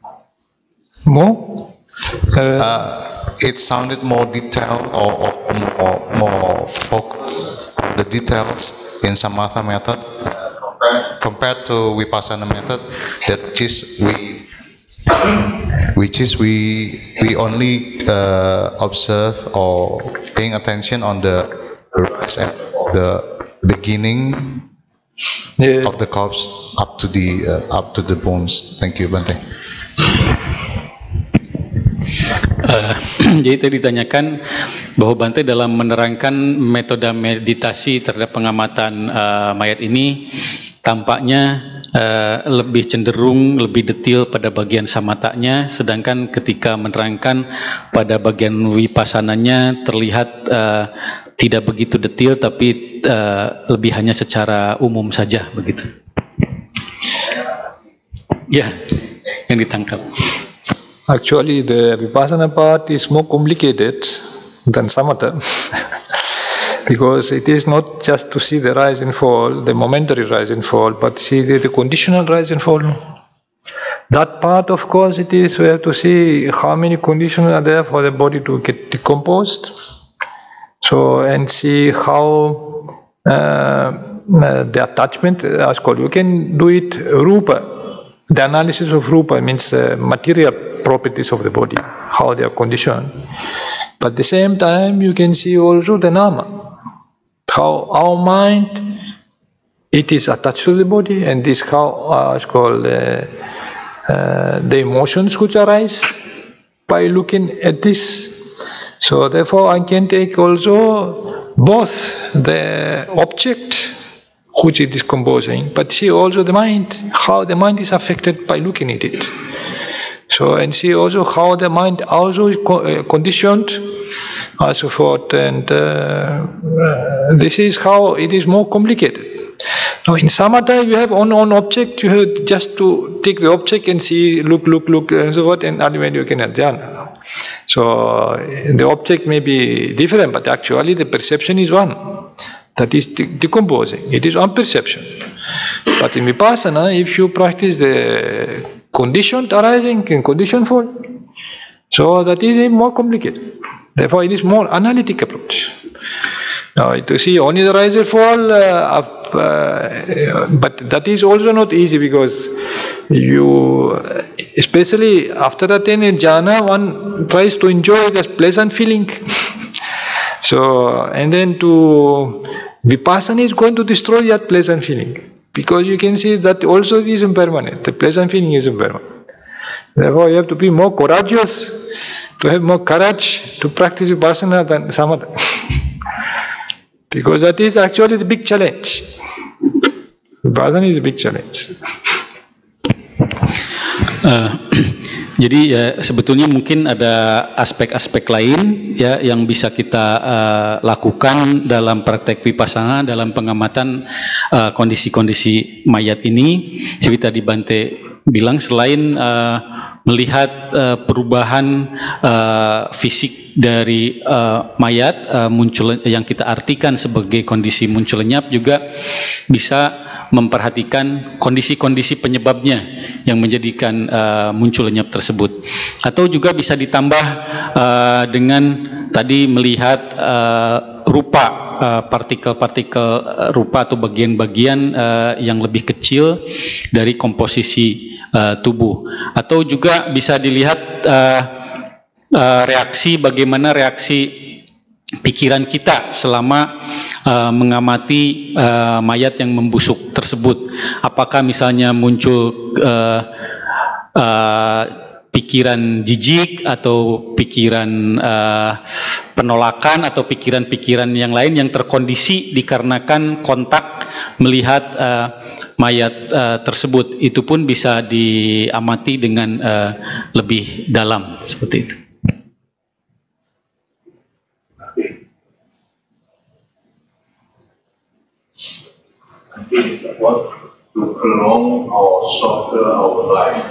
More? Uh, Uh, it sounded more detailed or, or more more focused on the details in Samatha method compared to Vipassana method, that is we which is we we only uh, observe or paying attention on the rise and the beginning yeah. of the corpse up to the uh, up to the bones. Thank you, Bante. Uh, jadi tadi ditanyakan bahwa Bante dalam menerangkan metode meditasi terhadap pengamatan uh, mayat ini tampaknya uh, lebih cenderung lebih detail pada bagian samatanya, sedangkan ketika menerangkan pada bagian wipassananya terlihat uh, tidak begitu detail, tapi uh, lebih hanya secara umum saja begitu. Ya, yang ditangkap. Actually, the Vipassana part is more complicated than Samatha because it is not just to see the rise and fall, the momentary rise and fall, but see the, the conditional rise and fall. That part, of course, it is we have to see how many conditions are there for the body to get decomposed. So, and see how uh, uh, the attachment is called. You can do it rupa. The analysis of rupa means uh, material properties of the body, how they are conditioned. But at the same time, you can see also the nama, how our mind, it is attached to the body, and this how uh, is called uh, uh, the emotions which arise by looking at this. So therefore, I can take also both the object which is decomposing, but see also the mind, how the mind is affected by looking at it. So, and see also how the mind also is co uh, conditioned, and so forth, and uh, uh, this is how it is more complicated. Now, in Samatha, you have one on object, you have just to take the object and see, look, look, look, and so forth, and ultimately you can adjhana. So, the object may be different, but actually the perception is one. That is de decomposing. It is one perception. But in Vipassana, if you practice the conditioned arising and conditioned fall, so that is more complicated. Therefore, it is more analytic approach. Now, to see only the rise and fall, uh, uh, but that is also not easy, because you, especially after attaining jhana, one tries to enjoy that pleasant feeling. So, and then to vipassana is going to destroy that pleasant feeling, because you can see that also it is impermanent. The pleasant feeling is impermanent. Therefore, you have to be more courageous, to have more courage to practice vipassana than samatha. Because that is actually the big challenge. Vipassana is a big challenge. Uh, jadi ya, sebetulnya mungkin ada aspek-aspek lain ya yang bisa kita uh, lakukan dalam praktek vipassana, dalam pengamatan uh, kondisi-kondisi mayat ini. Seperti tadi Bante bilang, selain uh, melihat uh, perubahan uh, fisik dari uh, mayat uh, muncul yang kita artikan sebagai kondisi muncul lenyap, juga bisa memperhatikan kondisi-kondisi penyebabnya yang menjadikan uh, muncul lenyap tersebut. Atau juga bisa ditambah uh, dengan tadi melihat uh, rupa partikel-partikel uh, rupa atau bagian-bagian uh, yang lebih kecil dari komposisi uh, tubuh. Atau juga bisa dilihat uh, uh, reaksi, bagaimana reaksi pikiran kita selama uh, mengamati uh, mayat yang membusuk tersebut. Apakah misalnya muncul uh, uh, pikiran jijik atau pikiran uh, penolakan atau pikiran-pikiran yang lain yang terkondisi dikarenakan kontak melihat uh, mayat uh, tersebut. Itu pun bisa diamati dengan uh, lebih dalam, seperti itu. What to prolong or shorten our life?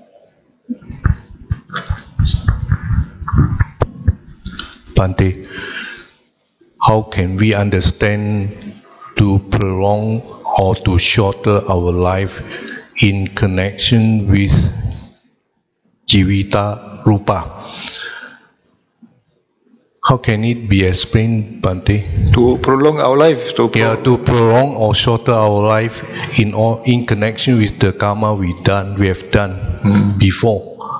Bante, how can we understand to prolong or to shorten our life in connection with Jivita Rupa? How can it be explained, Bante? To prolong our life. To yeah, to prolong or shorten our life in all, in connection with the karma we done, we have done hmm. before.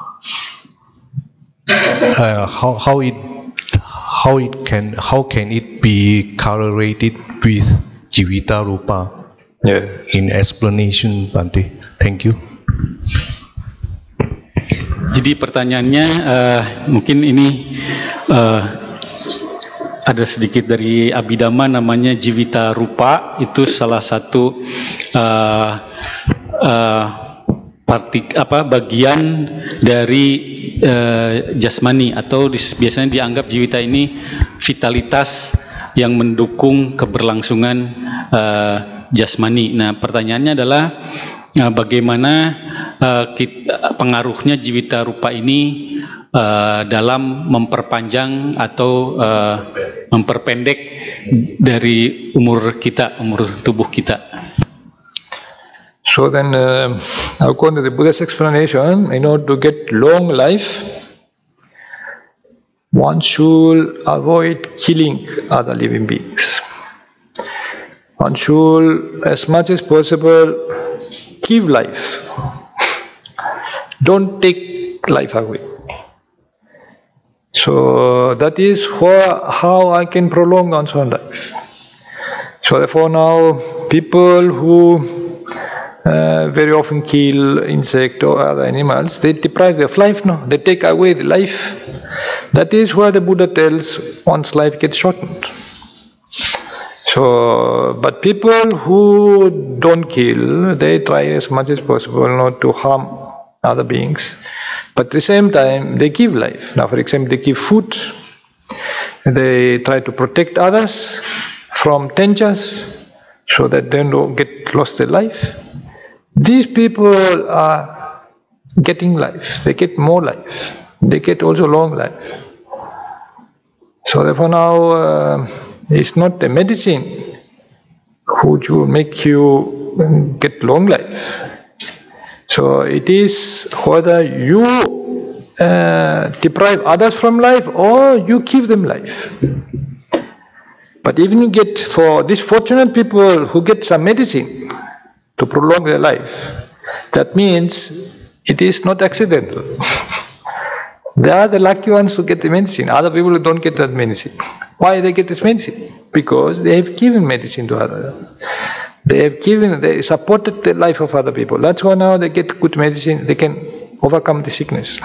Uh, how how it how it can how can it be correlated with Jivita Rupa? Yeah. In explanation, Bante. Thank you. Jadi pertanyaannya uh, mungkin ini uh, ada sedikit dari Abhidhamma, namanya Jivita Rupa. Itu salah satu uh, uh, partik, apa, bagian dari uh, jasmani, atau dis, biasanya dianggap Jivita ini vitalitas yang mendukung keberlangsungan uh, jasmani. Nah, pertanyaannya adalah uh, bagaimana uh, kita, pengaruhnya Jivita Rupa ini Uh, dalam memperpanjang atau uh, memperpendek dari umur kita, umur tubuh kita. So then, uh, according to the Buddha's explanation, in order to get long life, one should avoid killing other living beings. One should, as much as possible, give life. Don't take life away. So that is wha- how I can prolong one's own life. So therefore now people who uh, very often kill insect or other animals, they deprive their life now. They take away the life. That is why the Buddha tells one's life gets shortened. So, but people who don't kill, they try as much as possible not to harm other beings. But at the same time, they give life. Now, for example, they give food. They try to protect others from dangers so that they don't get lost their life. These people are getting life. They get more life. They get also long life. So therefore now, uh, it's not a medicine which will make you get long life. So it is whether you uh, deprive others from life or you give them life. But even you get, for these fortunate people who get some medicine to prolong their life, that means it is not accidental. They are the lucky ones who get the medicine. Other people who don't get that medicine. Why they get this medicine? Because they have given medicine to others. They have given, they supported the life of other people. That's why now they get good medicine. They can overcome the sickness.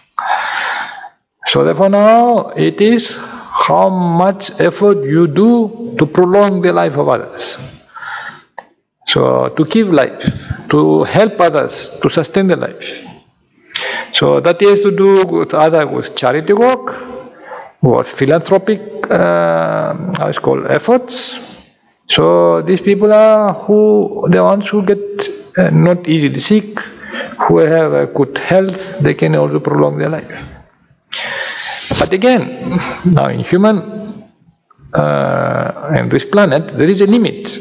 So therefore now it is how much effort you do to prolong the life of others. So to give life, to help others, to sustain the life. So that is to do with other with charity work, with philanthropic uh, how it's called efforts. So these people are who the ones who get uh, not easily sick, who have a good health, they can also prolong their life. But again, now in human uh, and this planet, there is a limit.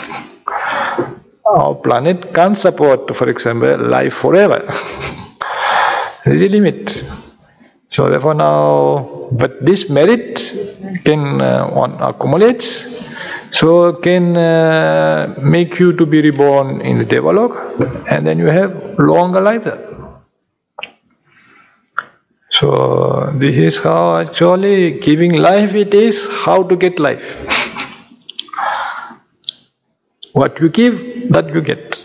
Our planet can't support, for example, life forever. There is a limit. So therefore now, but this merit can uh, one accumulates, so can uh, make you to be reborn in the Devaloka, and then you have longer life. So this is how actually giving life it is how to get life. What you give, that you get.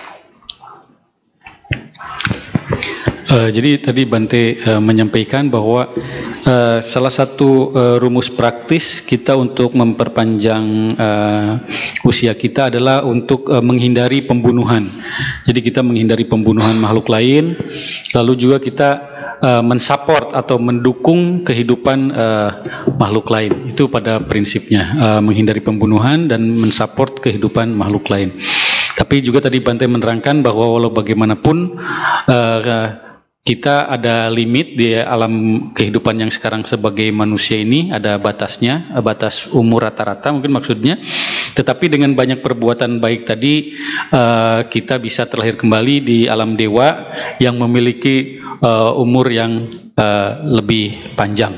Uh, jadi tadi Bante uh, menyampaikan bahwa uh, salah satu uh, rumus praktis kita untuk memperpanjang uh, usia kita adalah untuk uh, menghindari pembunuhan. Jadi kita menghindari pembunuhan makhluk lain, lalu juga kita uh, mensupport atau mendukung kehidupan uh, makhluk lain. Itu pada prinsipnya uh, menghindari pembunuhan dan mensupport kehidupan makhluk lain. Tapi juga tadi Bante menerangkan bahwa walau bagaimanapun uh, kita ada limit di alam kehidupan yang sekarang sebagai manusia ini, ada batasnya, batas umur rata-rata mungkin maksudnya. Tetapi dengan banyak perbuatan baik tadi, uh, kita bisa terlahir kembali di alam dewa yang memiliki uh, umur yang uh, lebih panjang.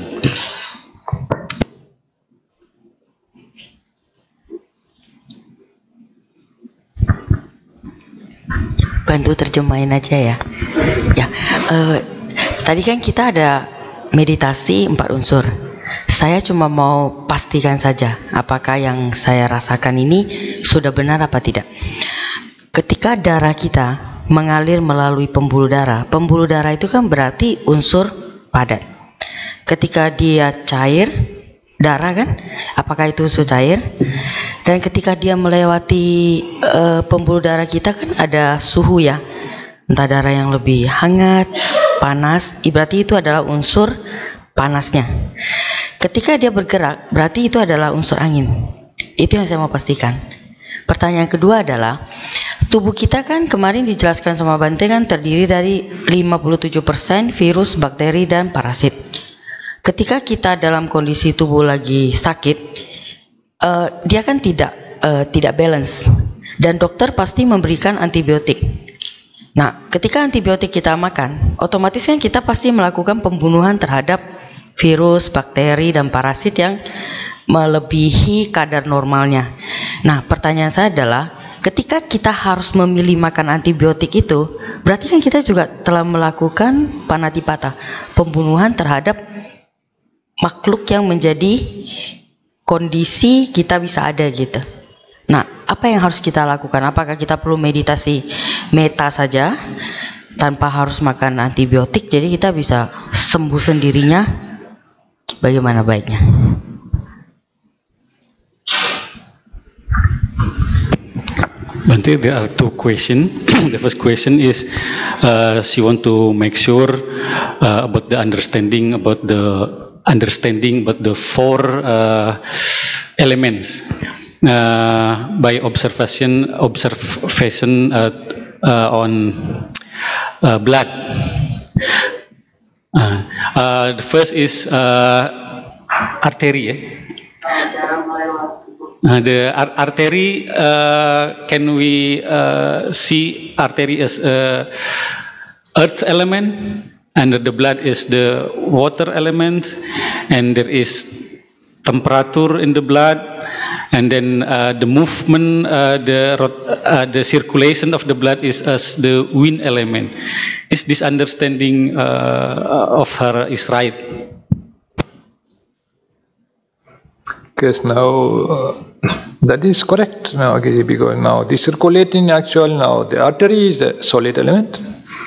Bantu terjemahin aja ya. Ya, uh, tadi kan kita ada meditasi empat unsur. Saya cuma mau pastikan saja apakah yang saya rasakan ini sudah benar apa tidak. Ketika darah kita mengalir melalui pembuluh darah, pembuluh darah itu kan berarti unsur padat. Ketika dia cair, darah kan, apakah itu unsur cair? Dan ketika dia melewati uh, pembuluh darah kita kan ada suhu ya, entah darah yang lebih hangat, panas, berarti itu adalah unsur panasnya. Ketika dia bergerak, berarti itu adalah unsur angin. Itu yang saya mau pastikan. Pertanyaan kedua adalah, tubuh kita kan kemarin dijelaskan sama Bante kan terdiri dari lima puluh tujuh persen virus, bakteri, dan parasit. Ketika kita dalam kondisi tubuh lagi sakit, Uh, dia kan tidak uh, tidak balance dan dokter pasti memberikan antibiotik. Nah, ketika antibiotik kita makan, otomatis kan kita pasti melakukan pembunuhan terhadap virus, bakteri, dan parasit yang melebihi kadar normalnya. Nah, pertanyaan saya adalah, ketika kita harus memilih makan antibiotik itu, berarti kan kita juga telah melakukan panatipata, pembunuhan terhadap makhluk yang menjadi kondisi kita bisa ada gitu. Nah, apa yang harus kita lakukan? Apakah kita perlu meditasi meta saja tanpa harus makan antibiotik, jadi kita bisa sembuh sendirinya? Bagaimana baiknya? Bante, there are two questions. The first question is, uh, she want to make sure uh, about the understanding about the understanding about the four uh, elements uh, by observation observation uh, uh, on uh, blood. Uh, uh, the first is uh, artery. Eh? Uh, the ar artery, uh, can we uh, see artery as a earth element? And the blood is the water element, and there is temperature in the blood, And then uh, the movement, uh, the rot- uh, the circulation of the blood is as the wind element. Is this understanding uh, of her is right? Because now uh, that is correct now, okay, because now the circulating actual now the artery is the solid element.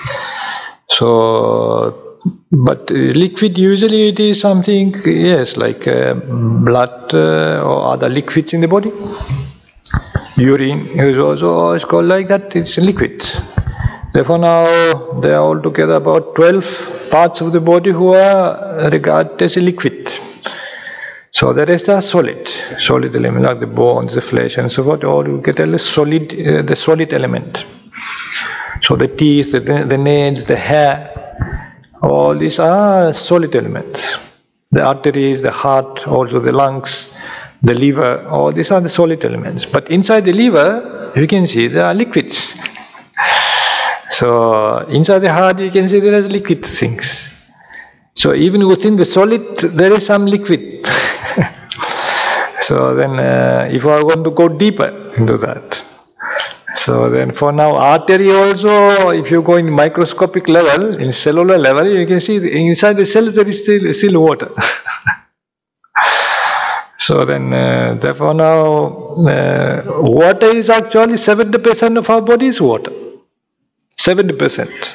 So, but uh, liquid usually it is something, yes, like uh, blood uh, or other liquids in the body. Urine is also is called like that. It's liquid. Therefore, now there are altogether about twelve parts of the body who are regarded as a liquid. So the rest are solid, solid element like the bones, the flesh, and so forth. All you get a solid, uh, the solid element. So the teeth, the, the nails, the hair, all these are solid elements. The arteries, the heart, also the lungs, the liver, all these are the solid elements. But inside the liver, you can see there are liquids. So inside the heart, you can see there are liquid things. So even within the solid, there is some liquid. So then, uh, if I want to go deeper into that, so then for now, artery also, if you go in microscopic level, in cellular level, you can see the, inside the cells there is still, still water. So then, uh, therefore now, uh, water is actually seventy percent of our body is water. seventy percent.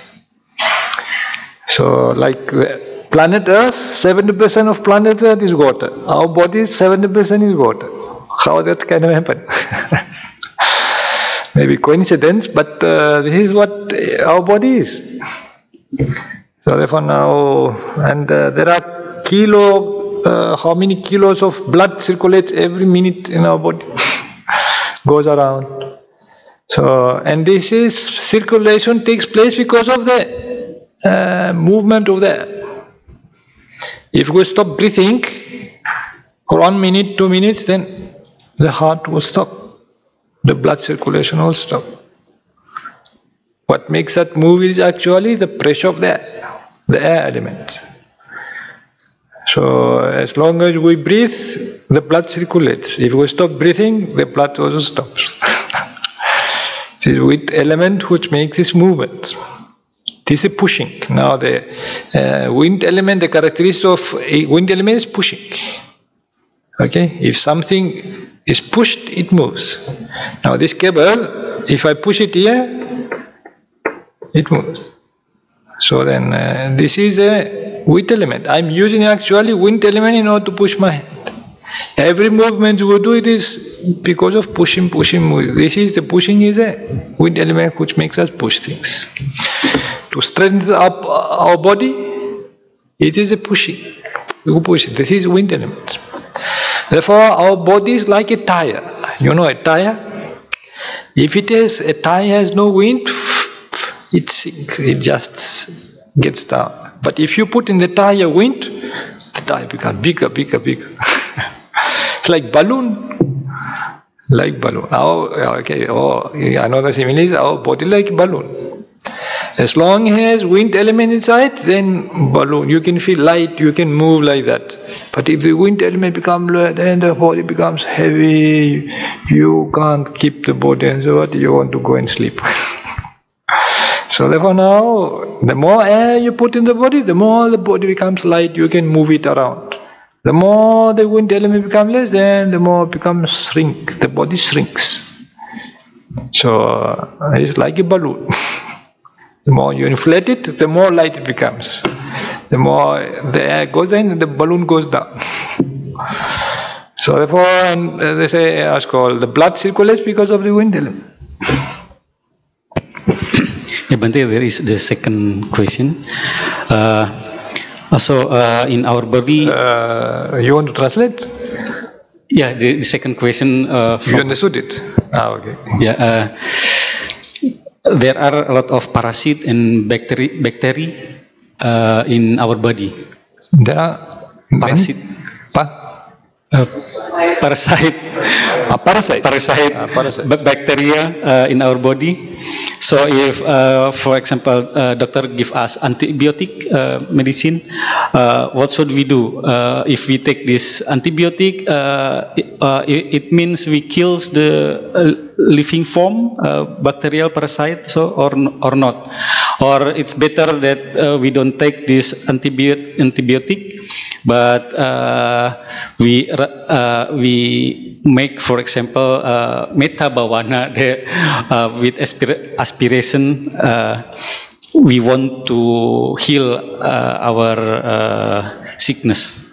So like planet Earth, seventy percent of planet Earth is water. Our body, seventy percent is water. How that can happen? Maybe coincidence, but uh, this is what our body is. So therefore now, and uh, there are kilo, uh, how many kilos of blood circulates every minute in our body, goes around. So, and this is, circulation takes place because of the uh, movement of the air. If we stop breathing for one minute, two minutes, then the heart will stop. The blood circulation will stop. What makes that move is actually the pressure of the air, the air element. So as long as we breathe, the blood circulates. If we stop breathing, the blood also stops. This is wind element which makes this movement. This is pushing. Now the uh, wind element, the characteristic of a wind element is pushing. Okay, if something is pushed, it moves. Now this cable, if I push it here, it moves. So then uh, this is a wind element. I'm using actually wind element in order to push my hand. Every movement we do, it is because of pushing, pushing. This is the pushing is a wind element which makes us push things. To strengthen up our body, it is a pushing. We push. This is wind element. Therefore, our body is like a tire. You know a tire? If it is a tire has no wind, it sinks. It just gets down. But if you put in the tire wind, the tire becomes bigger, bigger, bigger. It's like balloon, like balloon. Our, okay, oh, another simile is our body like balloon. As long as wind element inside, then balloon. You can feel light, you can move like that. But if the wind element becomes low, then the body becomes heavy. You can't keep the body, and so what? You want to go and sleep. So therefore now, the more air you put in the body, the more the body becomes light. You can move it around. The more the wind element becomes less, then the more it becomes shrink. The body shrinks. So uh, it's like a balloon. The more you inflate it, the more light it becomes. The more the air goes in, the balloon goes down. So therefore, and, uh, they say, as called, the blood circulates because of the wind element. Yeah, Bante, there is the second question. Uh, also, uh, in our body... Uh, you want to translate? Yeah, the, the second question... Uh, you understood it? Ah, okay. Yeah, uh, there are a lot of parasite and bacteria, bacteria uh, in our body. There are parasite. Pa? Uh, parasite. Ah, parasite. Parasite. Ah, parasite. Bacteria uh, in our body. So if, uh, for example, uh, doctor give us antibiotic uh, medicine, uh, what should we do? Uh, if we take this antibiotic, uh, it, uh, it, it means we kills the uh, living form, uh, bacterial parasite, so or or not, or it's better that uh, we don't take this antibiotic, antibiotic, but uh, we uh, we make, for example, uh, meta bawana the, uh, with aspir aspiration. Uh, we want to heal uh, our uh, sickness.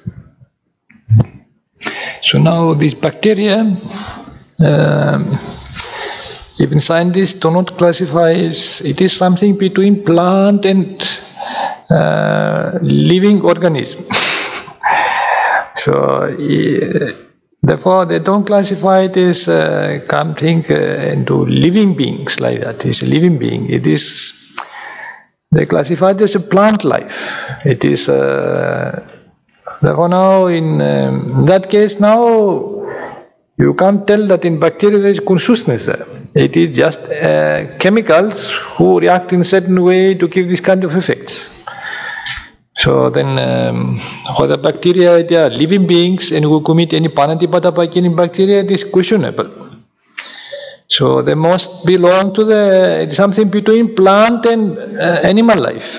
So now this bacteria, um, even scientists do not classify as it is something between plant and uh, living organism. So uh, therefore they don't classify it as uh, something uh, into living beings like that. It's a living being. It is, they classify it as a plant life. It is uh, therefore now in um, that case now you can't tell that in bacteria there is consciousness there. It is just uh, chemicals who react in a certain way to give this kind of effects. So then, um, for the bacteria, they are living beings and who commit any panatipata by killing bacteria, it is questionable. So they must belong to the something between plant and uh, animal life.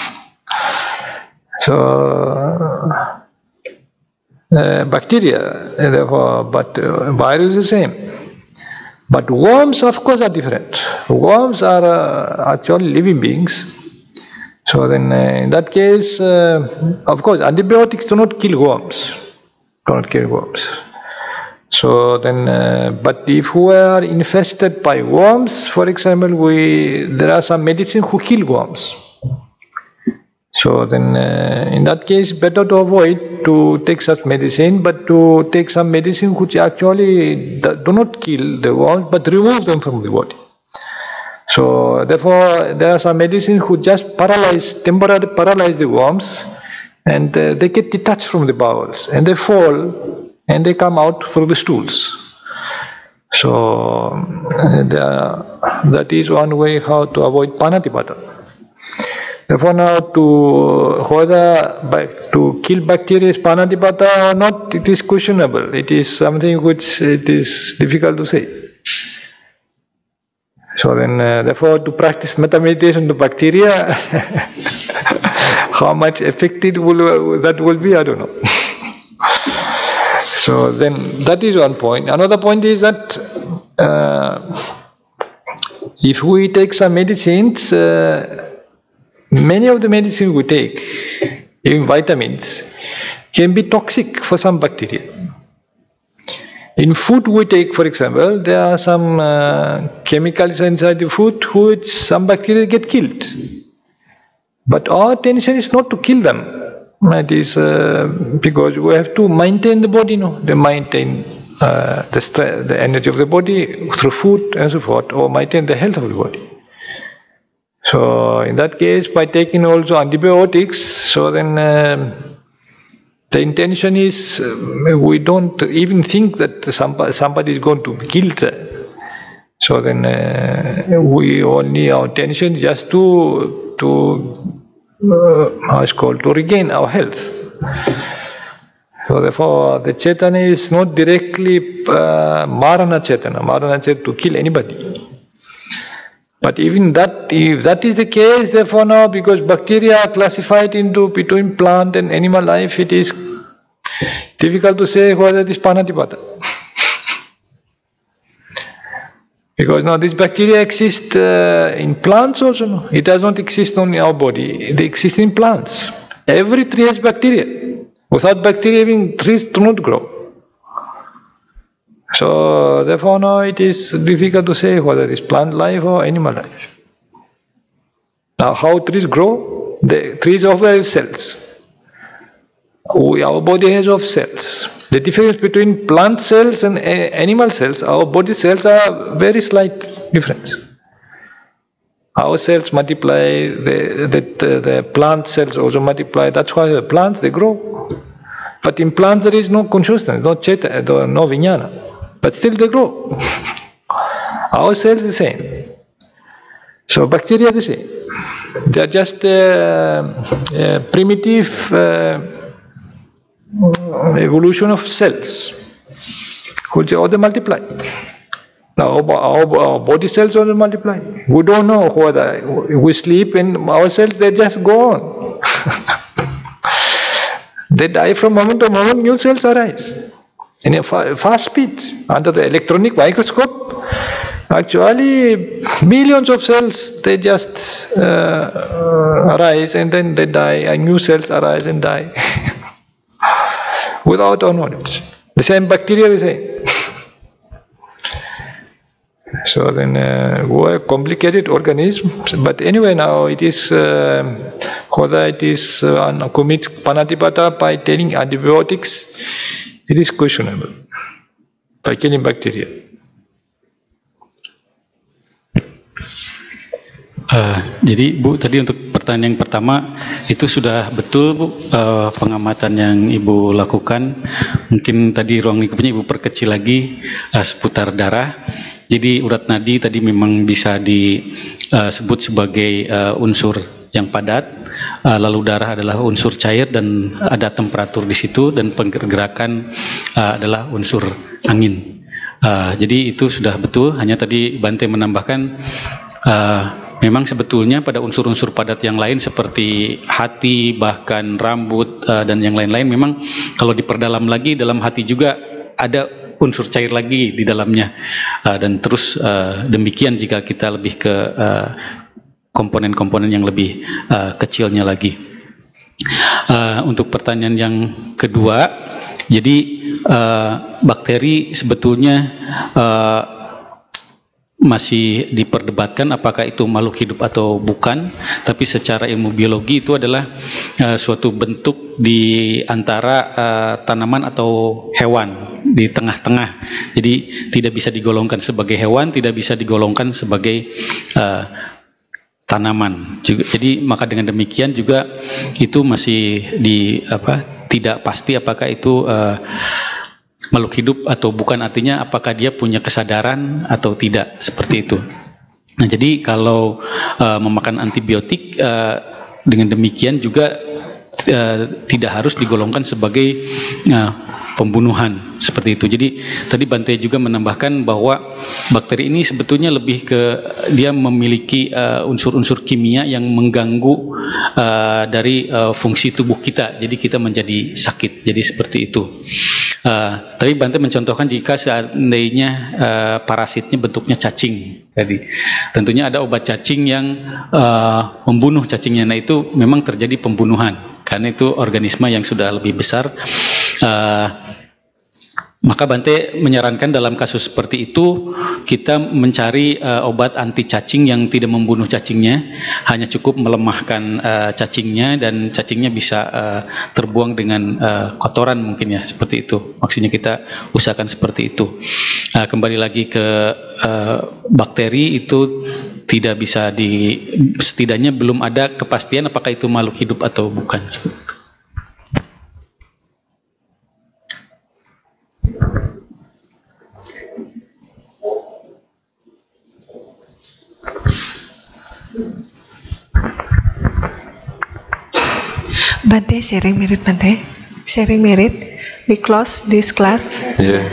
So uh, bacteria, therefore, but uh, virus is the same. But worms, of course, are different. Worms are uh, actually living beings. So then, uh, in that case, uh, of course, antibiotics do not kill worms. Do not kill worms. So then, uh, but if we are infested by worms, for example, we there are some medicine who kill worms. So then, uh, in that case, better to avoid to take such medicine, but to take some medicine which actually do not kill the worms, but remove them from the body. So therefore, there are some medicines who just paralyze, temporarily paralyze the worms, and uh, they get detached from the bowels, and they fall, and they come out through the stools. So uh, the, that is one way how to avoid panatipata. Therefore, now to whether to kill bacteria is panatipata or not, it is questionable. It is something which it is difficult to say. So then, uh, therefore, to practice metta meditation to bacteria, how much effective will that will be, I don't know. So then, that is one point. Another point is that uh, if we take some medicines, uh, many of the medicines we take, even vitamins, can be toxic for some bacteria. In food we take, for example, there are some uh, chemicals inside the food which some bacteria get killed. But our intention is not to kill them. It is uh, because we have to maintain the body, no? To maintain uh, the, strength, the energy of the body through food and so forth, or maintain the health of the body. So in that case, by taking also antibiotics, so then uh, the intention is uh, we don't even think that somebody, somebody is going to be killed. So then uh, we only, our intention is just to, to uh, how it's called, to regain our health. So therefore the Chetana is not directly uh, Marana Chetana, Marana Chetana to kill anybody. But even that, if that is the case, therefore now, because bacteria are classified into between plant and animal life, it is difficult to say whether it is panatipata. Because now this bacteria exists uh, in plants also. No? It does not exist only in our body. They exist in plants. Every tree has bacteria. Without bacteria, even trees do not grow. So therefore now it is difficult to say whether it is plant life or animal life. Now how trees grow? The trees also have cells. We, our body has of cells. The difference between plant cells and animal cells, our body cells are very slight difference. Our cells multiply, the, the, the plant cells also multiply. That's why the plants, they grow. But in plants there is no consciousness, no cheta, no vijnana. But still they grow. Our cells is the same. So bacteria the same. They are just uh, uh, primitive uh, evolution of cells, which all they multiply. Now our, our, our body cells all multiply. We don't know whether we sleep and our cells they just go on. They die from moment to moment. New cells arise in a fa fast speed under the electronic microscope. Actually, millions of cells, they just uh, arise and then they die, and new cells arise and die without our knowledge. The same bacteria, the same. So then, uh, we're a complicated organism. But anyway, now it is uh, whether it is uh, commits panatipata by taking antibiotics, it is questionable by killing bacteria. Uh, jadi Bu, tadi untuk pertanyaan yang pertama itu sudah betul Bu, uh, pengamatan yang Ibu lakukan. Mungkin tadi ruang lingkupnya Ibu perkecil lagi uh, seputar darah. Jadi urat nadi tadi memang bisa disebut uh, sebagai uh, unsur yang padat, uh, lalu darah adalah unsur cair dan ada temperatur di situ, dan pergerakan uh, adalah unsur angin. Uh, jadi itu sudah betul. Hanya tadi Bante menambahkan. Uh, Memang sebetulnya pada unsur-unsur padat yang lain seperti hati, bahkan rambut, uh, dan yang lain-lain, memang kalau diperdalam lagi, dalam hati juga ada unsur cair lagi di dalamnya. Uh, dan terus uh, demikian jika kita lebih ke komponen-komponen uh, yang lebih uh, kecilnya lagi. Uh, untuk pertanyaan yang kedua, jadi uh, bakteri sebetulnya uh, masih diperdebatkan apakah itu makhluk hidup atau bukan, tapi secara ilmu biologi itu adalah uh, suatu bentuk di antara uh, tanaman atau hewan di tengah-tengah. Jadi tidak bisa digolongkan sebagai hewan, tidak bisa digolongkan sebagai uh, tanaman. Juga, jadi maka dengan demikian juga itu masih di apa tidak pasti apakah itu uh, makhluk hidup atau bukan, artinya apakah dia punya kesadaran atau tidak, seperti itu. Nah, jadi kalau uh, memakan antibiotik uh, dengan demikian juga uh, tidak harus digolongkan sebagai uh, pembunuhan, seperti itu. Jadi tadi Bante juga menambahkan bahwa bakteri ini sebetulnya lebih ke dia memiliki unsur-unsur uh, kimia yang mengganggu uh, dari uh, fungsi tubuh kita. Jadi kita menjadi sakit. Jadi seperti itu. Uh, tadi Bante mencontohkan jika seandainya uh, parasitnya bentuknya cacing. Jadi tentunya ada obat cacing yang uh, membunuh cacingnya. Nah itu memang terjadi pembunuhan karena itu organisme yang sudah lebih besar. Uh, maka Bante menyarankan dalam kasus seperti itu kita mencari uh, obat anti cacing yang tidak membunuh cacingnya, hanya cukup melemahkan uh, cacingnya dan cacingnya bisa uh, terbuang dengan uh, kotoran mungkin ya, seperti itu. Maksudnya kita usahakan seperti itu. Uh, kembali lagi ke uh, bakteri itu tidak bisa di, setidaknya belum ada kepastian apakah itu makhluk hidup atau bukan. Bante, sharing merit Bante, sharing merit. We close this class. Yeah.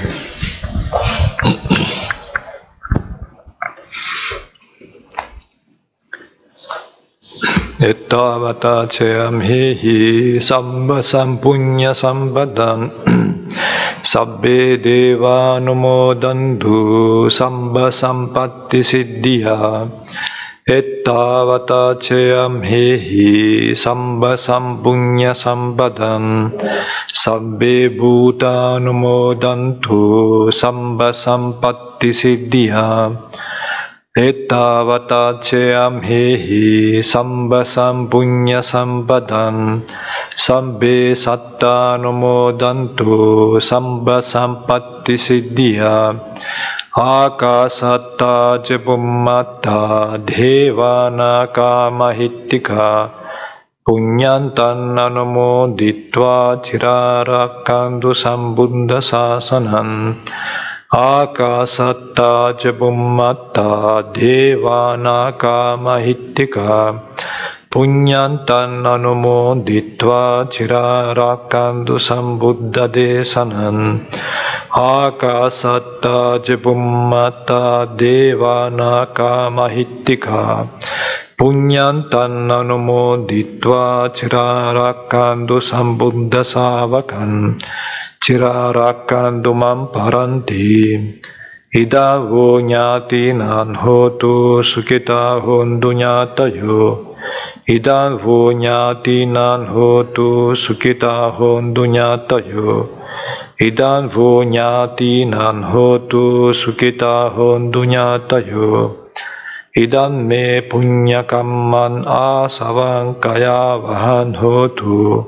Ettavata chayam hehi samba sampunya sambadan sabbe deva numodandu samba sampatti siddhya. Ettavata chayam hehi samba sampunya sambadan sabbe bhuta numodantu samba sampatti siddhya. Ettavata chayam hehi samba sampunya sambadan sabbe satta numodantu samba sampatti siddhya. Akasatta jebummatta devana kamahittika punyantan anumoditva cirarakandu sambuddha sasanan. Akasatta ca bummatta devānaka mahittika punyantan anumoditva cirarakandu sambuddha desanan. Akasatta ca bummatta devānaka mahittika punyantan anumoditva cirarakandu sambuddha savakan cirarakandu mamparanti. Ida vo nyati nan hotu sukita hondu nyatayo. Ida vo nyati nan hotu sukita hondu nyatayo. Ida vo nyati nan hotu sukita hondu nyatayo. Idan me punya kamman asavang kaya vahan hotu.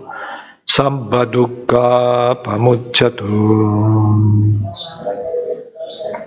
Sabba dukkha pamucchatu.